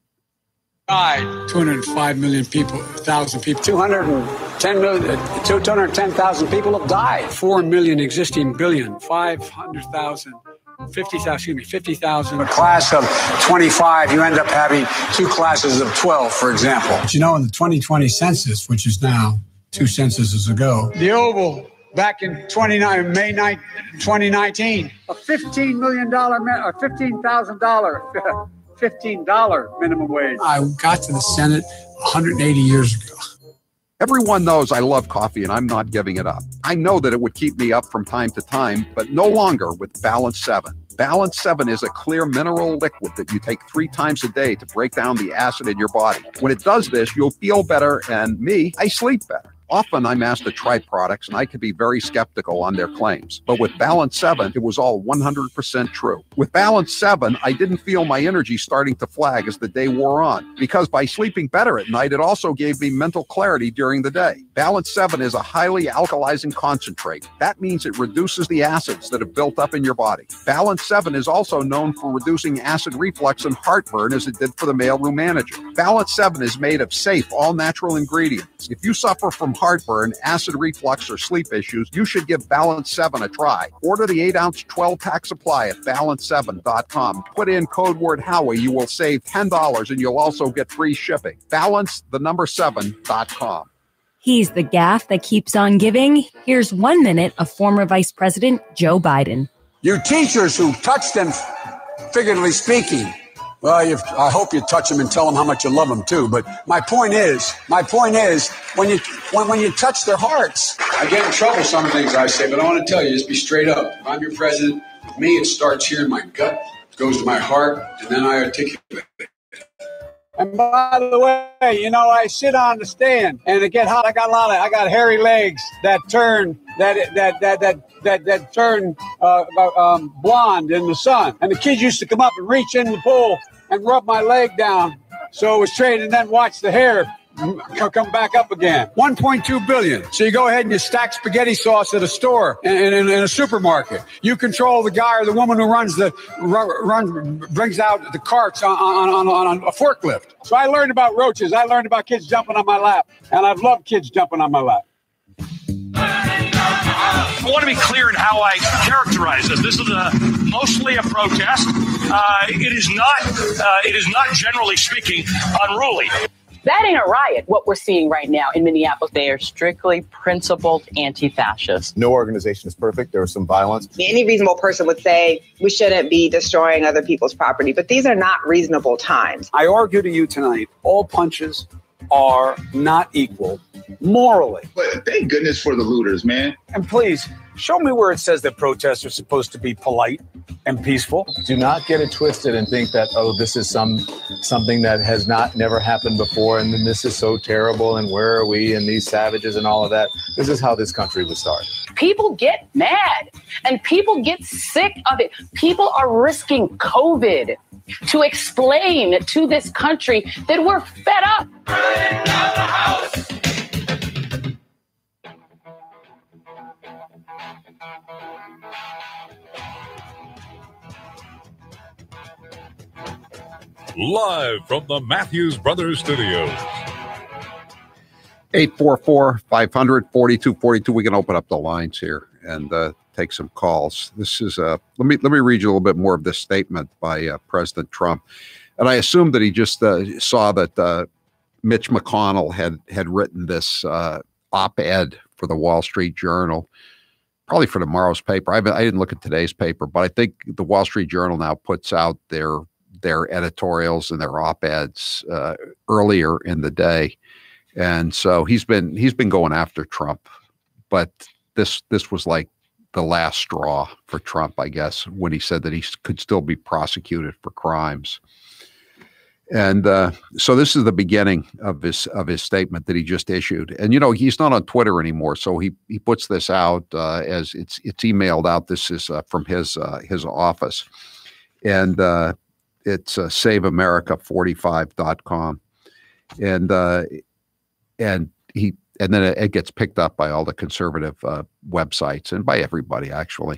Died. two hundred five million people, one thousand people. two hundred ten million, two hundred ten thousand people have died. four million existing billion. five hundred thousand. fifty thousand, excuse me, fifty thousand. A class of twenty-five, you end up having two classes of twelve, for example. But you know, in the twenty twenty census, which is now two censuses ago, the Oval back in twenty-nine, May ninth, twenty nineteen, a fifteen million dollars, a fifteen thousand dollars. fifteen dollars minimum wage. I got to the Senate one hundred eighty years ago. Everyone knows I love coffee and I'm not giving it up. I know that it would keep me up from time to time, but no longer with Balance seven. Balance seven is a clear mineral liquid that you take three times a day to break down the acid in your body. When it does this, you'll feel better, and me, I sleep better. Often I'm asked to try products and I can be very skeptical on their claims. But with Balance seven, it was all one hundred percent true. With Balance seven, I didn't feel my energy starting to flag as the day wore on, because by sleeping better at night, it also gave me mental clarity during the day. Balance seven is a highly alkalizing concentrate. That means it reduces the acids that have built up in your body. Balance seven is also known for reducing acid reflux and heartburn, as it did for the mailroom manager. Balance seven is made of safe, all-natural ingredients. If you suffer from heartburn, acid reflux, or sleep issues, you should give Balance seven a try. Order the eight ounce twelve pack supply at balance seven dot com. Put in code word Howie. You will save ten dollars and you'll also get free shipping. Balance, the number seven dot com. He's the gaff that keeps on giving. Here's one minute of former Vice President Joe Biden. You teachers who touched them, figuratively speaking, Well, you've, I hope you touch them and tell them how much you love them too. But my point is, my point is, when you when when you touch their hearts, I get in trouble. Some things I say, but I want to tell you, just be straight up. If I'm your president, with me, it starts here in my gut, goes to my heart, and then I articulate it. And by the way, you know, I sit on the stand and it get hot. I got a lot of, I got hairy legs that turn, that, that, that, that, that, that turn, uh, um, blonde in the sun. And the kids used to come up and reach in the pool and rub my leg down so it was straight and then watch the hair come back up again. one point two billion. So you go ahead and you stack spaghetti sauce at a store in, in, in a supermarket. You control the guy or the woman who runs the run, brings out the carts on, on, on, on a forklift. So I learned about roaches. I learned about kids jumping on my lap, and I've loved kids jumping on my lap. I want to be clear in how I characterize this. This is a, mostly a protest. Uh, it is not. Uh, it is not, generally speaking, unruly. That ain't a riot, what we're seeing right now in Minneapolis. They are strictly principled anti-fascists. No organization is perfect. There was some violence. Any reasonable person would say we shouldn't be destroying other people's property, but these are not reasonable times. I argue to you tonight, all punches are not equal morally. But thank goodness for the looters, man. And please, show me where it says that protests are supposed to be polite and peaceful. Do not get it twisted and think that, oh, this is some something that has not never happened before, and then this is so terrible, and where are we, and these savages and all of that. This is how this country was started. People get mad, and people get sick of it. People are risking COVID to explain to this country that we're fed up. Live from the Matthews Brothers Studios. eight four four, five hundred, forty-two forty-two. We can open up the lines here and uh, take some calls. This is uh, let me let me read you a little bit more of this statement by uh, President Trump. And I assume that he just uh, saw that uh, Mitch McConnell had had written this uh, op-ed for the Wall Street Journal, probably for tomorrow's paper. I, I didn't look at today's paper, but I think the Wall Street Journal now puts out their their editorials and their op-eds uh, earlier in the day. And so he's been he's been going after Trump, but this this was like the last straw for Trump, I guess, when he said that he could still be prosecuted for crimes. And uh, so this is the beginning of his of his statement that he just issued. And you know, he's not on Twitter anymore, so he he puts this out uh, as it's it's emailed out. This is uh, from his uh, his office, and uh, it's uh, save america forty-five dot com, and uh, and he and then it, it gets picked up by all the conservative uh, websites and by everybody actually.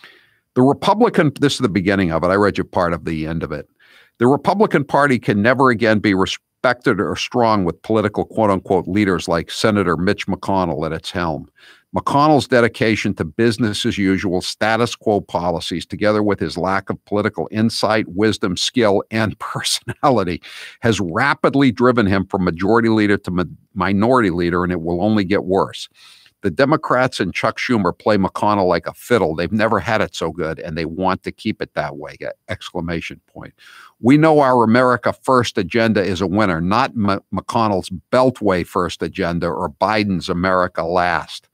The Republican, this is the beginning of it. I read you part of the end of it. The Republican Party can never again be respected or strong with political quote-unquote leaders like Senator Mitch McConnell at its helm. McConnell's dedication to business as usual, status quo policies, together with his lack of political insight, wisdom, skill, and personality, has rapidly driven him from majority leader to mi- minority leader, and it will only get worse. The Democrats and Chuck Schumer play McConnell like a fiddle. They've never had it so good, and they want to keep it that way, exclamation point. We know our America First agenda is a winner, not M- McConnell's Beltway First agenda or Biden's America Last.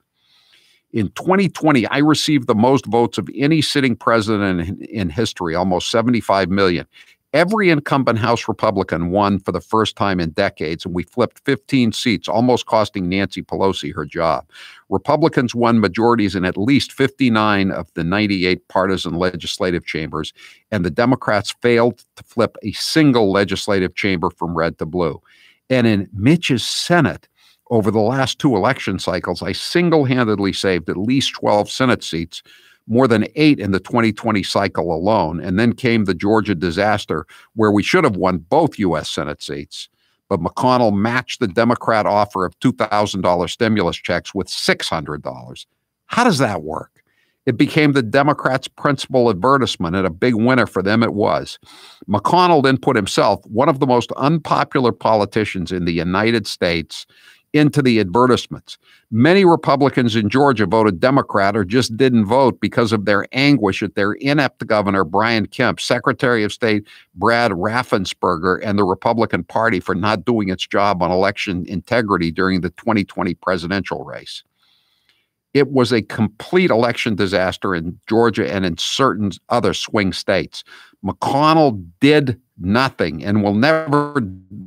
In twenty twenty, I received the most votes of any sitting president in, in history, almost seventy-five million. Every incumbent House Republican won for the first time in decades, and we flipped fifteen seats, almost costing Nancy Pelosi her job. Republicans won majorities in at least fifty-nine of the ninety-eight partisan legislative chambers, and the Democrats failed to flip a single legislative chamber from red to blue. And in Mitch's Senate, over the last two election cycles, I single-handedly saved at least twelve Senate seats, more than eight in the twenty twenty cycle alone. And then came the Georgia disaster, where we should have won both U S Senate seats. But McConnell matched the Democrat offer of two thousand dollars stimulus checks with six hundred dollars. How does that work? It became the Democrats' principal advertisement, and a big winner for them it was. McConnell then put himself, one of the most unpopular politicians in the United States, into the advertisements. Many Republicans in Georgia voted Democrat or just didn't vote because of their anguish at their inept governor, Brian Kemp, Secretary of State Brad Raffensperger, and the Republican Party for not doing its job on election integrity during the twenty twenty presidential race. It was a complete election disaster in Georgia and in certain other swing states. McConnell did nothing and will never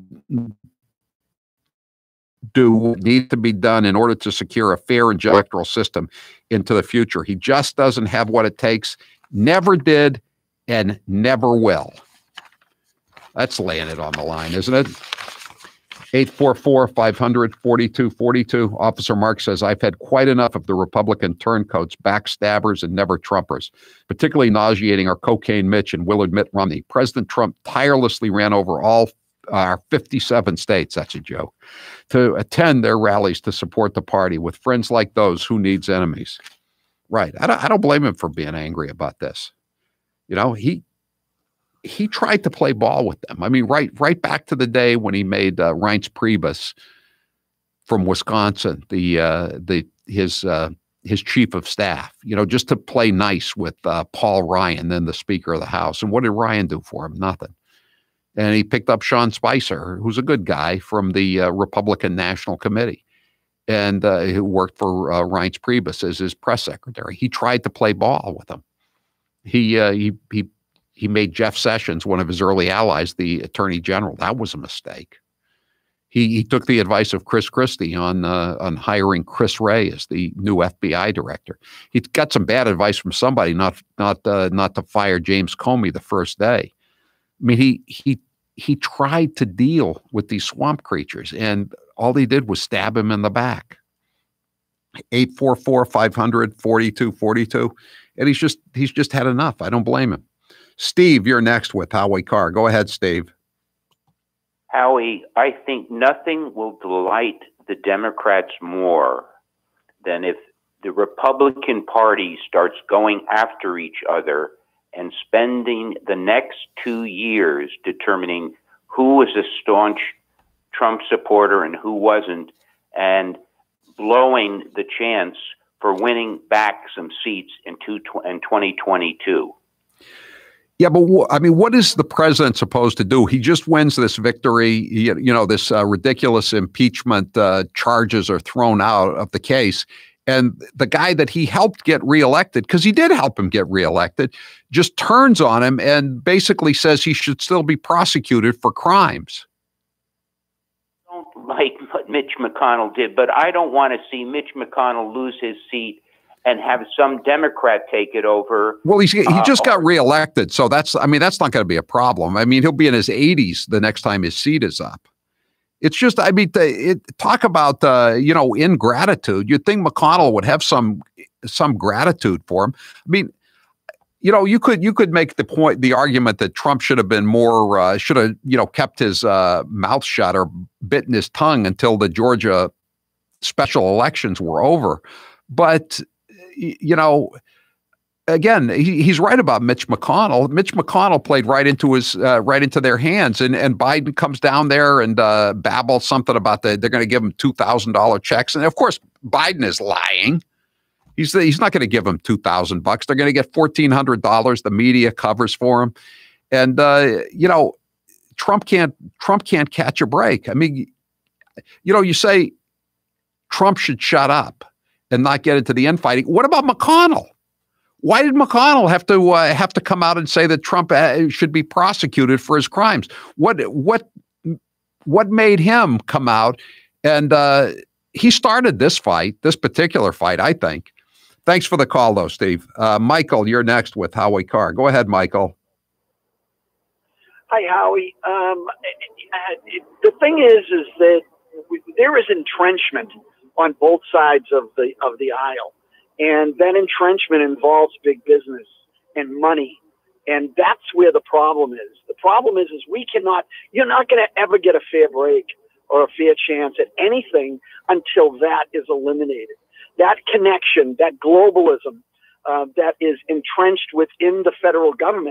do what needs to be done in order to secure a fair and just electoral system into the future. He just doesn't have what it takes, never did, and never will. That's laying it on the line, isn't it? eight four four, five hundred, forty-two forty-two. Officer Mark says, I've had quite enough of the Republican turncoats, backstabbers, and never Trumpers. Particularly nauseating are Cocaine Mitch and Willard Mitt Romney. President Trump tirelessly ran over all our uh, fifty-seven states, that's a joke, to attend their rallies to support the party. With friends like those, who needs enemies? Right. I don't, I don't blame him for being angry about this. You know, he he tried to play ball with them. I mean, right right back to the day when he made uh, Reince Priebus from Wisconsin, the uh, the his uh, his chief of staff, you know, just to play nice with uh, Paul Ryan, then the Speaker of the House. And what did Ryan do for him? Nothing. And he picked up Sean Spicer, who's a good guy from the uh, Republican National Committee, and uh, who worked for uh, Reince Priebus as his press secretary. He tried to play ball with him. He uh, he he he made Jeff Sessions, one of his early allies, the Attorney General. That was a mistake. He he took the advice of Chris Christie on uh, on hiring Chris Wray as the new F B I director. He got some bad advice from somebody not not uh, not to fire James Comey the first day. I mean, he he he tried to deal with these swamp creatures, and all he did was stab him in the back. eight four four, five hundred, forty-two forty-two. And he's just he's just had enough. I don't blame him. Steve, you're next with Howie Carr. Go ahead, Steve. Howie, I think nothing will delight the Democrats more than if the Republican Party starts going after each other and spending the next two years determining who was a staunch Trump supporter and who wasn't, and blowing the chance for winning back some seats in, two, in twenty twenty-two. Yeah, but w- I mean, what is the president supposed to do? He just wins this victory. You, you know, this uh, ridiculous impeachment uh, charges are thrown out of the case. And the guy that he helped get reelected, because he did help him get reelected, just turns on him and basically says he should still be prosecuted for crimes. I don't like what Mitch McConnell did, but I don't want to see Mitch McConnell lose his seat and have some Democrat take it over. Well, he's, he just uh, got reelected. So that's, I mean, that's not going to be a problem. I mean, he'll be in his eighties the next time his seat is up. It's just, I mean, the, it, talk about, uh, you know, ingratitude. You'd think McConnell would have some some gratitude for him. I mean, you know, you could you could make the point, the argument that Trump should have been more, uh, should have, you know, kept his uh, mouth shut or bitten his tongue until the Georgia special elections were over. But, you know, again, he, he's right about Mitch McConnell. Mitch McConnell played right into his uh, right into their hands, and and Biden comes down there and uh, babbles something about the they're going to give him two thousand dollar checks, and of course Biden is lying. He's he's not going to give him two thousand bucks. They're going to get fourteen hundred dollars. The media covers for him, and uh, you know, Trump can't Trump can't catch a break. I mean, you know, you say Trump should shut up and not get into the infighting. What about McConnell? Why did McConnell have to uh, have to come out and say that Trump uh, should be prosecuted for his crimes? What what what made him come out? And uh, he started this fight, this particular fight, I think. Thanks for the call, though, Steve. Uh, Michael, you're next with Howie Carr. Go ahead, Michael. Hi, Howie. Um, the thing is, is that there is entrenchment on both sides of the of the aisle. And that entrenchment involves big business and money. And that's where the problem is. The problem is, is we cannot, you're not going to ever get a fair break or a fair chance at anything until that is eliminated. That connection, that globalism uh, that is entrenched within the federal government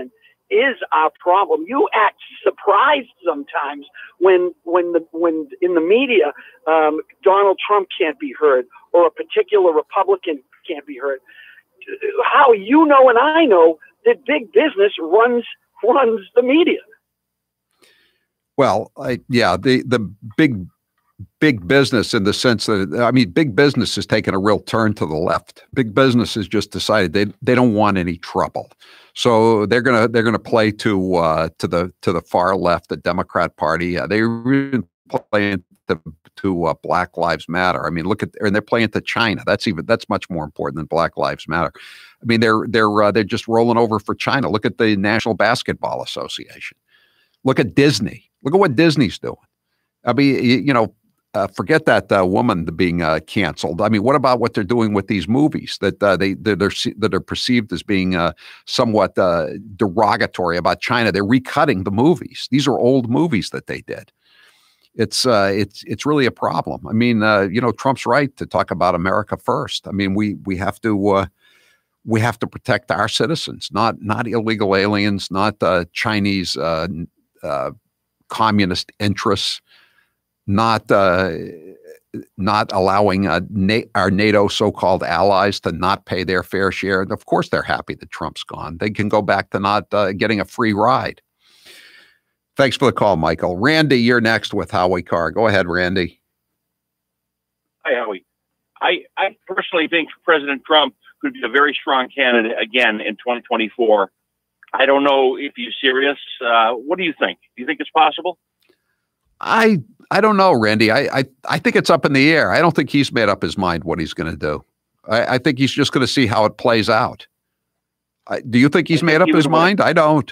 is our problem. You act surprised sometimes when when the when in the media um, Donald Trump can't be heard or a particular Republican can't be heard. How you know and I know that big business runs runs the media. Well, I, yeah, the the big big business in the sense that, I mean, big business has taken a real turn to the left. Big business has just decided they they don't want any trouble, so they're gonna they're gonna play to uh, to the to the far left, the Democrat Party. Uh, they really playing to to uh, Black Lives Matter. I mean, look at and they're playing to China. That's even that's much more important than Black Lives Matter. I mean, they're they're uh, they're just rolling over for China. Look at the National Basketball Association. Look at Disney. Look at what Disney's doing. I mean, you, you know, uh, forget that uh, woman being uh, canceled. I mean, what about what they're doing with these movies that uh, they that are that are perceived as being uh, somewhat uh, derogatory about China? They're recutting the movies. These are old movies that they did. It's uh, it's it's really a problem. I mean, uh, you know, Trump's right to talk about America first. I mean, we we have to uh, we have to protect our citizens, not not illegal aliens, not uh, Chinese uh, uh, communist interests, not uh, not allowing uh, Na our NATO so-called allies to not pay their fair share. And of course, they're happy that Trump's gone. They can go back to not uh, getting a free ride. Thanks for the call, Michael. Randy, you're next with Howie Carr. Go ahead, Randy. Hi, Howie. I, I personally think President Trump could be a very strong candidate again in twenty twenty-four. I don't know if he's serious. Uh, what do you think? Do you think it's possible? I I don't know, Randy. I I, I think it's up in the air. I don't think he's made up his mind what he's going to do. I, I think he's just going to see how it plays out. I, do you think he's made up his mind? I don't.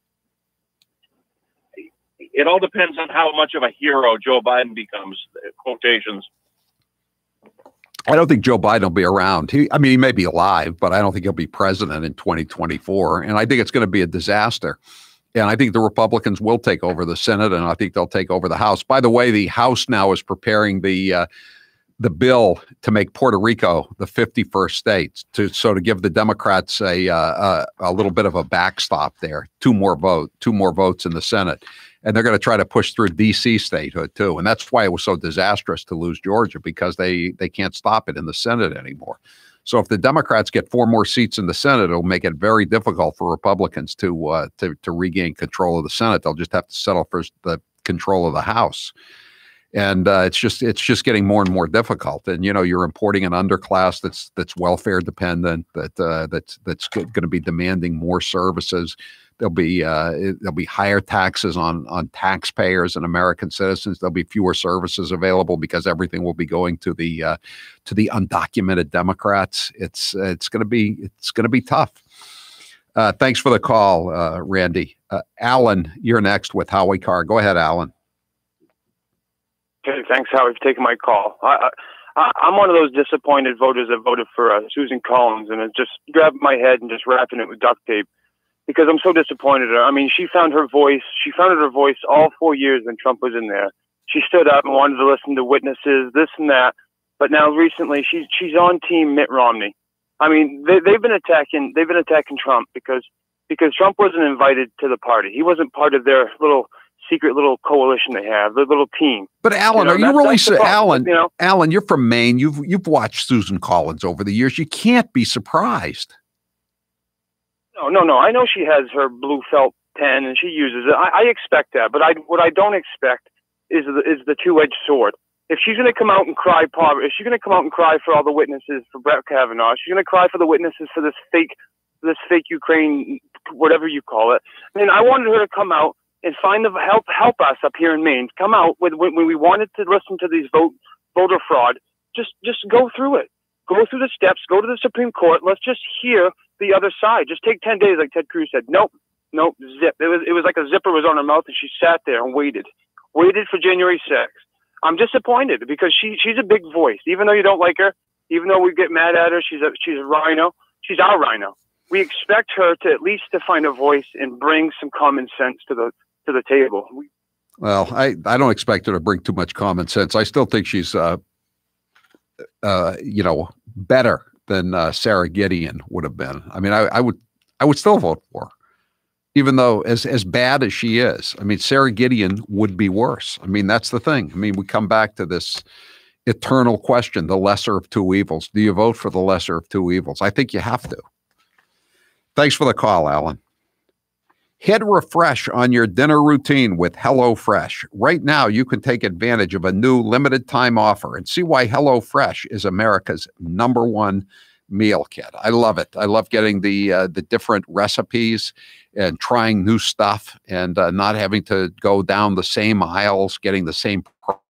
It all depends on how much of a hero Joe Biden becomes. Quotations. I don't think Joe Biden will be around. He, I mean, he may be alive, but I don't think he'll be president in twenty twenty-four. And I think it's going to be a disaster. And I think the Republicans will take over the Senate, and I think they'll take over the House. By the way, the House now is preparing the uh, the bill to make Puerto Rico the fifty-first state, to so to give the Democrats a uh, a, a little bit of a backstop there. Two more vote, two more votes in the Senate. And they're going to try to push through D C statehood, too. And that's why it was so disastrous to lose Georgia, because they, they can't stop it in the Senate anymore. So if the Democrats get four more seats in the Senate, it'll make it very difficult for Republicans to, uh, to, to regain control of the Senate. They'll just have to settle for the control of the House. And uh, it's just it's just getting more and more difficult. And, you know, you're importing an underclass that's that's welfare dependent, that uh, that's that's going to be demanding more services. There'll be uh, there'll be higher taxes on on taxpayers and American citizens. There'll be fewer services available because everything will be going to the uh, to the undocumented Democrats. It's it's going to be it's going to be tough. Uh, thanks for the call, uh, Randy. Uh, Alan, you're next with Howie Carr. Go ahead, Alan. Okay, thanks, Howie, for taking my call. I, I, I'm one of those disappointed voters that voted for uh, Susan Collins, and it just grabbed my head and just wrapping it with duct tape, because I'm so disappointed. I mean, she found her voice. She found her voice all four years when Trump was in there. She stood up and wanted to listen to witnesses, this and that. But now recently, she's she's on Team Mitt Romney. I mean, they, they've been attacking they've been attacking Trump because because Trump wasn't invited to the party. He wasn't part of their little secret little coalition they have, their little team. But Alan, you know, are you really so, Alan? You know? Alan, you're from Maine. You've you've watched Susan Collins over the years. You can't be surprised. No, no, no. I know she has her blue felt pen and she uses it. I, I expect that, but I what I don't expect is the, is the two-edged sword. If she's going to come out and cry poverty, if she's going to come out and cry for all the witnesses for Brett Kavanaugh, she's going to cry for the witnesses for this fake, this fake Ukraine, whatever you call it. I mean, I wanted her to come out and find the help help us up here in Maine. Come out with when, when we wanted to listen to these vote voter fraud. Just just go through it. Go through the steps. Go to the Supreme Court. Let's just hear the other side. Just take ten days, like Ted Cruz said. Nope, nope. Zip. It was it was like a zipper was on her mouth, and she sat there and waited, waited for January sixth. I'm disappointed because she she's a big voice. Even though you don't like her, even though we get mad at her, she's a she's a rhino. She's our rhino. We expect her to at least to find a voice and bring some common sense to the to the table. We Well, I, I don't expect her to bring too much common sense. I still think she's, uh, uh, you know, better than uh, Sarah Gideon would have been. I mean, I, I would I would still vote for her. Even though as, as bad as she is, I mean, Sarah Gideon would be worse. I mean, that's the thing. I mean, we come back to this eternal question, the lesser of two evils. Do you vote for the lesser of two evils? I think you have to. Thanks for the call, Alan. Hit refresh on your dinner routine with HelloFresh. Right now, you can take advantage of a new limited time offer and see why HelloFresh is America's number one meal kit. I love it. I love getting the uh, the different recipes and trying new stuff and uh, not having to go down the same aisles, getting the same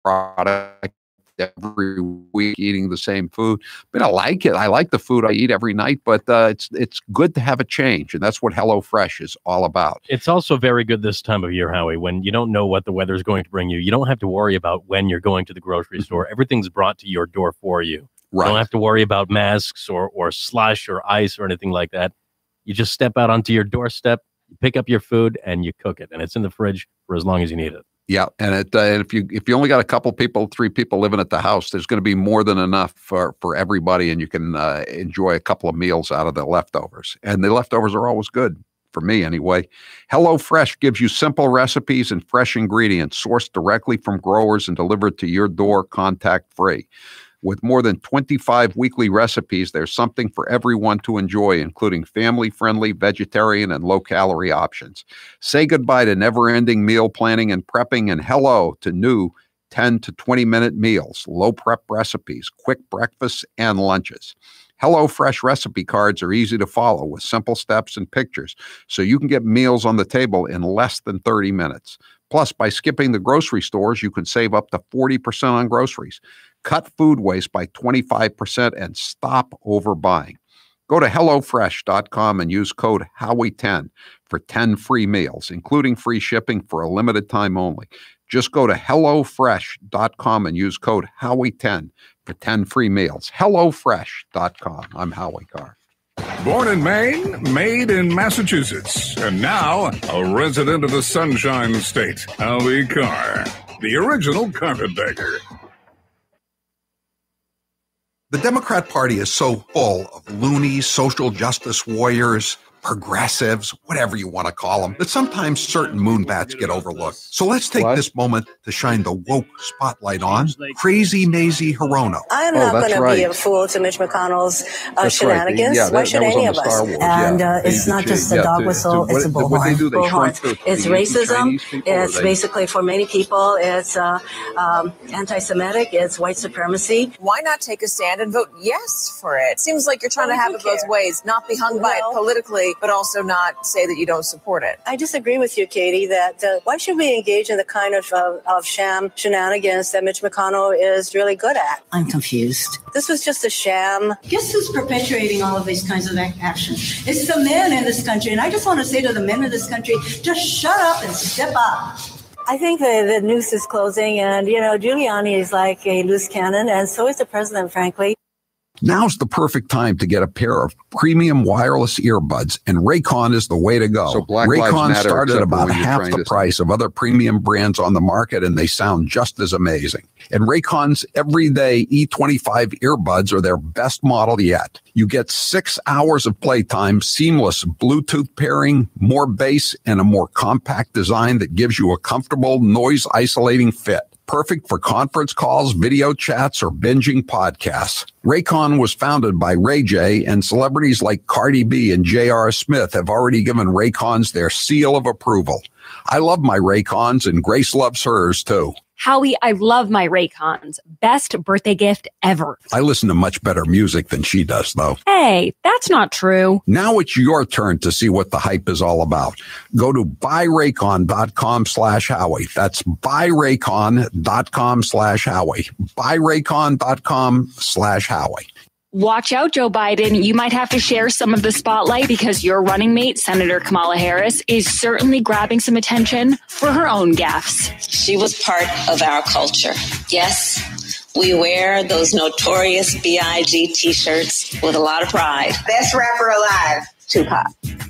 product every week, eating the same food. I mean, I like it. I like the food I eat every night, but uh, it's it's good to have a change, and that's what HelloFresh is all about. It's also very good this time of year, Howie, when you don't know what the weather is going to bring you. You don't have to worry about when you're going to the grocery store. Everything's brought to your door for you. Right. You don't have to worry about masks or, or slush or ice or anything like that. You just step out onto your doorstep, you pick up your food, and you cook it, and it's in the fridge for as long as you need it. Yeah, and it, uh, and if you if you only got a couple people, three people living at the house, there's going to be more than enough for for everybody, and you can uh, enjoy a couple of meals out of the leftovers. And the leftovers are always good, for me anyway. HelloFresh gives you simple recipes and fresh ingredients sourced directly from growers and delivered to your door contact-free. With more than twenty-five weekly recipes, there's something for everyone to enjoy, including family-friendly, vegetarian, and low-calorie options. Say goodbye to never-ending meal planning and prepping, and hello to new ten to twenty minute meals, low-prep recipes, quick breakfasts, and lunches. HelloFresh recipe cards are easy to follow with simple steps and pictures, so you can get meals on the table in less than thirty minutes. Plus, by skipping the grocery stores, you can save up to forty percent on groceries. Cut food waste by twenty-five percent and stop overbuying. Go to hello fresh dot com and use code Howie ten for ten free meals, including free shipping for a limited time only. Just go to hello fresh dot com and use code Howie ten for ten free meals. hello fresh dot com. I'm Howie Carr. Born in Maine, made in Massachusetts, and now a resident of the Sunshine State, Howie Carr, the original carpetbagger. The Democrat Party is so full of loonies, social justice warriors, progressives, whatever you want to call them, that sometimes certain moonbats get overlooked. So let's take what? this moment to shine the woke spotlight on Crazy Mazie Hirono. I am oh, not going right. to be a fool to Mitch McConnell's uh, shenanigans. Yeah, that, Why should any of us? Wars, and yeah. uh, it's not just a yeah, dog to, whistle, to, it's to, a bullhorn. bullhorn. It's racism. It's they... basically, for many people, it's uh, um, anti-Semitic. It's white supremacy. Why not take a stand and vote yes for it? Seems like you're trying well, to have it care. both ways, not be hung well, by it politically, but also not say that you don't support it. I disagree with you, Katie, that uh, why should we engage in the kind of, uh, of sham shenanigans that Mitch McConnell is really good at? I'm confused. This was just a sham. Guess who's perpetuating all of these kinds of actions? It's the men in this country. And I just want to say to the men in this country, just shut up and step up. I think the, the noose is closing, and, you know, Giuliani is like a loose cannon, and so is the president, frankly. Now's the perfect time to get a pair of premium wireless earbuds, and Raycon is the way to go. So Black Raycon started about half the price of other premium brands on the market, and they sound just as amazing. And Raycon's everyday E twenty-five earbuds are their best model yet. You get six hours of playtime, seamless Bluetooth pairing, more bass, and a more compact design that gives you a comfortable, noise-isolating fit. Perfect for conference calls, video chats, or binging podcasts. Raycon was founded by Ray J, and celebrities like Cardi B and J R. Smith have already given Raycons their seal of approval. I love my Raycons, and Grace loves hers, too. Howie, I love my Raycons. Best birthday gift ever. I listen to much better music than she does, though. Hey, that's not true. Now it's your turn to see what the hype is all about. Go to buy raycon dot com slash Howie. That's buy raycon dot com slash Howie. buy raycon dot com slash Howie. Watch out, Joe Biden. You might have to share some of the spotlight because your running mate, Senator Kamala Harris, is certainly grabbing some attention for her own gaffes. She was part of our culture. Yes, we wear those notorious B I G T-shirts with a lot of pride. Best rapper alive, Tupac.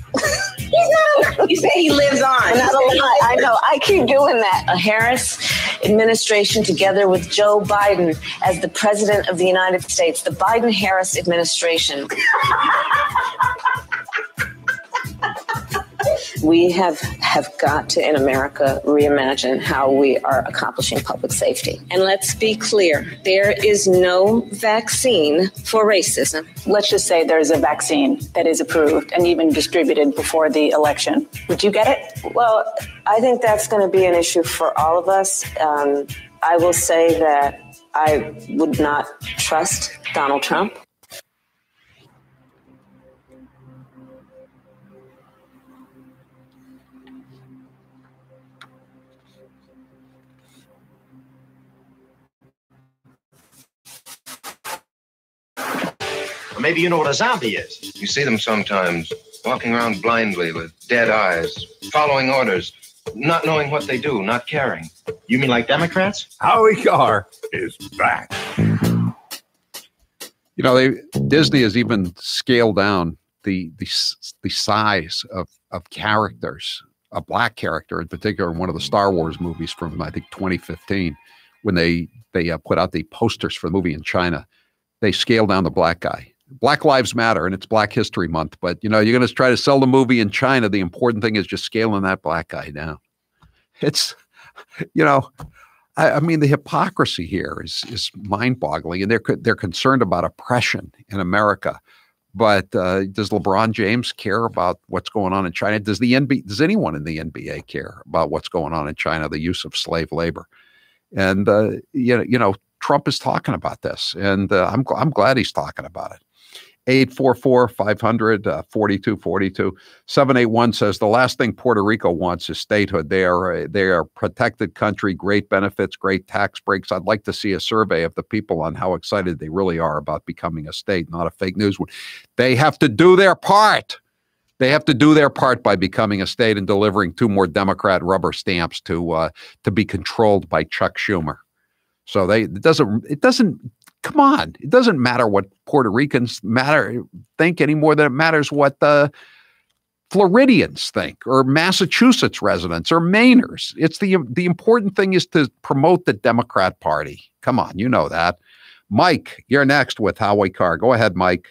He's not alive. You say he lives on. I'm not alive. I know. I keep doing that. A Harris administration together with Joe Biden as the president of the United States. The Biden-Harris administration. We have, have got to, in America, reimagine how we are accomplishing public safety. And let's be clear, there is no vaccine for racism. Let's just say there's a vaccine that is approved and even distributed before the election. Would you get it? Well, I think that's going to be an issue for all of us. Um, I will say that I would not trust Donald Trump. Maybe you know what a zombie is. You see them sometimes, walking around blindly with dead eyes, following orders, not knowing what they do, not caring. You mean like Democrats? Howie Carr is back. You know, they, Disney has even scaled down the the, the size of, of characters, a black character in particular in one of the Star Wars movies from, I think, twenty fifteen, when they, they uh, put out the posters for the movie in China. They scaled down the black guy. Black Lives Matter, and it's Black History Month, but, you know, you're going to try to sell the movie in China. The important thing is just scaling that black guy down. It's, you know, I, I mean, the hypocrisy here is is mind-boggling, and they're they're concerned about oppression in America. But uh, does LeBron James care about what's going on in China? Does the N B A, does anyone in the N B A care about what's going on in China, the use of slave labor? And uh, you know, you know, Trump is talking about this, and uh, I'm I'm glad he's talking about it. eight four four, five hundred, forty-two forty-two. seven eight one says the last thing Puerto Rico wants is statehood. They are, they are a protected country, great benefits, great tax breaks. I'd like to see a survey of the people on how excited they really are about becoming a state, not a fake news one. They have to do their part. They have to do their part by becoming a state and delivering two more Democrat rubber stamps to uh, to be controlled by Chuck Schumer. So they it doesn't it doesn't come on. It doesn't matter what Puerto Ricans matter think any more than it matters what the Floridians think, or Massachusetts residents, or Mainers. It's the the important thing is to promote the Democrat Party. Come on, you know that. Mike, you're next with Howie Carr. Go ahead, Mike.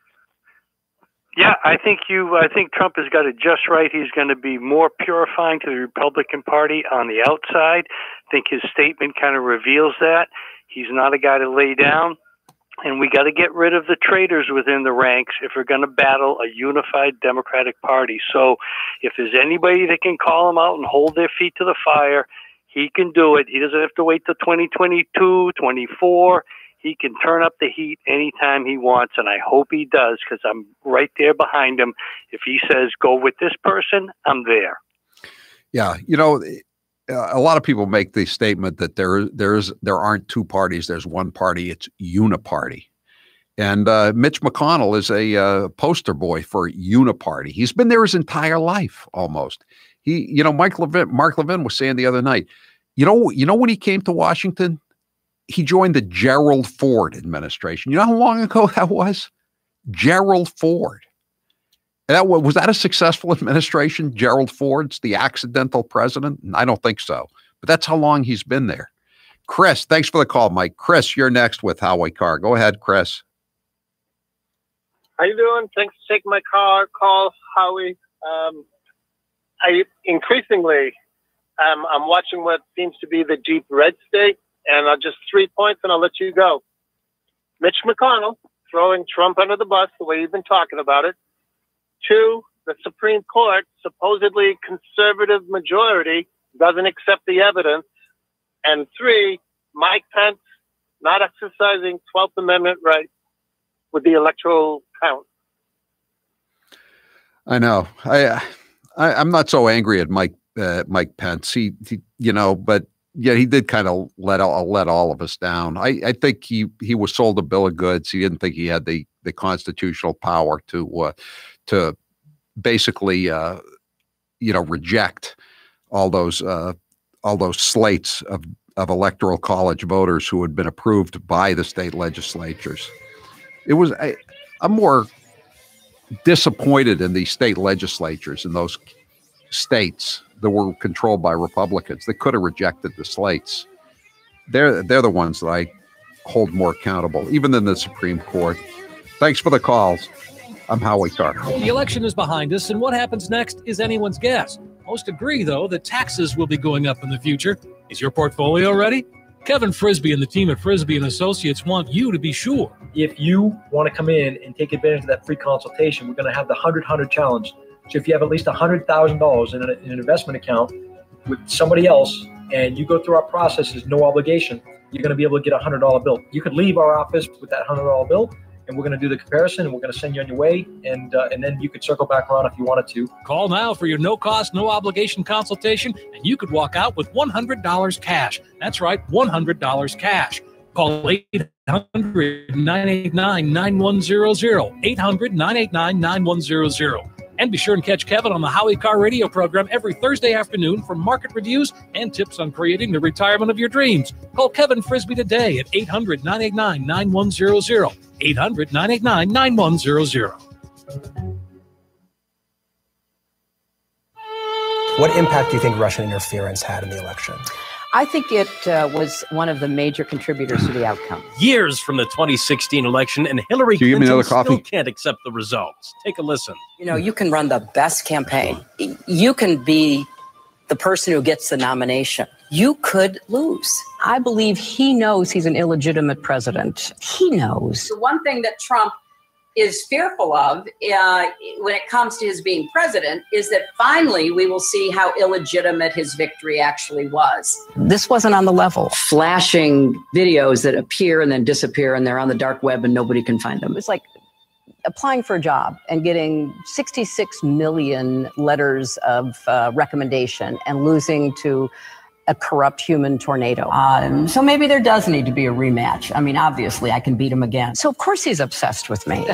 Yeah, I think you. I think Trump has got it just right. He's going to be more purifying to the Republican Party on the outside. I think his statement kind of reveals that. He's not a guy to lay down, and we got to get rid of the traitors within the ranks if we're going to battle a unified Democratic Party. So, if there's anybody that can call him out and hold their feet to the fire, he can do it. He doesn't have to wait till twenty twenty-two, twenty-four. He can turn up the heat anytime he wants, and I hope he does, because I'm right there behind him. If he says, go with this person, I'm there. Yeah, you know, a lot of people make the statement that there, there's, there aren't two parties, there's one party, it's uniparty. And uh, Mitch McConnell is a uh, poster boy for uniparty. He's been there his entire life, almost. He, you know, Mike Levin, Mark Levin was saying the other night, you know, you know when he came to Washington, he joined the Gerald Ford administration. You know how long ago that was? Gerald Ford. That was that a successful administration? Gerald Ford's the accidental president? I don't think so. But that's how long he's been there. Chris, thanks for the call, Mike. Chris, you're next with Howie Carr. Go ahead, Chris. How you doing? Thanks for taking my call, call Howie. Um, I increasingly, um, I'm watching what seems to be the deep red state. And I'll just three points and I'll let you go. Mitch McConnell throwing Trump under the bus the way you've been talking about it. Two, the Supreme Court, supposedly conservative majority, doesn't accept the evidence. And three, Mike Pence not exercising twelfth Amendment right with the electoral count. I know. I, I I'm not so angry at Mike uh, Mike Pence. He, he you know, but yeah, he did kind of let all, let all of us down. I, I think he he was sold a bill of goods. He didn't think he had the the constitutional power to uh, to basically uh, you know reject all those uh, all those slates of of electoral college voters who had been approved by the state legislatures. It was I, I'm more disappointed in the state legislatures in those states that were controlled by Republicans. They could have rejected the slates. They're they're the ones that I hold more accountable, even than the Supreme Court. Thanks for the calls. I'm Howie Carr. The election is behind us, and what happens next is anyone's guess. Most agree, though, that taxes will be going up in the future. Is your portfolio ready? Kevin Frisbee and the team at Frisbee and Associates want you to be sure. If you want to come in and take advantage of that free consultation, we're going to have the one hundred one hundred challenge. So if you have at least one hundred thousand dollars in, in an investment account with somebody else, and you go through our processes, no obligation, you're going to be able to get a one hundred dollar bill. You could leave our office with that one hundred dollar bill, and we're going to do the comparison, and we're going to send you on your way, and uh, and then you could circle back around if you wanted to. Call now for your no-cost, no-obligation consultation, and you could walk out with one hundred dollars cash. That's right, one hundred dollars cash. Call eight hundred, nine eight nine, nine one zero zero, eight hundred, nine eight nine, nine one zero zero. And be sure and catch Kevin on the Howie Carr radio program every Thursday afternoon for market reviews and tips on creating the retirement of your dreams. Call Kevin Frisbee today at eight hundred, nine eight nine, nine one zero zero, eight hundred, nine eight nine, nine one zero zero. What impact do you think Russian interference had in the election? I think it uh, was one of the major contributors to the outcome. Years from the twenty sixteen election, and Hillary Can you give me Clinton another still coffee? can't accept the results. Take a listen. You know, you can run the best campaign. You can be the person who gets the nomination. You could lose. I believe he knows he's an illegitimate president. He knows. The one thing that Trump is fearful of uh, when it comes to his being president is that finally we will see how illegitimate his victory actually was. This wasn't on the level. Flashing videos that appear and then disappear, and they're on the dark web and nobody can find them. It's like applying for a job and getting sixty-six million letters of uh, recommendation and losing to a corrupt human tornado. Um, so maybe there does need to be a rematch. I mean, obviously, I can beat him again. So, of course, he's obsessed with me.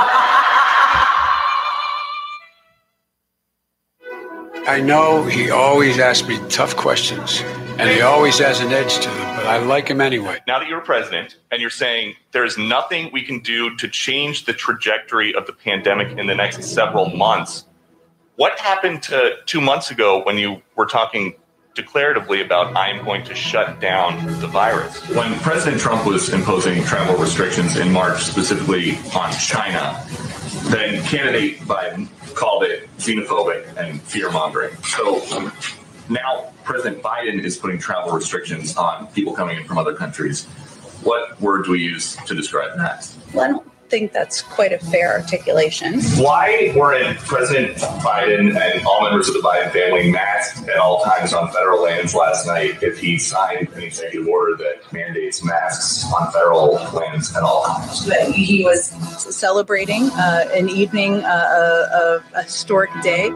I know he always asks me tough questions, and he always has an edge to them, but I like him anyway. Now that you're president and you're saying there's nothing we can do to change the trajectory of the pandemic in the next several months, what happened to two months ago when you were talking declaratively about I am going to shut down the virus? When President Trump was imposing travel restrictions in March, specifically on China, then candidate Biden called it xenophobic and fear-mongering. So um, now President Biden is putting travel restrictions on people coming in from other countries. What word do we use to describe that? Well, I don't think that's quite a fair articulation. Why weren't President Biden and all members of the Biden family masked at all times on federal lands last night if he signed an executive order that mandates masks on federal lands at all times? But he was celebrating uh, an evening, uh, a, a historic day.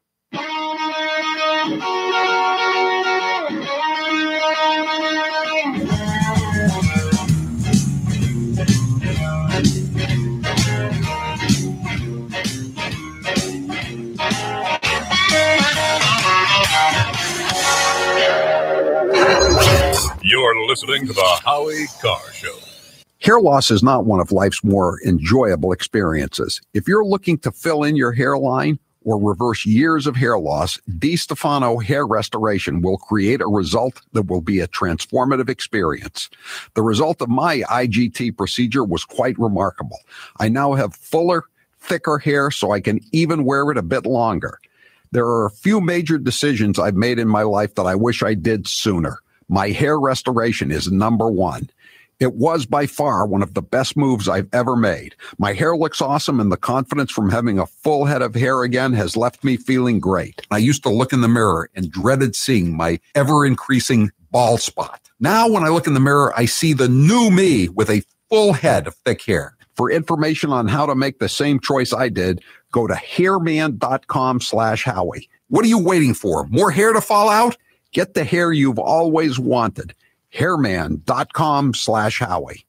You're listening to the Howie Carr Show. Hair loss is not one of life's more enjoyable experiences. If you're looking to fill in your hairline or reverse years of hair loss, DiStefano Hair Restoration will create a result that will be a transformative experience. The result of my I G T procedure was quite remarkable. I now have fuller, thicker hair, so I can even wear it a bit longer. There are a few major decisions I've made in my life that I wish I did sooner. My hair restoration is number one. It was by far one of the best moves I've ever made. My hair looks awesome, and the confidence from having a full head of hair again has left me feeling great. I used to look in the mirror and dreaded seeing my ever-increasing bald spot. Now, when I look in the mirror, I see the new me with a full head of thick hair. For information on how to make the same choice I did, go to hairman.com slash Howie. What are you waiting for? More hair to fall out? Get the hair you've always wanted. hairman.com slash Howie.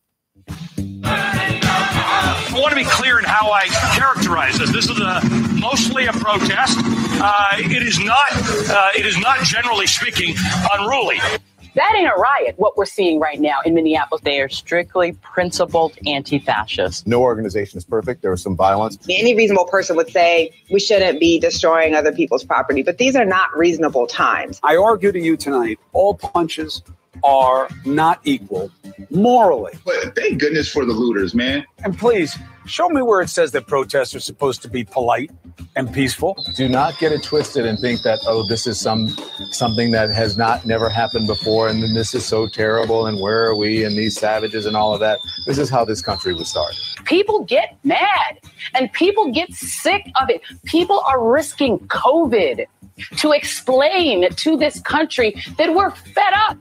I want to be clear in how I characterize this. This is a, mostly a protest. Uh, it is not. Uh, it is not, generally speaking, unruly. That ain't a riot, what we're seeing right now in Minneapolis. They are strictly principled anti-fascists. No organization is perfect. There was some violence. Any reasonable person would say we shouldn't be destroying other people's property, but these are not reasonable times. I argue to you tonight, all punches are not equal morally. But thank goodness for the looters, man. And please, show me where it says that protests are supposed to be polite and peaceful. Do not get it twisted and think that, oh, this is some something that has not never happened before, and then this is so terrible, and where are we, and these savages and all of that. This is how this country was started. People get mad and people get sick of it. People are risking COVID to explain to this country that we're fed up.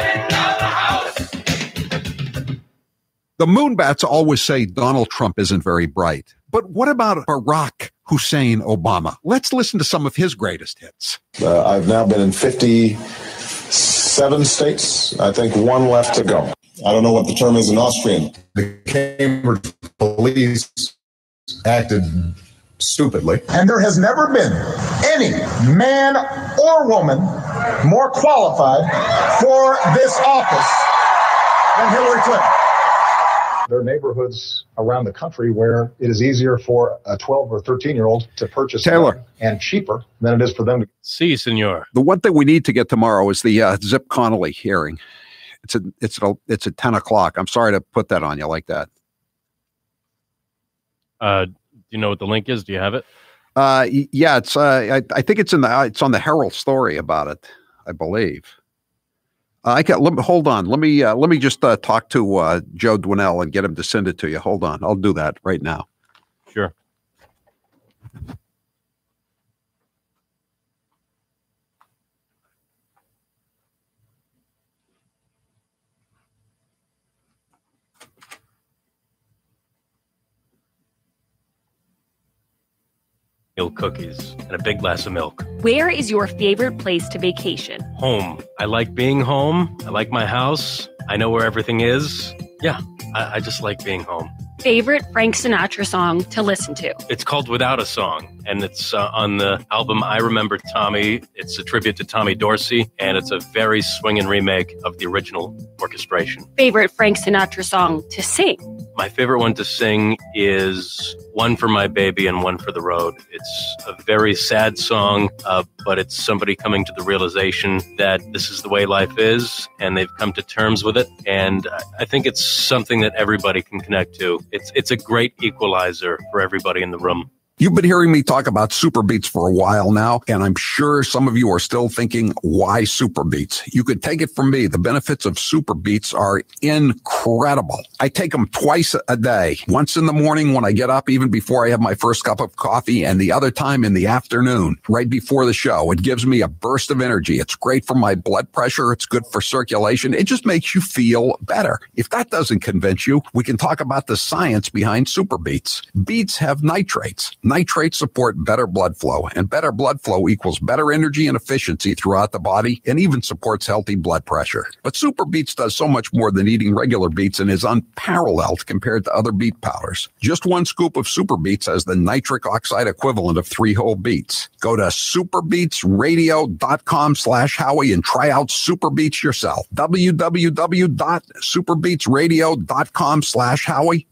The Moonbats always say Donald Trump isn't very bright. But what about Barack Hussein Obama? Let's listen to some of his greatest hits. Uh, I've now been in fifty-seven states. I think one left to go. I don't know what the term is in Austrian. The Cambridge police acted stupidly. And there has never been any man or woman more qualified for this office than Hillary Clinton. There are neighborhoods around the country where it is easier for a twelve or thirteen year old to purchase Taylor, and cheaper than it is for them to. Si, senor. The one thing we need to get tomorrow is the uh, Zip Connolly hearing. It's a, it's a, it's at ten o'clock. I'm sorry to put that on you like that. Uh, do you know what the link is? Do you have it? Uh, yeah, it's. Uh, I, I think it's in the. It's on the Herald story about it, I believe. Uh, I can let me, hold on. Let me uh, let me just uh, talk to uh, Joe Dwinell and get him to send it to you. Hold on, I'll do that right now. Sure. Milk cookies and a big glass of milk. Where is your favorite place to vacation? Home. I like being home. I like my house. I know where everything is. Yeah, I, I just like being home. Favorite Frank Sinatra song to listen to? It's called Without a Song, and it's uh, on the album I Remember Tommy. It's a tribute to Tommy Dorsey, and it's a very swinging remake of the original orchestration. Favorite Frank Sinatra song to sing? My favorite one to sing is One for My Baby and One for the Road. It's a very sad song, uh, but it's somebody coming to the realization that this is the way life is, and they've come to terms with it. And I think it's something that everybody can connect to. It's it's a great equalizer for everybody in the room. You've been hearing me talk about Super Beets for a while now, and I'm sure some of you are still thinking, why Super Beets? You could take it from me. The benefits of Super Beets are incredible. I take them twice a day, once in the morning when I get up, even before I have my first cup of coffee, and the other time in the afternoon, right before the show. It gives me a burst of energy. It's great for my blood pressure. It's good for circulation. It just makes you feel better. If that doesn't convince you, we can talk about the science behind Super Beets. Beets have nitrates. Nitrates support better blood flow, and better blood flow equals better energy and efficiency throughout the body, and even supports healthy blood pressure. But Super Beets does so much more than eating regular beets and is unparalleled compared to other beet powders. Just one scoop of Super Beets has the nitric oxide equivalent of three whole beets. Go to superbeetsradio.com slash Howie and try out Super Beets yourself. www.superbeetsradio.com slash Howie.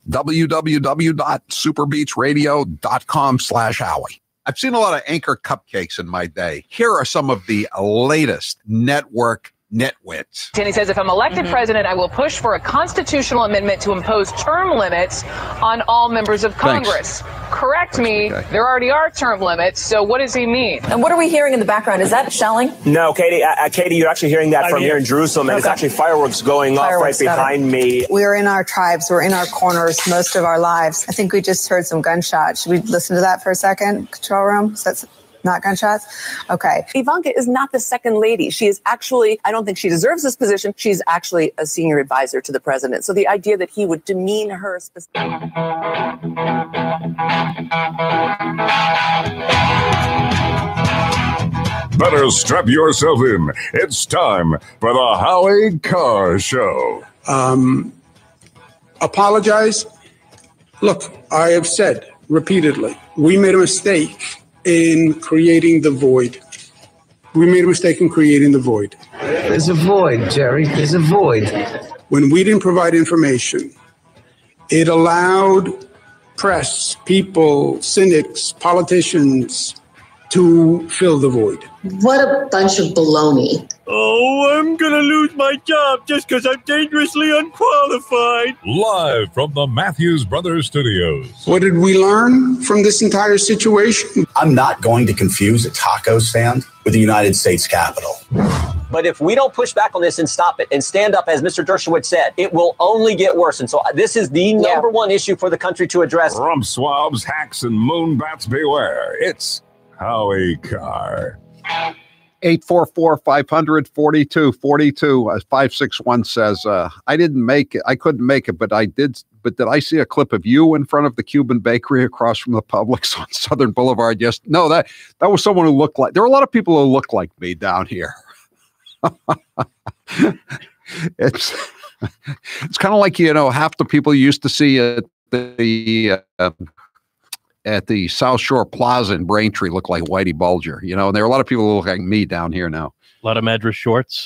www.superbeetsradio.com slash Howie. I've seen a lot of Anchor cupcakes in my day. Here are some of the latest network nitwits. And he says, if I'm elected mm-hmm. president, I will push for a constitutional amendment to impose term limits on all members of Congress. Thanks. Correct That's me. Okay. There already are term limits. So what does he mean? And what are we hearing in the background? Is that shelling? No, Katie, uh, Katie, you're actually hearing that I from hear. here in Jerusalem. And okay. it's actually fireworks going fireworks, off right behind me. We're in our tribes. We're in our corners most of our lives. I think we just heard some gunshots. Should we listen to that for a second? Control room? So that's not gunshots? Okay. Ivanka is not the second lady. She is actually, I don't think she deserves this position. She's actually a senior advisor to the president. So the idea that he would demean her specifically. Better strap yourself in. It's time for the Howie Carr Show. Um, apologize. Look, I have said repeatedly, we made a mistake in creating the void. We made a mistake in creating the void. There's a void, Jerry. There's a void. When we didn't provide information, it allowed press, people, cynics, politicians to fill the void. What a bunch of baloney. Oh, I'm going to lose my job just because I'm dangerously unqualified. Live from the Matthews Brothers Studios. What did we learn from this entire situation? I'm not going to confuse a taco stand with the United States Capitol. But if we don't push back on this and stop it and stand up, as Mister Dershowitz said, it will only get worse. And so this is the yeah. number one issue for the country to address. Rump swabs, hacks, and moonbats beware. It's Howie Carr. eight four four, five hundred, forty-two forty-two. Uh, five six one says, uh, I didn't make it. I couldn't make it, but I did. But did I see a clip of you in front of the Cuban bakery across from the Publix on Southern Boulevard? Yes. No, that, that was someone who looked like, there are a lot of people who look like me down here. it's it's kind of like, you know, half the people you used to see at the uh, at the South Shore Plaza in Braintree look like Whitey Bulger, you know, and there are a lot of people who look like me down here now. A lot of Madras shorts.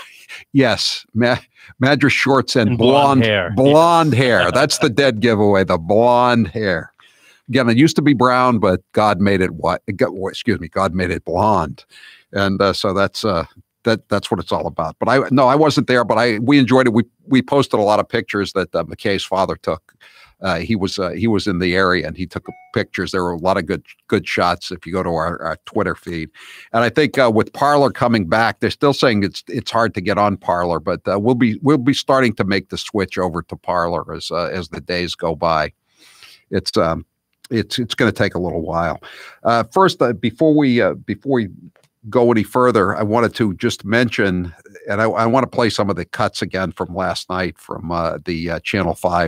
Yes, ma Madras shorts and, and blonde, blonde hair. Blonde yeah. hair. That's the dead giveaway. The blonde hair. Again, it used to be brown, but God made it white. Excuse me, God made it blonde, and uh, so that's uh, that that's what it's all about. But I no, I wasn't there, but I we enjoyed it. We we posted a lot of pictures that uh, McKay's father took. Uh, he was uh, he was in the area and he took pictures. There were a lot of good good shots if you go to our, our Twitter feed. And I think uh, with Parler coming back, they're still saying it's it's hard to get on Parler, but uh, we'll be we'll be starting to make the switch over to Parler as uh, as the days go by. It's um it's it's going to take a little while. Uh, first, uh, before we uh, before we go any further, I wanted to just mention, and I, I want to play some of the cuts again from last night from uh, the uh, Channel five.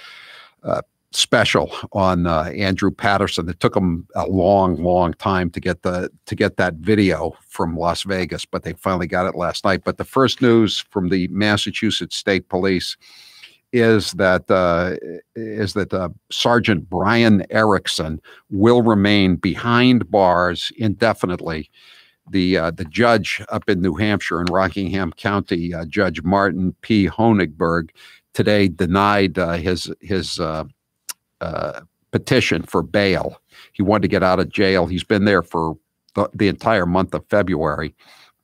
Uh, special on uh, Andrew Patterson. It took them a long, long time to get the to get that video from Las Vegas, but they finally got it last night. But the first news from the Massachusetts State Police is that uh, is that uh, Sergeant Brian Erickson will remain behind bars indefinitely. The uh, the judge up in New Hampshire in Rockingham County, uh, Judge Martin P. Honigberg, today denied uh, his his uh, uh, petition for bail. He wanted to get out of jail. He's been there for the, the entire month of February,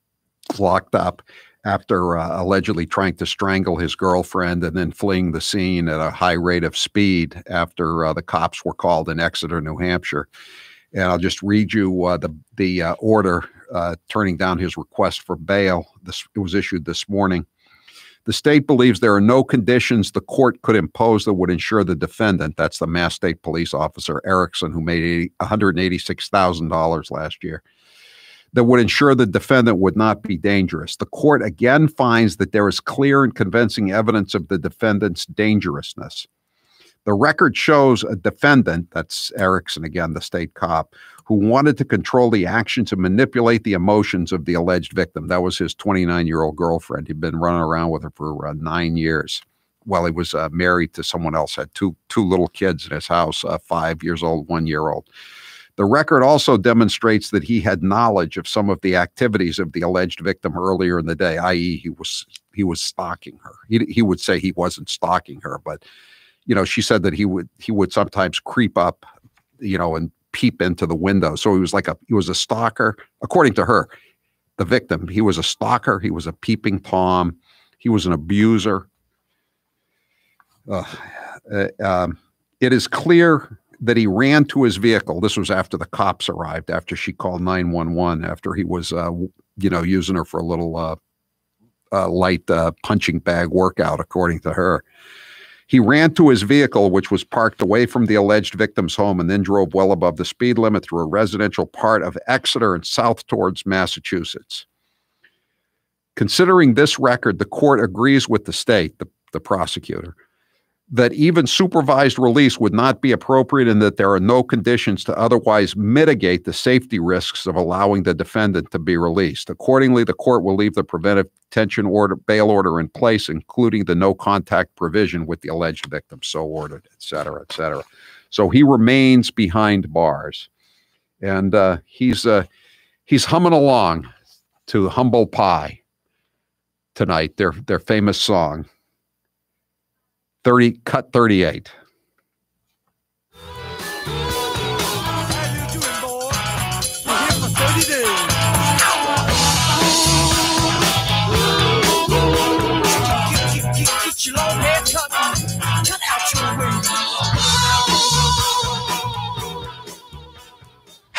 locked up after uh, allegedly trying to strangle his girlfriend and then fleeing the scene at a high rate of speed after uh, the cops were called in Exeter, New Hampshire. And I'll just read you uh, the the uh, order uh, turning down his request for bail. This it was issued this morning. The state believes there are no conditions the court could impose that would ensure the defendant, that's the Mass State Police Officer Erickson, who made one hundred eighty-six thousand dollars last year, that would ensure the defendant would not be dangerous. The court again finds that there is clear and convincing evidence of the defendant's dangerousness. The record shows a defendant, that's Erickson again, the state cop, who wanted to control the actions and manipulate the emotions of the alleged victim. That was his twenty-nine-year-old girlfriend. He'd been running around with her for uh, nine years while he was uh, married to someone else, had two, two little kids in his house, uh, five years old, one year old. The record also demonstrates that he had knowledge of some of the activities of the alleged victim earlier in the day, that is he was, he was stalking her. He, he would say he wasn't stalking her, but you know, she said that he would he would sometimes creep up, you know, and peep into the window. So he was like a he was a stalker, according to her, the victim. He was a stalker. He was a peeping Tom. He was an abuser. Uh, uh, um, it is clear that he ran to his vehicle. This was after the cops arrived, after she called nine one one, after he was, uh, you know, using her for a little uh, uh, light uh, punching bag workout, according to her. He ran to his vehicle, which was parked away from the alleged victim's home, and then drove well above the speed limit through a residential part of Exeter and south towards Massachusetts. Considering this record, the court agrees with the state, the, the prosecutor, that even supervised release would not be appropriate and that there are no conditions to otherwise mitigate the safety risks of allowing the defendant to be released. Accordingly, the court will leave the preventive detention order, bail order in place, including the no contact provision with the alleged victim, so ordered, et cetera, et cetera. So he remains behind bars, and uh, he's uh, he's humming along to Humble Pie tonight, their their famous song. thirty, cut thirty-eight.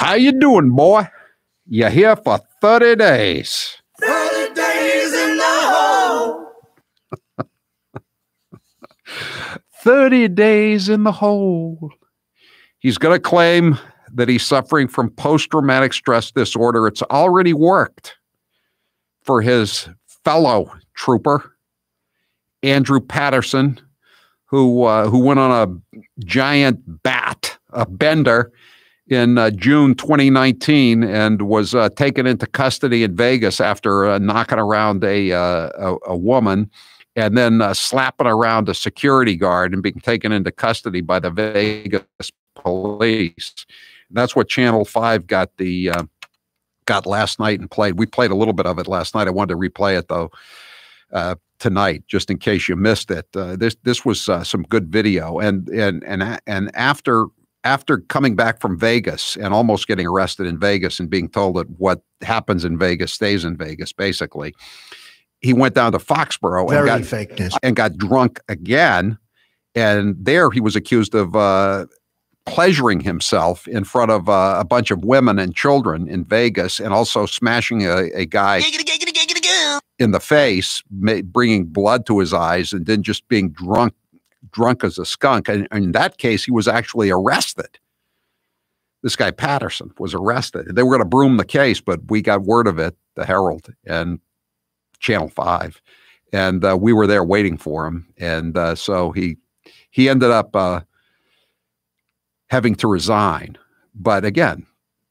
How you doing, boy? You here for thirty days. thirty days in the hole. thirty days in the hole. He's going to claim that he's suffering from post-traumatic stress disorder. It's already worked for his fellow trooper, Andrew Patterson, who uh, who went on a giant bat, a bender, in uh, June twenty nineteen and was uh, taken into custody in Vegas after uh, knocking around a, uh, a, a woman and then uh, slapping around a security guard and being taken into custody by the Vegas police. And that's what Channel five got the uh, got last night and played. We played a little bit of it last night. I wanted to replay it, though, uh, tonight, just in case you missed it. Uh, this this was uh, some good video. And and and and after after coming back from Vegas and almost getting arrested in Vegas and being told that what happens in Vegas stays in Vegas, basically, he went down to Foxborough Very and got fakeness. and got drunk again. And there he was accused of uh, pleasuring himself in front of uh, a bunch of women and children in Vegas, and also smashing a, a guy in the face, ma- bringing blood to his eyes, and then just being drunk, drunk as a skunk. And, and in that case, he was actually arrested. This guy Patterson was arrested. They were going to broom the case, but we got word of it, the Herald and Channel five, and uh, we were there waiting for him. And uh, so he he ended up uh, having to resign. But again,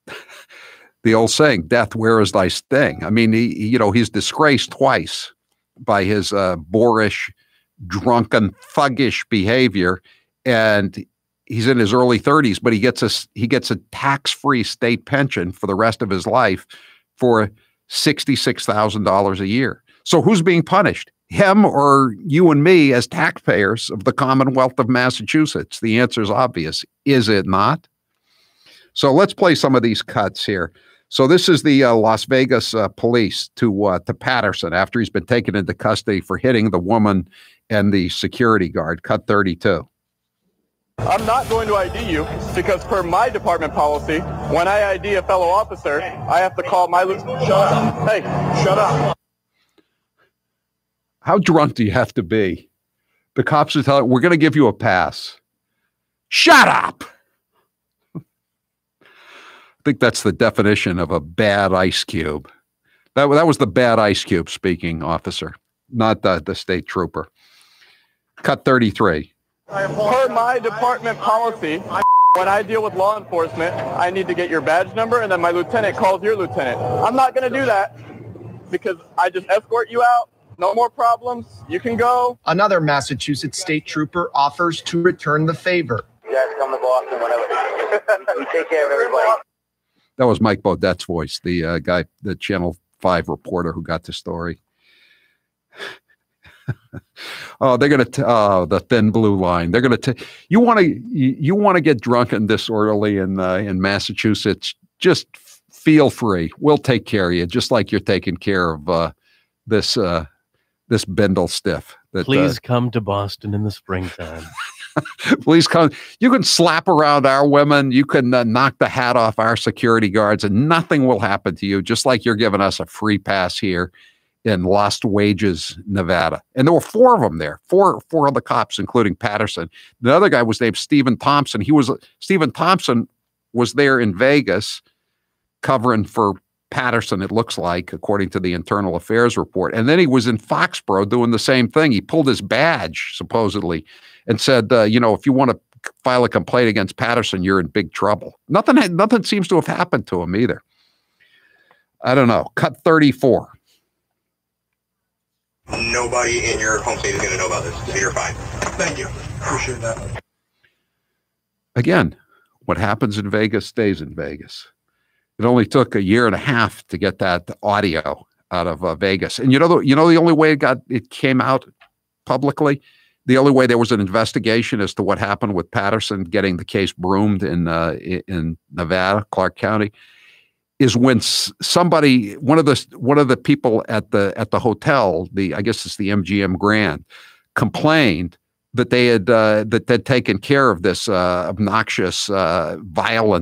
the old saying, death, where is thy sting? I mean, he, you know, he's disgraced twice by his uh, boorish, drunken, thuggish behavior. And he's in his early thirties, but he gets a, he gets a tax-free state pension for the rest of his life for sixty-six thousand dollars a year. So who's being punished? Him or you and me as taxpayers of the Commonwealth of Massachusetts? The answer is obvious. Is it not? So let's play some of these cuts here. So this is the uh, Las Vegas uh, police to uh, to Patterson after he's been taken into custody for hitting the woman and the security guard. Cut thirty-two. I'm not going to I D you because per my department policy, when I I D a fellow officer, I have to call my... Shut up. Hey, shut up. How drunk do you have to be? The cops are telling, we're going to give you a pass. Shut up. I think that's the definition of a bad ice cube. That, that was the bad ice cube speaking, officer, not the, the state trooper. Cut thirty-three. Per my department policy, when I deal with law enforcement, I need to get your badge number, and then my lieutenant calls your lieutenant. I'm not going to do that because I just escort you out. No more problems. You can go. Another Massachusetts state trooper offers to return the favor. You guys come to Boston whenever. You take care of everybody. That was Mike Baudette's voice, the uh, guy, the Channel five reporter who got the story. Oh, they're going to, oh, the thin blue line. They're going to, you want to, you, you want to get drunk and disorderly in, uh, in Massachusetts, just feel free. We'll take care of you, just like you're taking care of uh, this, uh, this Bendel stiff. That, Please uh, come to Boston in the springtime. Please come. You can slap around our women. You can uh, knock the hat off our security guards, and nothing will happen to you, just like you're giving us a free pass here in Lost Wages, Nevada. And there were four of them there, four, four of the cops, including Patterson. The other guy was named Stephen Thompson. He was, Stephen Thompson was there in Vegas covering for Patterson, it looks like, according to the Internal Affairs report. And then he was in Foxborough doing the same thing. He pulled his badge, supposedly, and said, uh, you know, if you want to file a complaint against Patterson, you're in big trouble. Nothing, nothing seems to have happened to him either. I don't know. Cut thirty-four. Nobody in your home state is going to know about this, so you're fine. Thank you. Appreciate that. Again, what happens in Vegas stays in Vegas. It only took a year and a half to get that audio out of uh, Vegas. And you know, the, you know, the only way it got, it came out publicly, the only way there was an investigation as to what happened with Patterson getting the case broomed in, uh, in Nevada, Clark County, is when somebody, one of the, one of the people at the, at the hotel, the, I guess it's the M G M Grand, complained that they had, uh, that they'd taken care of this uh, obnoxious, uh, violent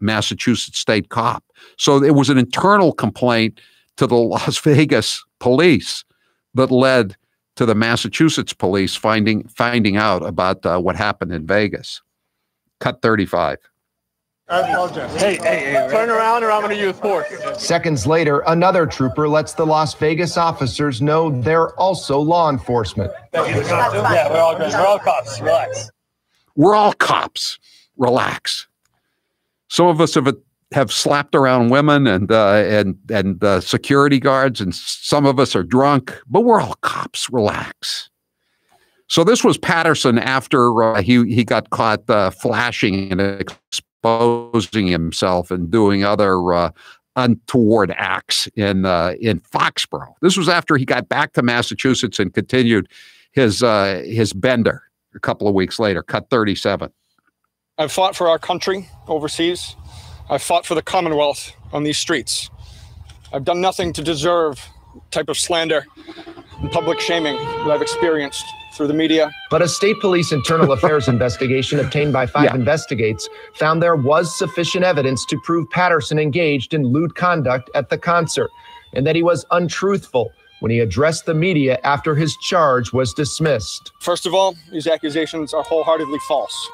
Massachusetts state cop. So it was an internal complaint to the Las Vegas police that led to the Massachusetts police finding finding out about uh, what happened in Vegas. Cut thirty-five. I apologize. Hey, hey, hey, turn around or I'm going to use force. Seconds later, another trooper lets the Las Vegas officers know they're also law enforcement. Yeah, we're all good. We're all cops. Relax. We're all cops. Relax. Some of us have have slapped around women and uh, and and uh, security guards, and some of us are drunk, but we're all cops. Relax. So this was Patterson after uh, he he got caught uh, flashing and exposing himself and doing other uh, untoward acts in uh, in Foxborough. This was after he got back to Massachusetts and continued his uh, his bender a couple of weeks later. Cut thirty-seven. I've fought for our country overseas. I've fought for the Commonwealth on these streets. I've done nothing to deserve the type of slander and public shaming that I've experienced through the media. But a state police internal affairs investigation obtained by Five yeah. Investigates found there was sufficient evidence to prove Patterson engaged in lewd conduct at the concert and that he was untruthful when he addressed the media after his charge was dismissed. First of all, these accusations are wholeheartedly false.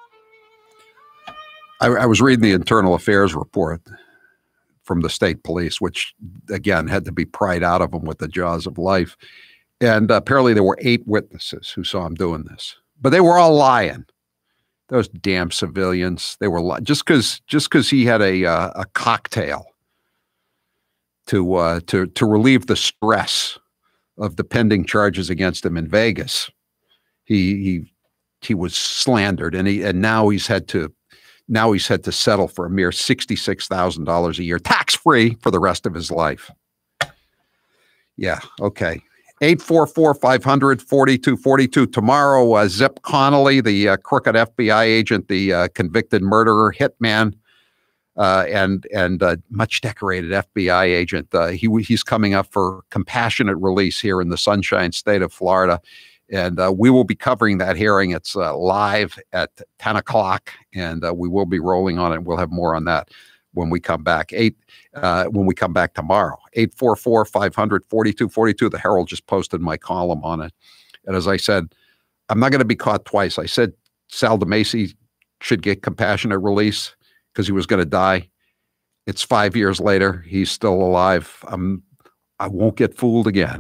I, I was reading the internal affairs report from the state police, which, again, had to be pried out of them with the jaws of life. And uh, apparently there were eight witnesses who saw him doing this. But they were all lying. Those damn civilians. They were lying. Just because just because he had a, uh, a cocktail to, uh, to, to relieve the stress of the pending charges against him in Vegas, he, he, he was slandered. And, he, and now he's had to Now he's had to settle for a mere sixty-six thousand dollars a year, tax-free for the rest of his life. Yeah, okay. eight four four, five hundred, forty-two forty-two. Tomorrow, uh, Zip Connolly, the uh, crooked F B I agent, the uh, convicted murderer, hitman, uh, and and uh, much decorated F B I agent, uh, he he's coming up for compassionate release here in the Sunshine State of Florida. And uh, we will be covering that hearing. It's uh, live at ten o'clock, and uh, we will be rolling on it. We'll have more on that when we come back. Eight uh, when we come back tomorrow. eight four four, five hundred, forty-two forty-two. The Herald just posted my column on it. And as I said, I'm not going to be caught twice. I said Sal DeMacy should get compassionate release because he was going to die. It's five years later. He's still alive. I'm, I won't get fooled again.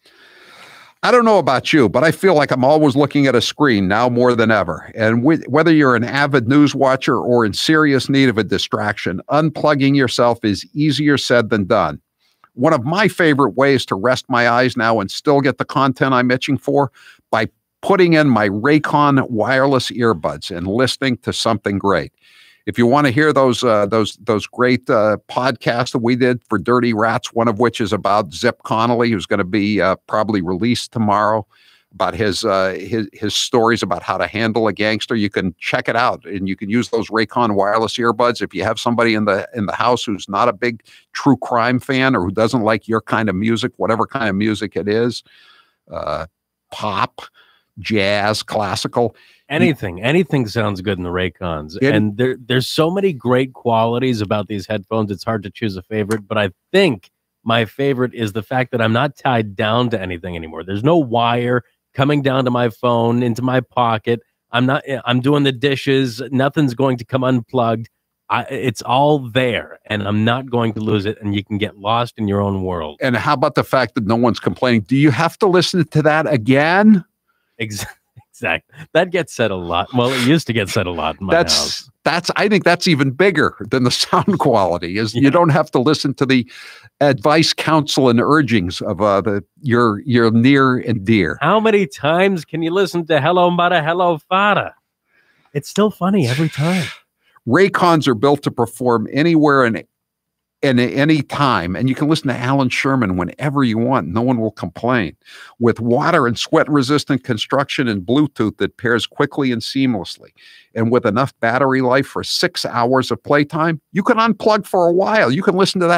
I don't know about you, but I feel like I'm always looking at a screen now more than ever. And with, whether you're an avid news watcher or in serious need of a distraction, unplugging yourself is easier said than done. One of my favorite ways to rest my eyes now and still get the content I'm itching for, by putting in my Raycon wireless earbuds and listening to something great. If you want to hear those uh, those those great uh, podcasts that we did for Dirty Rats, one of which is about Zip Connolly, who's going to be uh, probably released tomorrow, about his uh, his his stories about how to handle a gangster, you can check it out, and you can use those Raycon wireless earbuds. If you have somebody in the in the house who's not a big true crime fan or who doesn't like your kind of music, whatever kind of music it is, uh, pop, jazz, classical. Anything, anything sounds good in the Raycons. It, and there, there's so many great qualities about these headphones. It's hard to choose a favorite, but I think my favorite is the fact that I'm not tied down to anything anymore. There's no wire coming down to my phone, into my pocket. I'm not, I'm doing the dishes. Nothing's going to come unplugged. I, it's all there, and I'm not going to lose it, and you can get lost in your own world. And how about the fact that no one's complaining? Do you have to listen to that again? Exactly. Exactly. That gets said a lot. Well, it used to get said a lot in my that's, house. That's, I think that's even bigger than the sound quality, is Yeah. You don't have to listen to the advice, counsel, and urgings of uh, the your your near and dear. How many times can you listen to Hello Mara, Hello Fada? It's still funny every time. Raycons are built to perform anywhere and in any time, and you can listen to Alan Sherman whenever you want. No one will complain. With water and sweat-resistant construction and Bluetooth that pairs quickly and seamlessly, and with enough battery life for six hours of playtime, you can unplug for a while. You can listen to that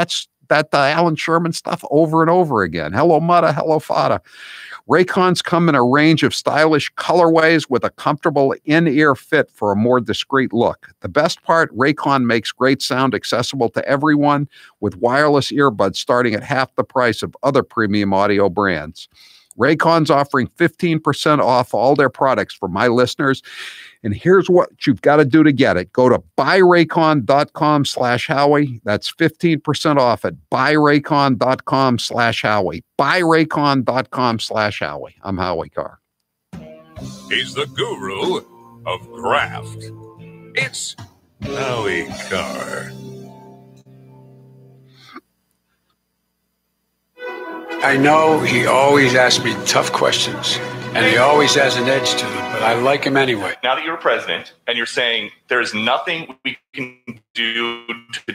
that uh, Alan Sherman stuff over and over again. Hello, Mutta. Hello, Fada. Raycons come in a range of stylish colorways with a comfortable in-ear fit for a more discreet look. The best part, Raycon makes great sound accessible to everyone with wireless earbuds starting at half the price of other premium audio brands. Raycon's offering fifteen percent off all their products for my listeners. And here's what you've got to do to get it. Go to buyraycon.com slash Howie. That's fifteen percent off at buyraycon.com slash Howie. Buyraycon.com slash Howie. I'm Howie Carr. He's the guru of graft. It's Howie Carr. I know he always asks me tough questions, and he always has an edge to him, but I like him anyway. Now that you're president and you're saying there's nothing we can do to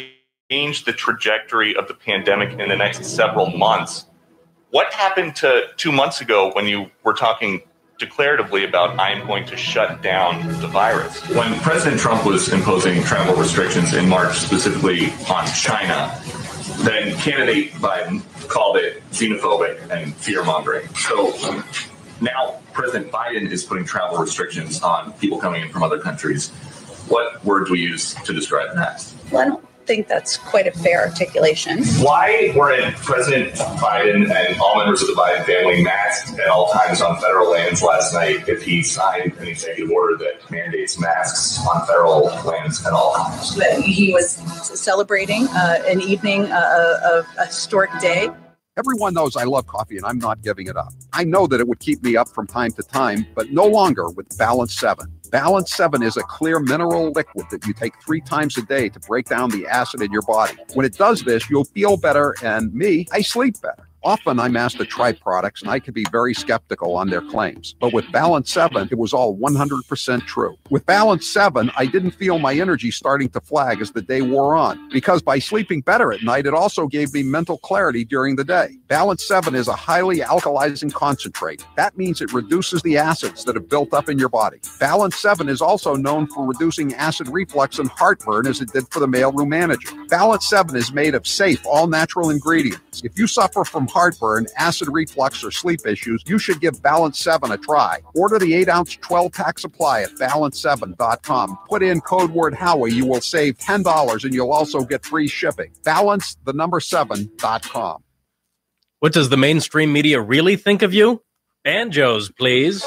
change the trajectory of the pandemic in the next several months, what happened to two months ago when you were talking declaratively about I'm going to shut down the virus? When President Trump was imposing travel restrictions in March, specifically on China, then candidate Biden called it xenophobic and fear-mongering. So um, now President Biden is putting travel restrictions on people coming in from other countries. What word do we use to describe that? Well, I don't think that's quite a fair articulation. Why weren't President Biden and all members of the Biden family masked at all times on federal lands last night if he signed an executive order that mandates masks on federal lands at all times? But he was celebrating uh, an evening, uh, of a historic day. Everyone knows I love coffee and I'm not giving it up. I know that it would keep me up from time to time, but no longer with Balance seven. Balance seven is a clear mineral liquid that you take three times a day to break down the acid in your body. When it does this, you'll feel better, and me, I sleep better. Often I'm asked to try products, and I can be very skeptical on their claims. But with Balance seven, it was all one hundred percent true. With Balance seven, I didn't feel my energy starting to flag as the day wore on, because by sleeping better at night, it also gave me mental clarity during the day. Balance seven is a highly alkalizing concentrate. That means it reduces the acids that have built up in your body. Balance seven is also known for reducing acid reflux and heartburn, as it did for the mailroom manager. Balance seven is made of safe, all-natural ingredients. If you suffer from heartburn, acid reflux, or sleep issues, you should give Balance seven a try. Order the eight ounce twelve pack supply at balance seven dot com. Put in code word Howie. You will save ten dollars, and you'll also get free shipping. Balance, the number seven dot com. What does the mainstream media really think of you? Banjos, please.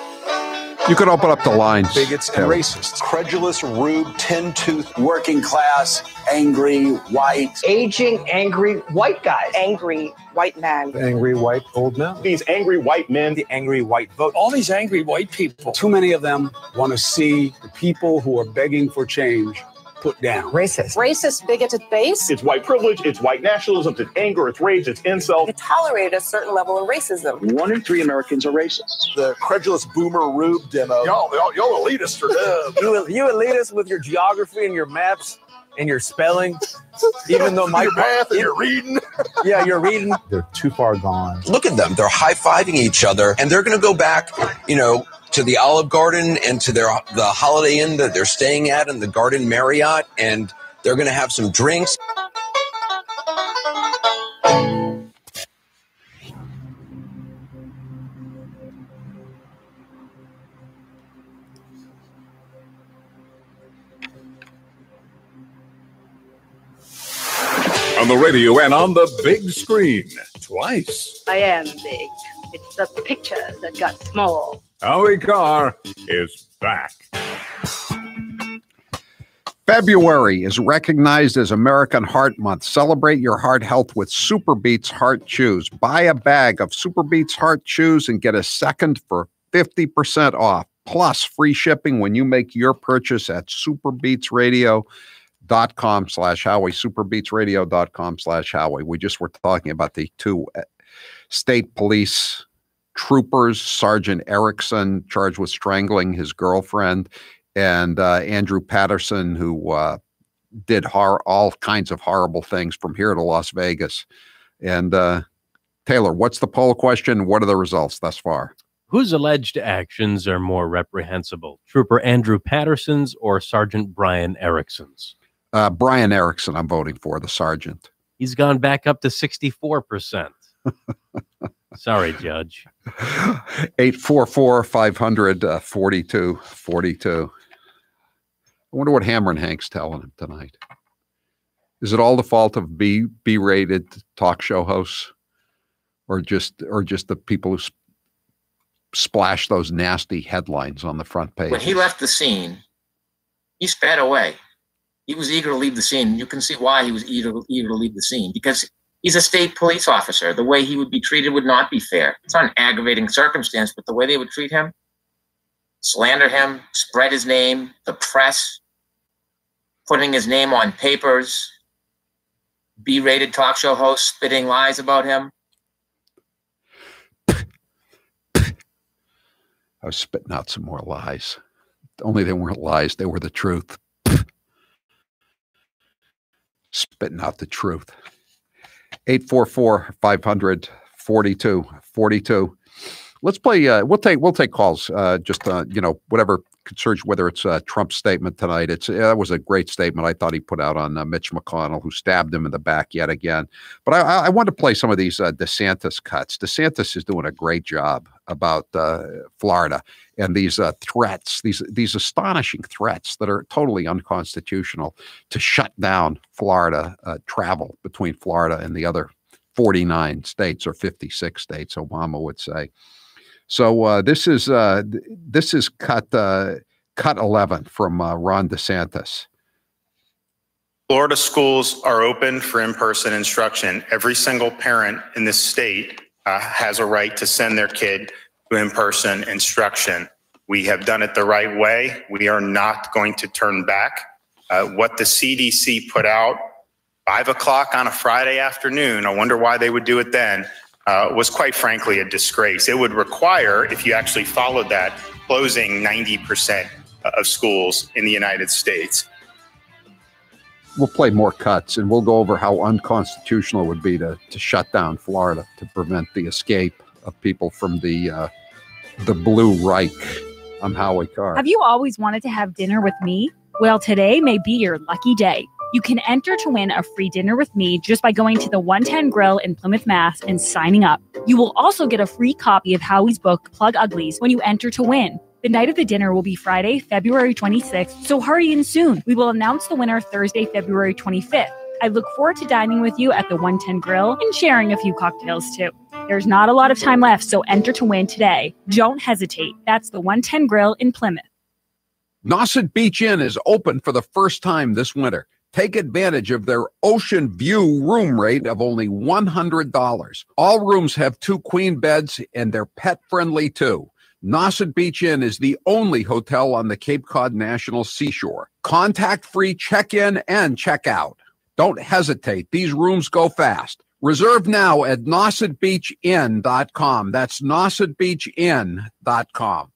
You could open up the lines. Bigots and racists. Credulous, rude, tin-toothed, working class, angry, white. Aging, angry, white guys. Angry, white man. Angry, white, old men. These angry white men. The angry white vote. All these angry white people, too many of them want to see the people who are begging for change put down. Racist. Racist, bigoted base. It's white privilege, it's white nationalism, it's anger, it's rage, it's incel. You tolerate a certain level of racism. One in three Americans are racist. The credulous boomer rube demo. Y'all, y'all, y'all elitists are dumb. you, you elitists with your geography and your maps and your spelling. Even though my your math and your reading. Yeah, you're reading. They're too far gone. Look at them. They're high-fiving each other, and they're going to go back, you know, to the Olive Garden and to their the Holiday Inn that they're staying at in the Garden Marriott, and they're going to have some drinks. On the radio and on the big screen. Twice. I am big. It's the picture that got small. Howie Carr is back. February is recognized as American Heart Month. Celebrate your heart health with Super Beets Heart Chews. Buy a bag of Super Beets Heart Chews and get a second for fifty percent off, plus free shipping when you make your purchase at superbeetsradio.com slash Howie, superbeetsradio.com slash Howie. We just were talking about the two state police troopers, Sergeant Erickson, charged with strangling his girlfriend, and uh, Andrew Patterson, who uh, did hor- all kinds of horrible things from here to Las Vegas. And uh, Taylor, what's the poll question? What are the results thus far? Whose alleged actions are more reprehensible, Trooper Andrew Patterson's or Sergeant Brian Erickson's? Uh, Brian Erickson, I'm voting for, the sergeant. He's gone back up to sixty-four percent. Sorry, Judge. eight four four, five hundred, forty-two forty-two. I wonder what Hammer and Hank's telling him tonight. Is it all the fault of B B-rated talk show hosts, or just or just the people who sp splash those nasty headlines on the front page? When he left the scene, he sped away. He was eager to leave the scene. You can see why he was eager, eager to leave the scene, because he's a state police officer. The way he would be treated would not be fair. It's not an aggravating circumstance, but the way they would treat him, slander him, spread his name, the press, putting his name on papers, B-rated talk show hosts spitting lies about him. I was spitting out some more lies. Only they weren't lies. They were the truth. Spitting out the truth. eight four four, five hundred, forty-two forty-two. Let's play. Uh, we'll take. We'll take calls. Uh, just uh, you know, whatever concerns, whether it's uh, Trump's statement tonight. It's uh, that was a great statement I thought he put out on uh, Mitch McConnell, who stabbed him in the back yet again. But I, I want to play some of these uh, DeSantis cuts. DeSantis is doing a great job about uh, Florida and these uh, threats, these these astonishing threats that are totally unconstitutional to shut down Florida uh, travel between Florida and the other forty-nine states or fifty-six states, Obama would say. So uh, this is uh, this is cut uh, cut eleven from uh, Ron DeSantis. Florida schools are open for in-person instruction. Every single parent in this state uh, has a right to send their kid to in-person instruction. We have done it the right way. We are not going to turn back. Uh, what the C D C put out five o'clock on a Friday afternoon, I wonder why they would do it then, uh, was quite frankly a disgrace. It would require, if you actually followed that, closing ninety percent of schools in the United States. We'll play more cuts, and we'll go over how unconstitutional it would be to, to shut down Florida to prevent the escape of people from the uh, the Blue Reich. I'm Howie Carr. Have you always wanted to have dinner with me? Well, today may be your lucky day. You can enter to win a free dinner with me just by going to the one ten Grill in Plymouth, Mass and signing up. You will also get a free copy of Howie's book, Plug Uglies, when you enter to win. The night of the dinner will be Friday, February twenty-sixth, so hurry in soon. We will announce the winner Thursday, February twenty-fifth. I look forward to dining with you at the one ten Grill and sharing a few cocktails too. There's not a lot of time left, so enter to win today. Don't hesitate. That's the one ten Grill in Plymouth. Nauset Beach Inn is open for the first time this winter. Take advantage of their ocean view room rate of only one hundred dollars. All rooms have two queen beds, and they're pet-friendly too. Nauset Beach Inn is the only hotel on the Cape Cod National Seashore. Contact-free check-in and check-out. Don't hesitate. These rooms go fast. Reserve now at nauset beach inn dot com. That's nauset beach inn dot com.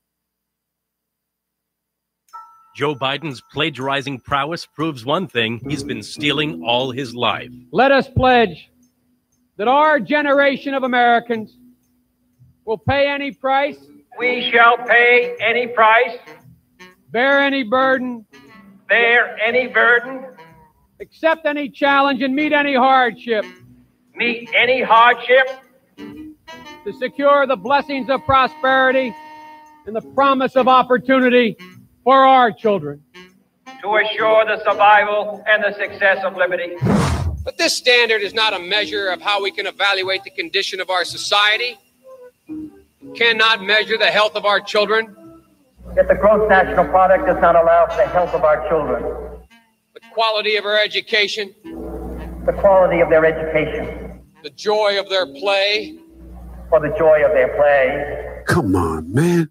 Joe Biden's plagiarizing prowess proves one thing: he's been stealing all his life. Let us pledge that our generation of Americans will pay any price. We shall pay any price. Bear any burden. Bear any burden. Accept any challenge and meet any hardship. Meet any hardship. To secure the blessings of prosperity and the promise of opportunity for our children. To assure the survival and the success of liberty. But this standard is not a measure of how we can evaluate the condition of our society. Cannot measure the health of our children. Yet the gross national product does not allow for the health of our children. The quality of our education. The quality of their education. The joy of their play. For the joy of their play. Come on, man.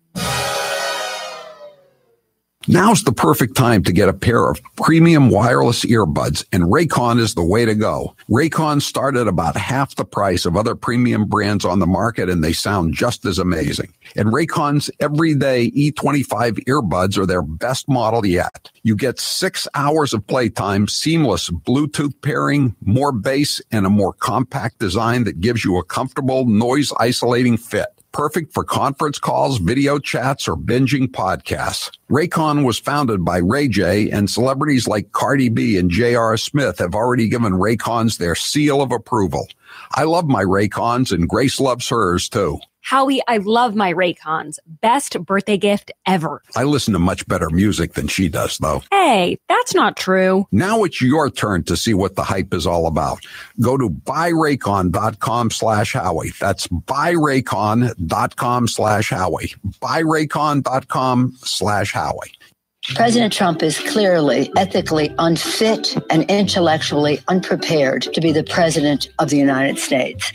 Now's the perfect time to get a pair of premium wireless earbuds, and Raycon is the way to go. Raycon start at about half the price of other premium brands on the market, and they sound just as amazing. And Raycon's everyday E twenty-five earbuds are their best model yet. You get six hours of playtime, seamless Bluetooth pairing, more bass, and a more compact design that gives you a comfortable, noise-isolating fit. perfect for conference calls, video chats, or binging podcasts. Raycon was founded by Ray J, and celebrities like Cardi B and J R. Smith have already given Raycons their seal of approval. I love my Raycons, and Grace loves hers, too. Howie, I love my Raycons. Best birthday gift ever. I listen to much better music than she does, though. Hey, that's not true. Now it's your turn to see what the hype is all about. Go to buyraycon.com slash Howie. That's buyraycon.com slash Howie. buyraycon.com slash Howie. President Trump is clearly ethically unfit and intellectually unprepared to be the president of the United States.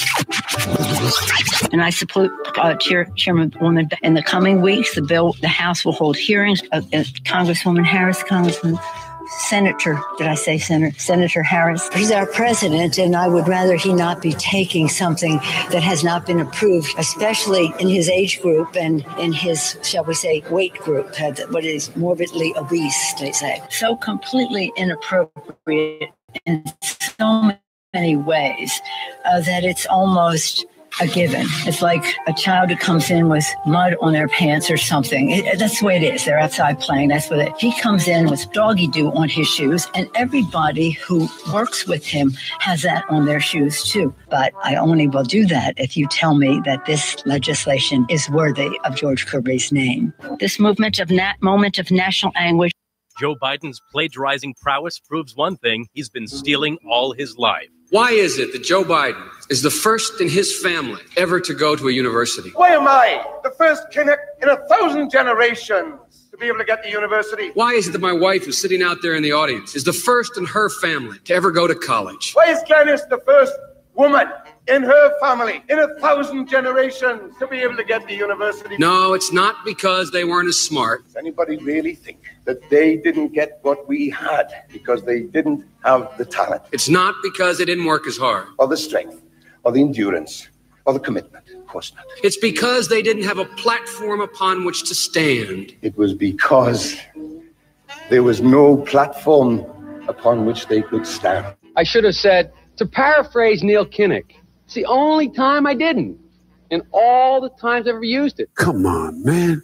And I support uh, Chair, Chairwoman. In the coming weeks, the bill, the House will hold hearings. Uh, uh, Congresswoman Harris, Congressman, Senator, did I say Senator? Senator Harris. He's our president, and I would rather he not be taking something that has not been approved, especially in his age group and in his, shall we say, weight group, what is morbidly obese, they say. So completely inappropriate in so many ways uh, that it's almost a given. It's like a child who comes in with mud on their pants or something. It, that's the way it is. They're outside playing. That's what it. He comes in with doggy do on his shoes, and everybody who works with him has that on their shoes too. But I only will do that if you tell me that this legislation is worthy of George Kirby's name. This movement of nat- moment of national anguish. Joe Biden's plagiarizing prowess proves one thing: he's been stealing all his life. Why is it that Joe Biden is the first in his family ever to go to a university? Why am I the first Kinnick in a thousand generations to be able to get to university? Why is it that my wife, who's sitting out there in the audience, is the first in her family to ever go to college? Why is Glennis the first woman in her family in a thousand generations to be able to get to university? No, it's not because they weren't as smart. Does anybody really think that they didn't get what we had because they didn't have the talent? It's not because they didn't work as hard. Or the strength, or the endurance, or the commitment. Of course not. It's because they didn't have a platform upon which to stand. It was because there was no platform upon which they could stand. I should have said, to paraphrase Neil Kinnock, it's the only time I didn't, and all the times I've ever used it. Come on, man.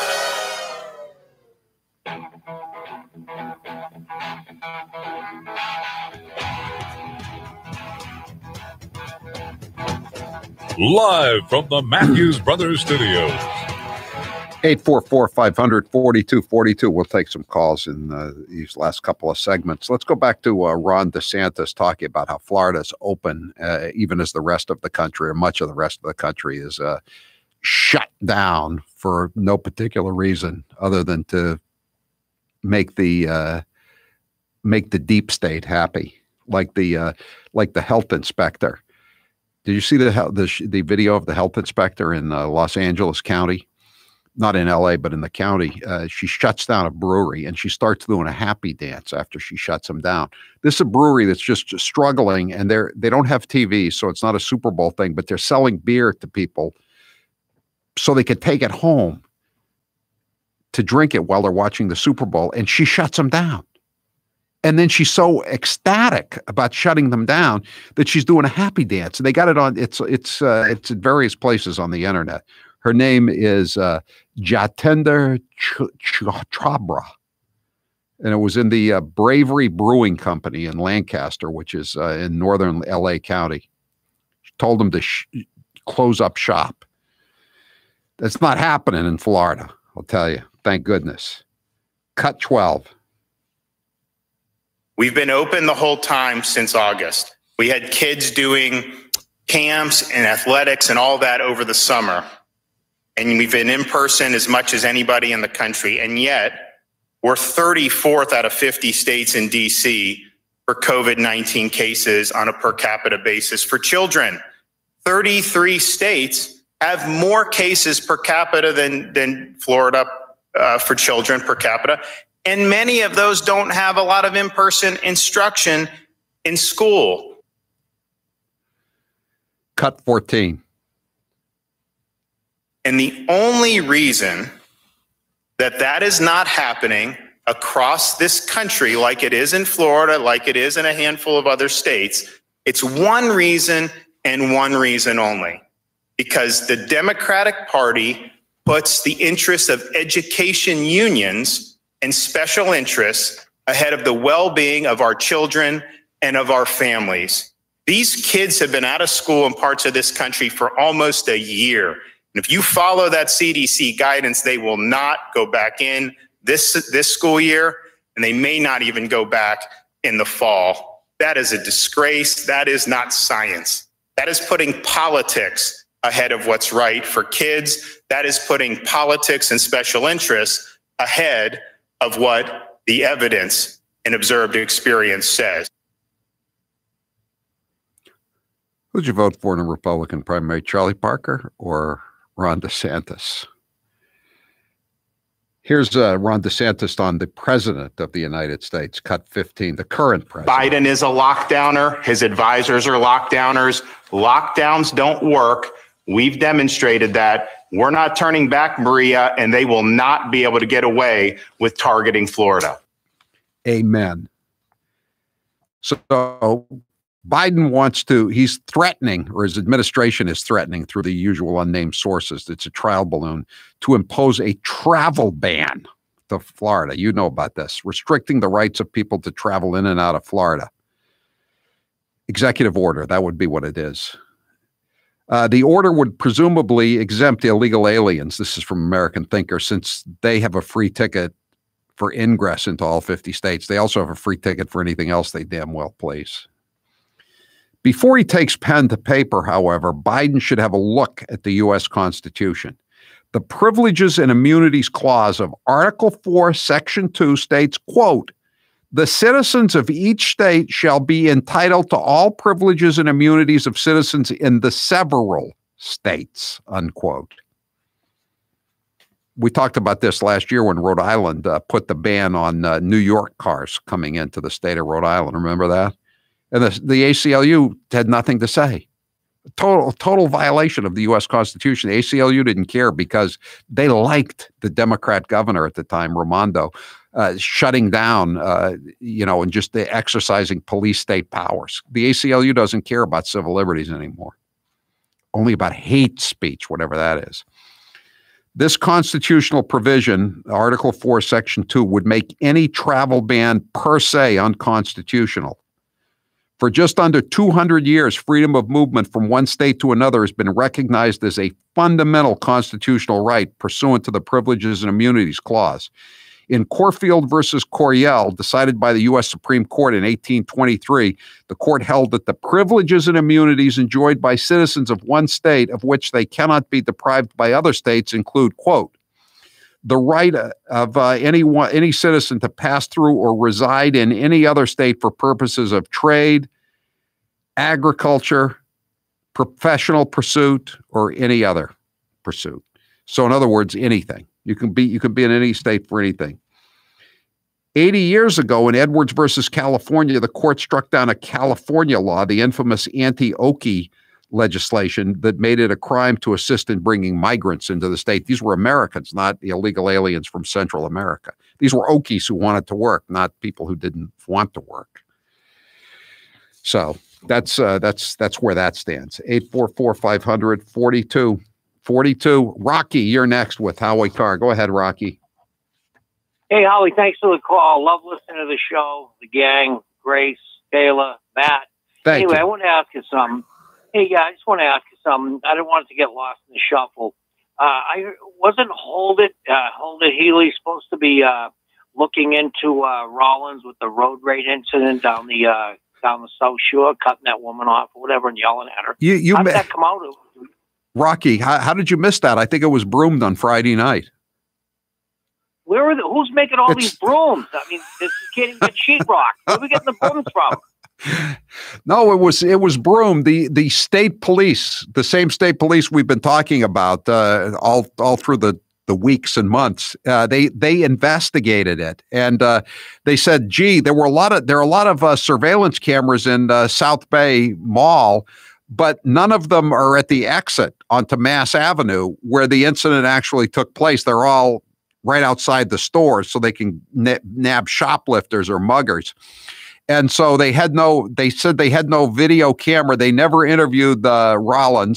Live from the Matthews Brothers Studios. eight four four, five hundred, forty-two forty-two. We'll take some calls in uh, these last couple of segments. Let's go back to uh, Ron DeSantis talking about how Florida's open, uh, even as the rest of the country, or much of the rest of the country, is uh, shut down for no particular reason other than to make the uh, make the deep state happy, like the uh, like the health inspector. Did you see the the, the video of the health inspector in uh, Los Angeles County? Not in L A, but in the county. Uh, she shuts down a brewery and she starts doing a happy dance after she shuts them down. This is a brewery that's just, just struggling, and they're they don't have T V, so it's not a Super Bowl thing, but they're selling beer to people so they could take it home to drink it while they're watching the Super Bowl, and she shuts them down. And then she's so ecstatic about shutting them down that she's doing a happy dance. And they got it on, it's it's uh, it's at various places on the internet. Her name is uh, Jatender Ch- Ch- Chabra. And it was in the uh, Bravery Brewing Company in Lancaster, which is uh, in northern L A County. She told them to sh- close up shop. That's not happening in Florida, I'll tell you. Thank goodness. Cut twelve. We've been open the whole time since August. We had kids doing camps and athletics and all that over the summer. And we've been in person as much as anybody in the country. And yet we're thirty-fourth out of fifty states in D C for COVID nineteen cases on a per capita basis for children. thirty-three states have more cases per capita than, than Florida uh, for children per capita. And many of those don't have a lot of in-person instruction in school. Cut fourteen. And the only reason that that is not happening across this country, like it is in Florida, like it is in a handful of other states, it's one reason and one reason only. because the Democratic Party puts the interests of education unions and special interests ahead of the well-being of our children and of our families. These kids have been out of school in parts of this country for almost a year. And if you follow that C D C guidance, they will not go back in this, this school year, and they may not even go back in the fall. That is a disgrace. That is not science. That is putting politics ahead of what's right for kids. That is putting politics and special interests ahead of what the evidence and observed experience says. Who'd you vote for in a Republican primary, Charlie Parker or Ron DeSantis? Here's uh, Ron DeSantis on the president of the United States, cut fifteen, the current president. Biden is a lockdowner. His advisors are lockdowners. Lockdowns don't work. We've demonstrated that. We're not turning back, Maria, and they will not be able to get away with targeting Florida. Amen. So Biden wants to, he's threatening, or his administration is threatening through the usual unnamed sources, it's a trial balloon, to impose a travel ban to Florida. You know about this, restricting the rights of people to travel in and out of Florida. Executive order, that would be what it is. Uh, the order would presumably exempt illegal aliens. This is from American Thinker, since they have a free ticket for ingress into all fifty states. They also have a free ticket for anything else they damn well please. Before he takes pen to paper, however, Biden should have a look at the U S Constitution. The Privileges and Immunities Clause of Article four, Section two states, quote, "The citizens of each state shall be entitled to all privileges and immunities of citizens in the several states," unquote. We talked about this last year when Rhode Island uh, put the ban on uh, New York cars coming into the state of Rhode Island. Remember that? And the, the A C L U had nothing to say. Total, total violation of the U S Constitution. The A C L U didn't care because they liked the Democrat governor at the time, Raimondo, uh, shutting down, uh, you know, and just the exercising police state powers. The A C L U doesn't care about civil liberties anymore. Only about hate speech, whatever that is. This constitutional provision, Article four, Section two, would make any travel ban per se unconstitutional. For just under two hundred years, freedom of movement from one state to another has been recognized as a fundamental constitutional right pursuant to the Privileges and Immunities Clause. In Corfield versus Coryell, decided by the U S Supreme Court in eighteen twenty-three, the court held that the privileges and immunities enjoyed by citizens of one state of which they cannot be deprived by other states include, quote, "the right of uh, any, one, any citizen to pass through or reside in any other state for purposes of trade, agriculture, professional pursuit, or any other pursuit." So in other words, anything. You can be, you can be in any state for anything. eighty years ago in Edwards versus California, the court struck down a California law, the infamous anti-Okie legislation that made it a crime to assist in bringing migrants into the state. These were Americans, not illegal aliens from Central America. These were Okies who wanted to work, not people who didn't want to work. So that's uh, that's that's where that stands. eight four four, five hundred, forty-two forty-two. Rocky, you're next with Howie Carr. Go ahead, Rocky. Hey, Howie, thanks for the call. Love listening to the show, the gang, Grace, Taylor, Matt. Thank anyway, you. I want to ask you something. Hey, yeah, I just want to ask you something. I don't want it to get lost in the shuffle. Uh, I wasn't Hold It, uh, Hold It Healy supposed to be uh, looking into uh, Rollins with the road rage incident down the uh, down the South Shore, cutting that woman off or whatever and yelling at her. You, you How did ma- that come out? Rocky, how, how did you miss that? I think it was broomed on Friday night. Where are the, who's making all It's- these brooms? I mean, this can't even get sheetrock. Where are we getting the brooms from? No, it was it was broomed. The the state police, the same state police we've been talking about uh, all all through the the weeks and months. Uh, they they investigated it, and uh, they said, "Gee, there were a lot of there are a lot of uh, surveillance cameras in uh, South Bay Mall, but none of them are at the exit onto Mass Avenue where the incident actually took place. They're all right outside the store, so they can n- nab shoplifters or muggers." And so they had no, they said they had no video camera. They never interviewed uh, Rollins.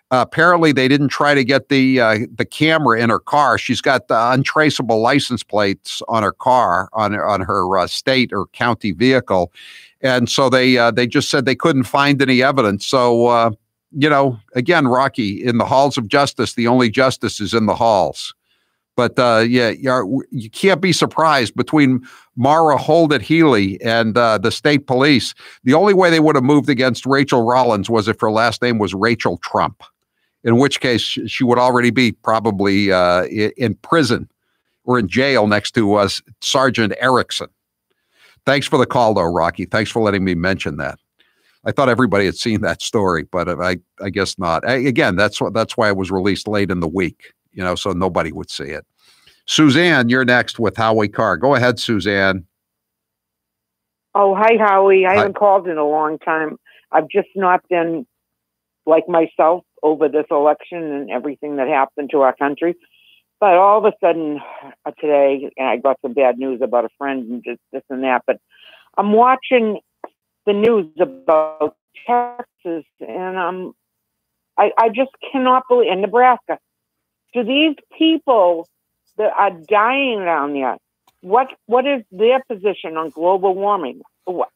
Uh, apparently, they didn't try to get the uh, the camera in her car. She's got the untraceable license plates on her car, on on her uh, state or county vehicle, and so they uh, they just said they couldn't find any evidence. So uh, you know, again, Rocky, in the halls of justice, the only justice is in the halls. But uh, yeah, you're, you can't be surprised between Mara Holdit Healy and uh, the state police. The only way they would have moved against Rachel Rollins was if her last name was Rachel Trump, in which case she would already be probably uh, in prison or in jail next to uh, Sergeant Erickson. Thanks for the call, though, Rocky. Thanks for letting me mention that. I thought everybody had seen that story, but I, I guess not. I, again, that's what that's why it was released late in the week. You know, so nobody would see it. Suzanne, you're next with Howie Carr. Go ahead, Suzanne. Oh, hi, Howie. I Hi. haven't called in a long time. I've just not been like myself over this election and everything that happened to our country. But all of a sudden uh, today, and I got some bad news about a friend and just this and that, but I'm watching the news about Texas, and um, I, I just cannot believe, in Nebraska, do these people that are dying down there, what what is their position on global warming? What?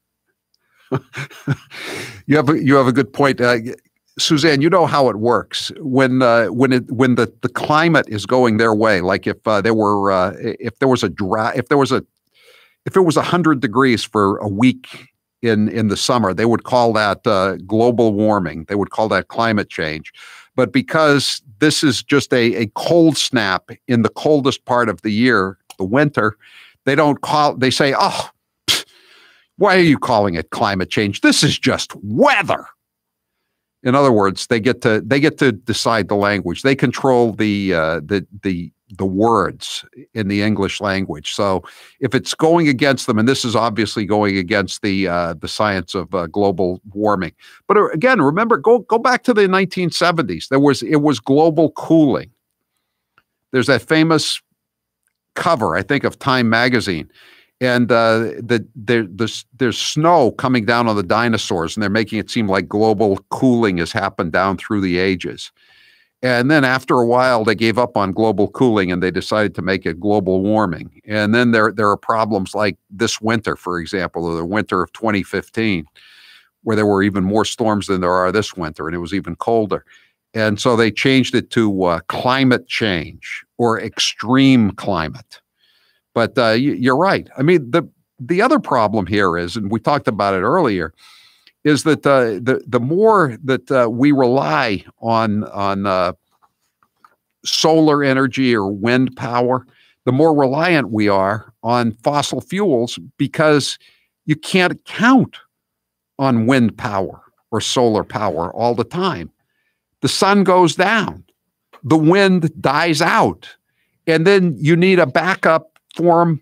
you have a, you have a good point, uh, Suzanne. You know how it works when uh, when it when the, the climate is going their way. Like if uh, there were uh, if there was a dry if there was a if it was a hundred degrees for a week in in the summer, they would call that uh, global warming. They would call that climate change. But because this is just a, a cold snap in the coldest part of the year, the winter, they don't call, they say, oh, pfft, why are you calling it climate change? This is just weather. In other words, they get to they get to decide the language. They control the uh, the the the words in the English language. So if it's going against them, and this is obviously going against the uh, the science of uh, global warming. But uh, again, remember, go go back to the nineteen seventies. There was it was global cooling. There's that famous cover, I think, of Time magazine, and uh, the, there, there's there's snow coming down on the dinosaurs, and they're making it seem like global cooling has happened down through the ages. And then after a while, they gave up on global cooling and they decided to make it global warming. And then there, there are problems like this winter, for example, or the winter of twenty fifteen, where there were even more storms than there are this winter, and it was even colder. And so they changed it to uh, climate change or extreme climate. But uh, you, you're right. I mean, the the other problem here is, and we talked about it earlier, is that uh, the the more that uh, we rely on on uh, solar energy or wind power, the more reliant we are on fossil fuels, because you can't count on wind power or solar power all the time. The sun goes down, the wind dies out, and then you need a backup form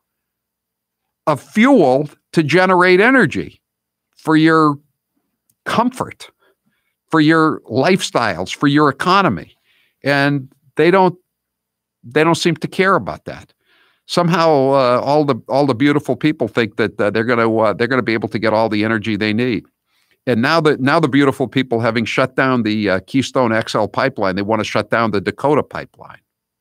of fuel to generate energy for your comfort, for your lifestyles, for your economy. And they don't they don't seem to care about that. Somehow uh, all the all the beautiful people think that uh, they're going to uh, they're going to be able to get all the energy they need. And now that now the beautiful people, having shut down the uh, Keystone X L pipeline, they want to shut down the Dakota pipeline.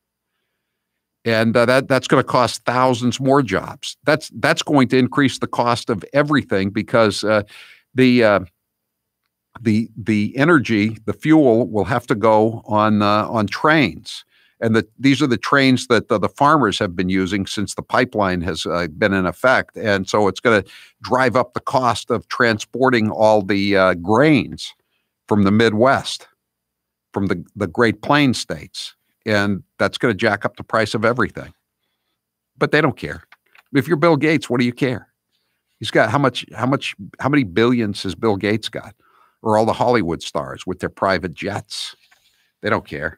And uh, that that's going to cost thousands more jobs. That's that's going to increase the cost of everything, because uh, the uh, the the energy, the fuel, will have to go on uh, on trains, and the, these are the trains that uh, the farmers have been using since the pipeline has uh, been in effect. And so it's going to drive up the cost of transporting all the uh, grains from the Midwest, from the the Great Plains states. And that's going to jack up the price of everything. But they don't care. If you're Bill Gates, what do you care? He's got how much, how much, how many billions has Bill Gates got? Or all the Hollywood stars with their private jets? They don't care.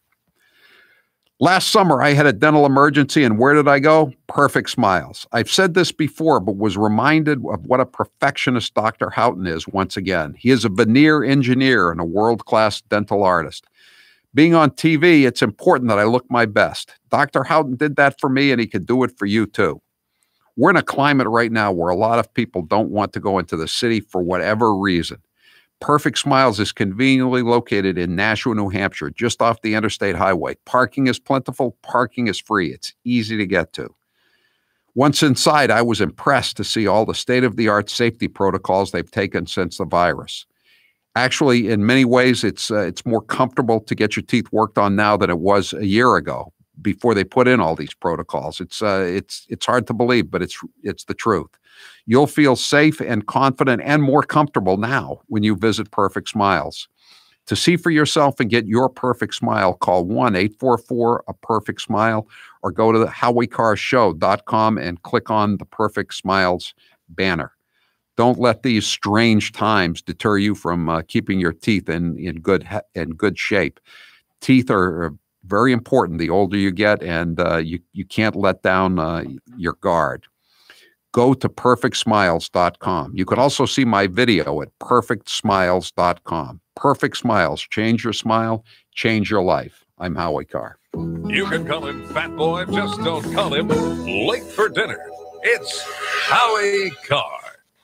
Last summer, I had a dental emergency, and where did I go? Perfect Smiles. I've said this before, but was reminded of what a perfectionist Doctor Houghton is once again. He is a veneer engineer and a world-class dental artist. Being on T V, it's important that I look my best. Doctor Houghton did that for me, and he could do it for you too. We're in a climate right now where a lot of people don't want to go into the city for whatever reason. Perfect Smiles is conveniently located in Nashua, New Hampshire, just off the interstate highway. Parking is plentiful. Parking is free. It's easy to get to. Once inside, I was impressed to see all the state-of-the-art safety protocols they've taken since the virus. Actually, in many ways, it's uh, it's more comfortable to get your teeth worked on now than it was a year ago before they put in all these protocols. It's uh, it's it's hard to believe, but it's it's the truth. You'll feel safe and confident and more comfortable now when you visit Perfect Smiles. To see for yourself and get your perfect smile, call one eight four four a perfect smile or go to the howie carr show dot com and click on the Perfect Smiles banner. Don't let these strange times deter you from uh, keeping your teeth in, in, good, in good shape. Teeth are very important the older you get, and uh, you, you can't let down uh, your guard. Go to perfect smiles dot com. You can also see my video at perfect smiles dot com. Perfect Smiles. Change your smile, change your life. I'm Howie Carr. You can call him Fat Boy, just don't call him late for dinner. It's Howie Carr.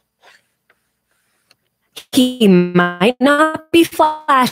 He might not be flashy,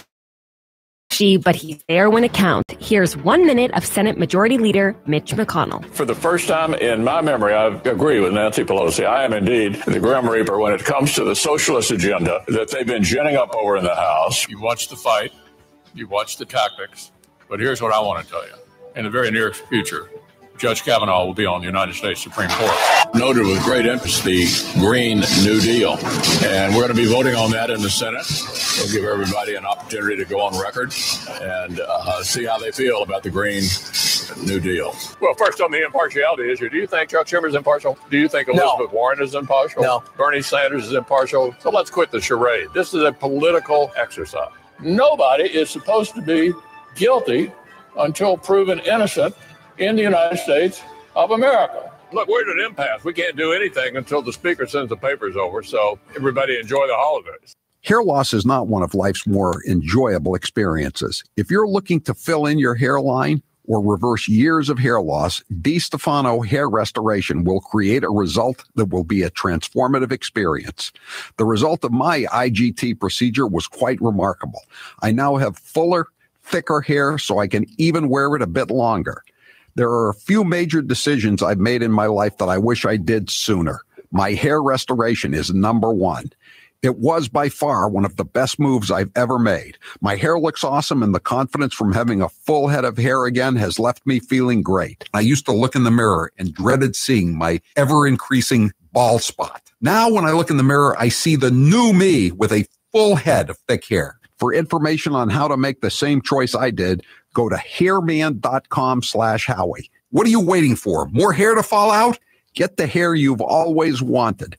but he's there when it counts. Here's one minute of Senate Majority Leader Mitch McConnell. For the first time in my memory, I agree with Nancy Pelosi. I am indeed the Grim Reaper when it comes to the socialist agenda that they've been ginning up over in the House. You watch the fight, you watch the tactics, but here's what I want to tell you. In the very near future, Judge Kavanaugh will be on the United States Supreme Court. Noted with great emphasis the Green New Deal. And we're going to be voting on that in the Senate. We'll give everybody an opportunity to go on record and uh, see how they feel about the Green New Deal. Well, first on the impartiality issue, do you think Chuck Schumer is impartial? Do you think Elizabeth No. Warren is impartial? No. Bernie Sanders is impartial? So let's quit the charade. This is a political exercise. Nobody is supposed to be guilty until proven innocent in the United States of America. Look, we're at an impasse. We can't do anything until the speaker sends the papers over. So everybody enjoy the holidays. Hair loss is not one of life's more enjoyable experiences. If you're looking to fill in your hairline or reverse years of hair loss, DiStefano Hair Restoration will create a result that will be a transformative experience. The result of my I G T procedure was quite remarkable. I now have fuller, thicker hair, so I can even wear it a bit longer. There are a few major decisions I've made in my life that I wish I did sooner. My hair restoration is number one. It was by far one of the best moves I've ever made. My hair looks awesome, and the confidence from having a full head of hair again has left me feeling great. I used to look in the mirror and dreaded seeing my ever-increasing bald spot. Now when I look in the mirror, I see the new me with a full head of thick hair. For information on how to make the same choice I did, go to hairman.com slash Howie. What are you waiting for? More hair to fall out? Get the hair you've always wanted.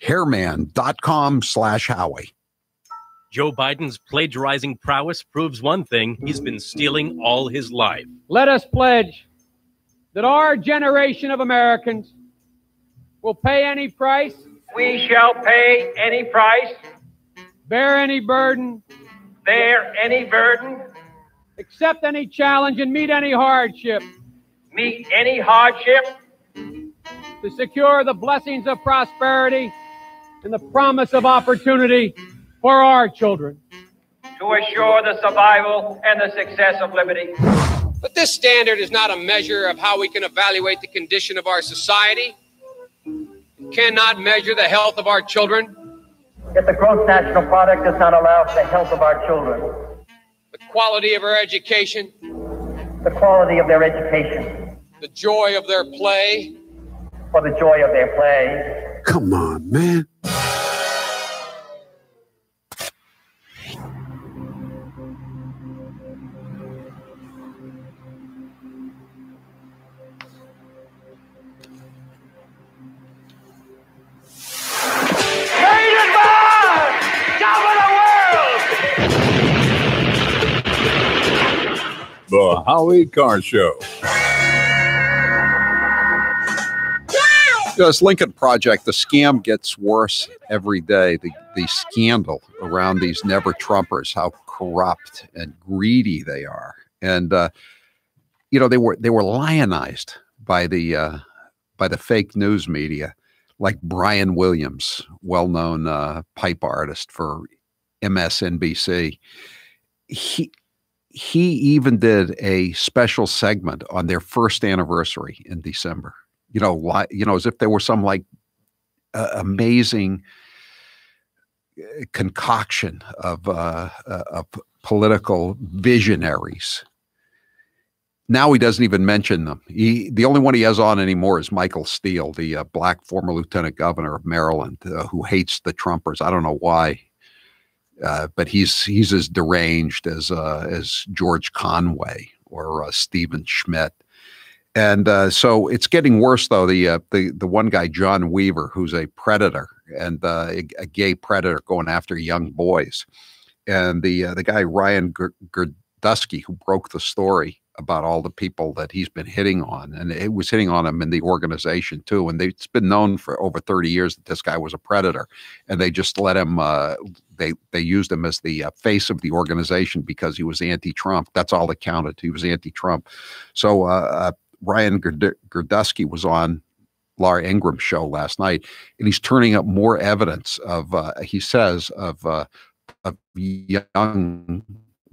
hairman.com slash Howie. Joe Biden's plagiarizing prowess proves one thing: he's been stealing all his life. Let us pledge that our generation of Americans will pay any price. We shall pay any price. Bear any burden. Bear any burden. Accept any challenge and meet any hardship. Meet any hardship. To secure the blessings of prosperity and the promise of opportunity for our children. To assure the survival and the success of liberty. But this standard is not a measure of how we can evaluate the condition of our society. It cannot measure the health of our children. If the gross national product does not allow for the health of our children, The quality of our education. the quality of their education, The joy of their play. or the joy of their play. Come on, man. The Howie Carr Show. This Lincoln Project, the scam gets worse every day. The, the scandal around these never-Trumpers, how corrupt and greedy they are. And, uh, you know, they were they were lionized by the, uh, by the fake news media, like Brian Williams, well-known uh, pipe artist for M S N B C. He he even did a special segment on their first anniversary in December. You know, li- you know, as if there were some like uh, amazing concoction of uh, uh, of political visionaries. Now he doesn't even mention them. He the only one he has on anymore is Michael Steele, the uh, black former lieutenant governor of Maryland, uh, who hates the Trumpers. I don't know why, uh, but he's he's as deranged as uh, as George Conway or uh, Stephen Schmidt. And uh, so it's getting worse, though. The uh, the the one guy, John Weaver, who's a predator and uh, a, a gay predator going after young boys, and the uh, the guy Ryan Gerdusky, who broke the story about all the people that he's been hitting on, and it was hitting on him in the organization too. And they, it's been known for over thirty years that this guy was a predator, and they just let him. Uh, they they used him as the uh, face of the organization because he was anti-Trump. That's all that counted. He was anti-Trump. So. Uh, uh, Ryan Gerdusky was on Laura Ingram's show last night, and he's turning up more evidence of, uh, he says, of, uh, of young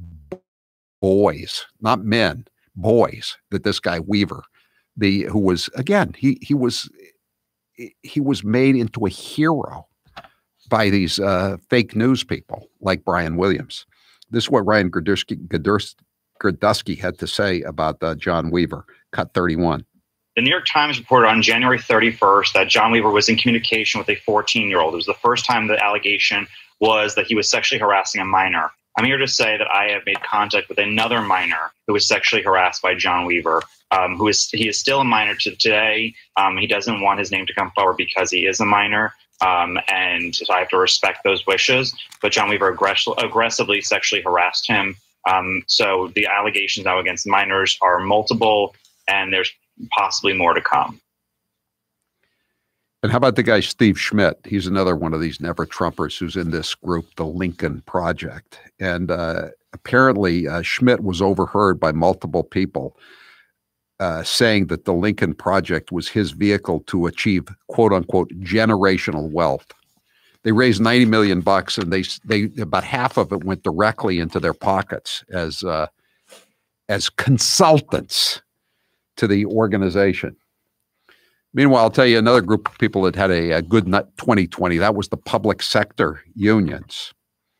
boys, not men, boys, that this guy Weaver, the who was, again, he he was he was made into a hero by these uh, fake news people like Brian Williams. This is what Ryan Gerdusky, Gerdusky, Gerdusky had to say about uh, John Weaver. Cut thirty-one. The New York Times reported on January thirty-first that John Weaver was in communication with a fourteen-year-old. It was the first time the allegation was that he was sexually harassing a minor. I'm here to say that I have made contact with another minor who was sexually harassed by John Weaver, um, who is he is still a minor to today. Um, he doesn't want his name to come forward because he is a minor, um, and so I have to respect those wishes. But John Weaver aggress- aggressively sexually harassed him. Um, so the allegations now against minors are multiple, and there's possibly more to come. And how about the guy Steve Schmidt? He's another one of these never-Trumpers who's in this group, the Lincoln Project. And uh, apparently uh, Schmidt was overheard by multiple people uh, saying that the Lincoln Project was his vehicle to achieve, quote-unquote, generational wealth. They raised ninety million bucks, and they they about half of it went directly into their pockets as uh, as consultants to the organization. Meanwhile, I'll tell you another group of people that had a, a good twenty twenty. That was the public sector unions.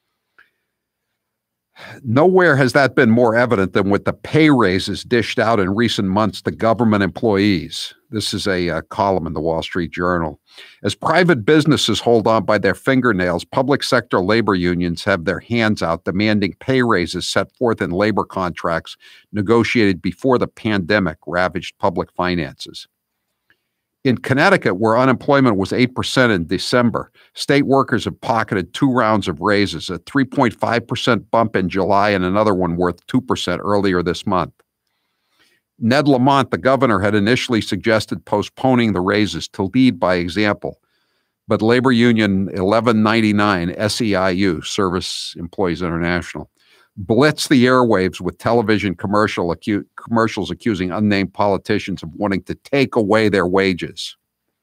Nowhere has that been more evident than with the pay raises dished out in recent months to government employees. This is a, a column in the Wall Street Journal. As private businesses hold on by their fingernails, public sector labor unions have their hands out demanding pay raises set forth in labor contracts negotiated before the pandemic ravaged public finances. In Connecticut, where unemployment was eight percent in December, state workers have pocketed two rounds of raises, a three point five percent bump in July and another one worth two percent earlier this month. Ned Lamont, the governor, had initially suggested postponing the raises to lead by example, but labor union eleven ninety-nine, S E I U, Service Employees International, blitzed the airwaves with television commercial acu- commercials accusing unnamed politicians of wanting to take away their wages.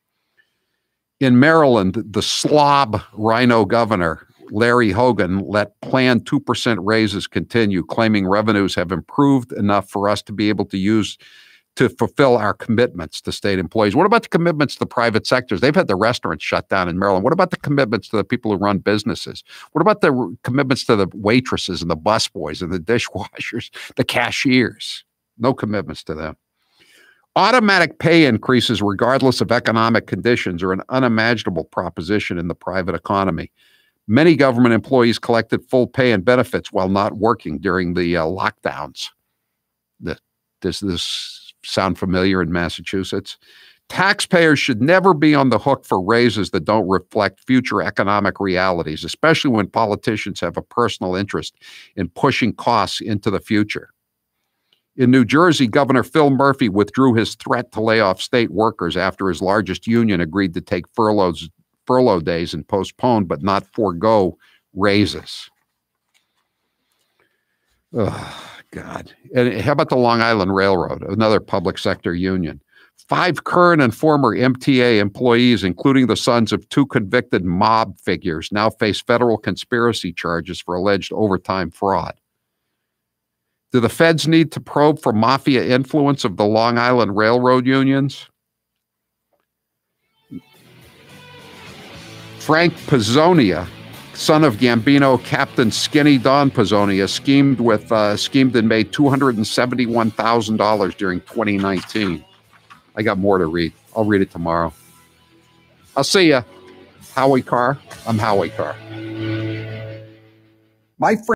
In Maryland, the slob rhino governor, Larry Hogan, let planned two percent raises continue, claiming revenues have improved enough for us to be able to use to fulfill our commitments to state employees. What about the commitments to the private sectors? They've had the restaurants shut down in Maryland. What about the commitments to the people who run businesses? What about the r- commitments to the waitresses and the busboys and the dishwashers, the cashiers? No commitments to them. Automatic pay increases regardless of economic conditions are an unimaginable proposition in the private economy. Many government employees collected full pay and benefits while not working during the uh, lockdowns. The, does this sound familiar in Massachusetts? Taxpayers should never be on the hook for raises that don't reflect future economic realities, especially when politicians have a personal interest in pushing costs into the future. In New Jersey, Governor Phil Murphy withdrew his threat to lay off state workers after his largest union agreed to take furloughs, furlough days and postpone but not forego raises. Oh, God. And how about the Long Island Railroad, another public sector union? Five current and former M T A employees, including the sons of two convicted mob figures, now face federal conspiracy charges for alleged overtime fraud. Do the feds need to probe for mafia influence of the Long Island Railroad unions? Frank Pizzonia, son of Gambino Captain Skinny Don Pizzonia, schemed with uh, schemed and made two hundred seventy-one thousand dollars during twenty nineteen. I got more to read. I'll read it tomorrow. I'll see ya. Howie Carr. I'm Howie Carr. My friend.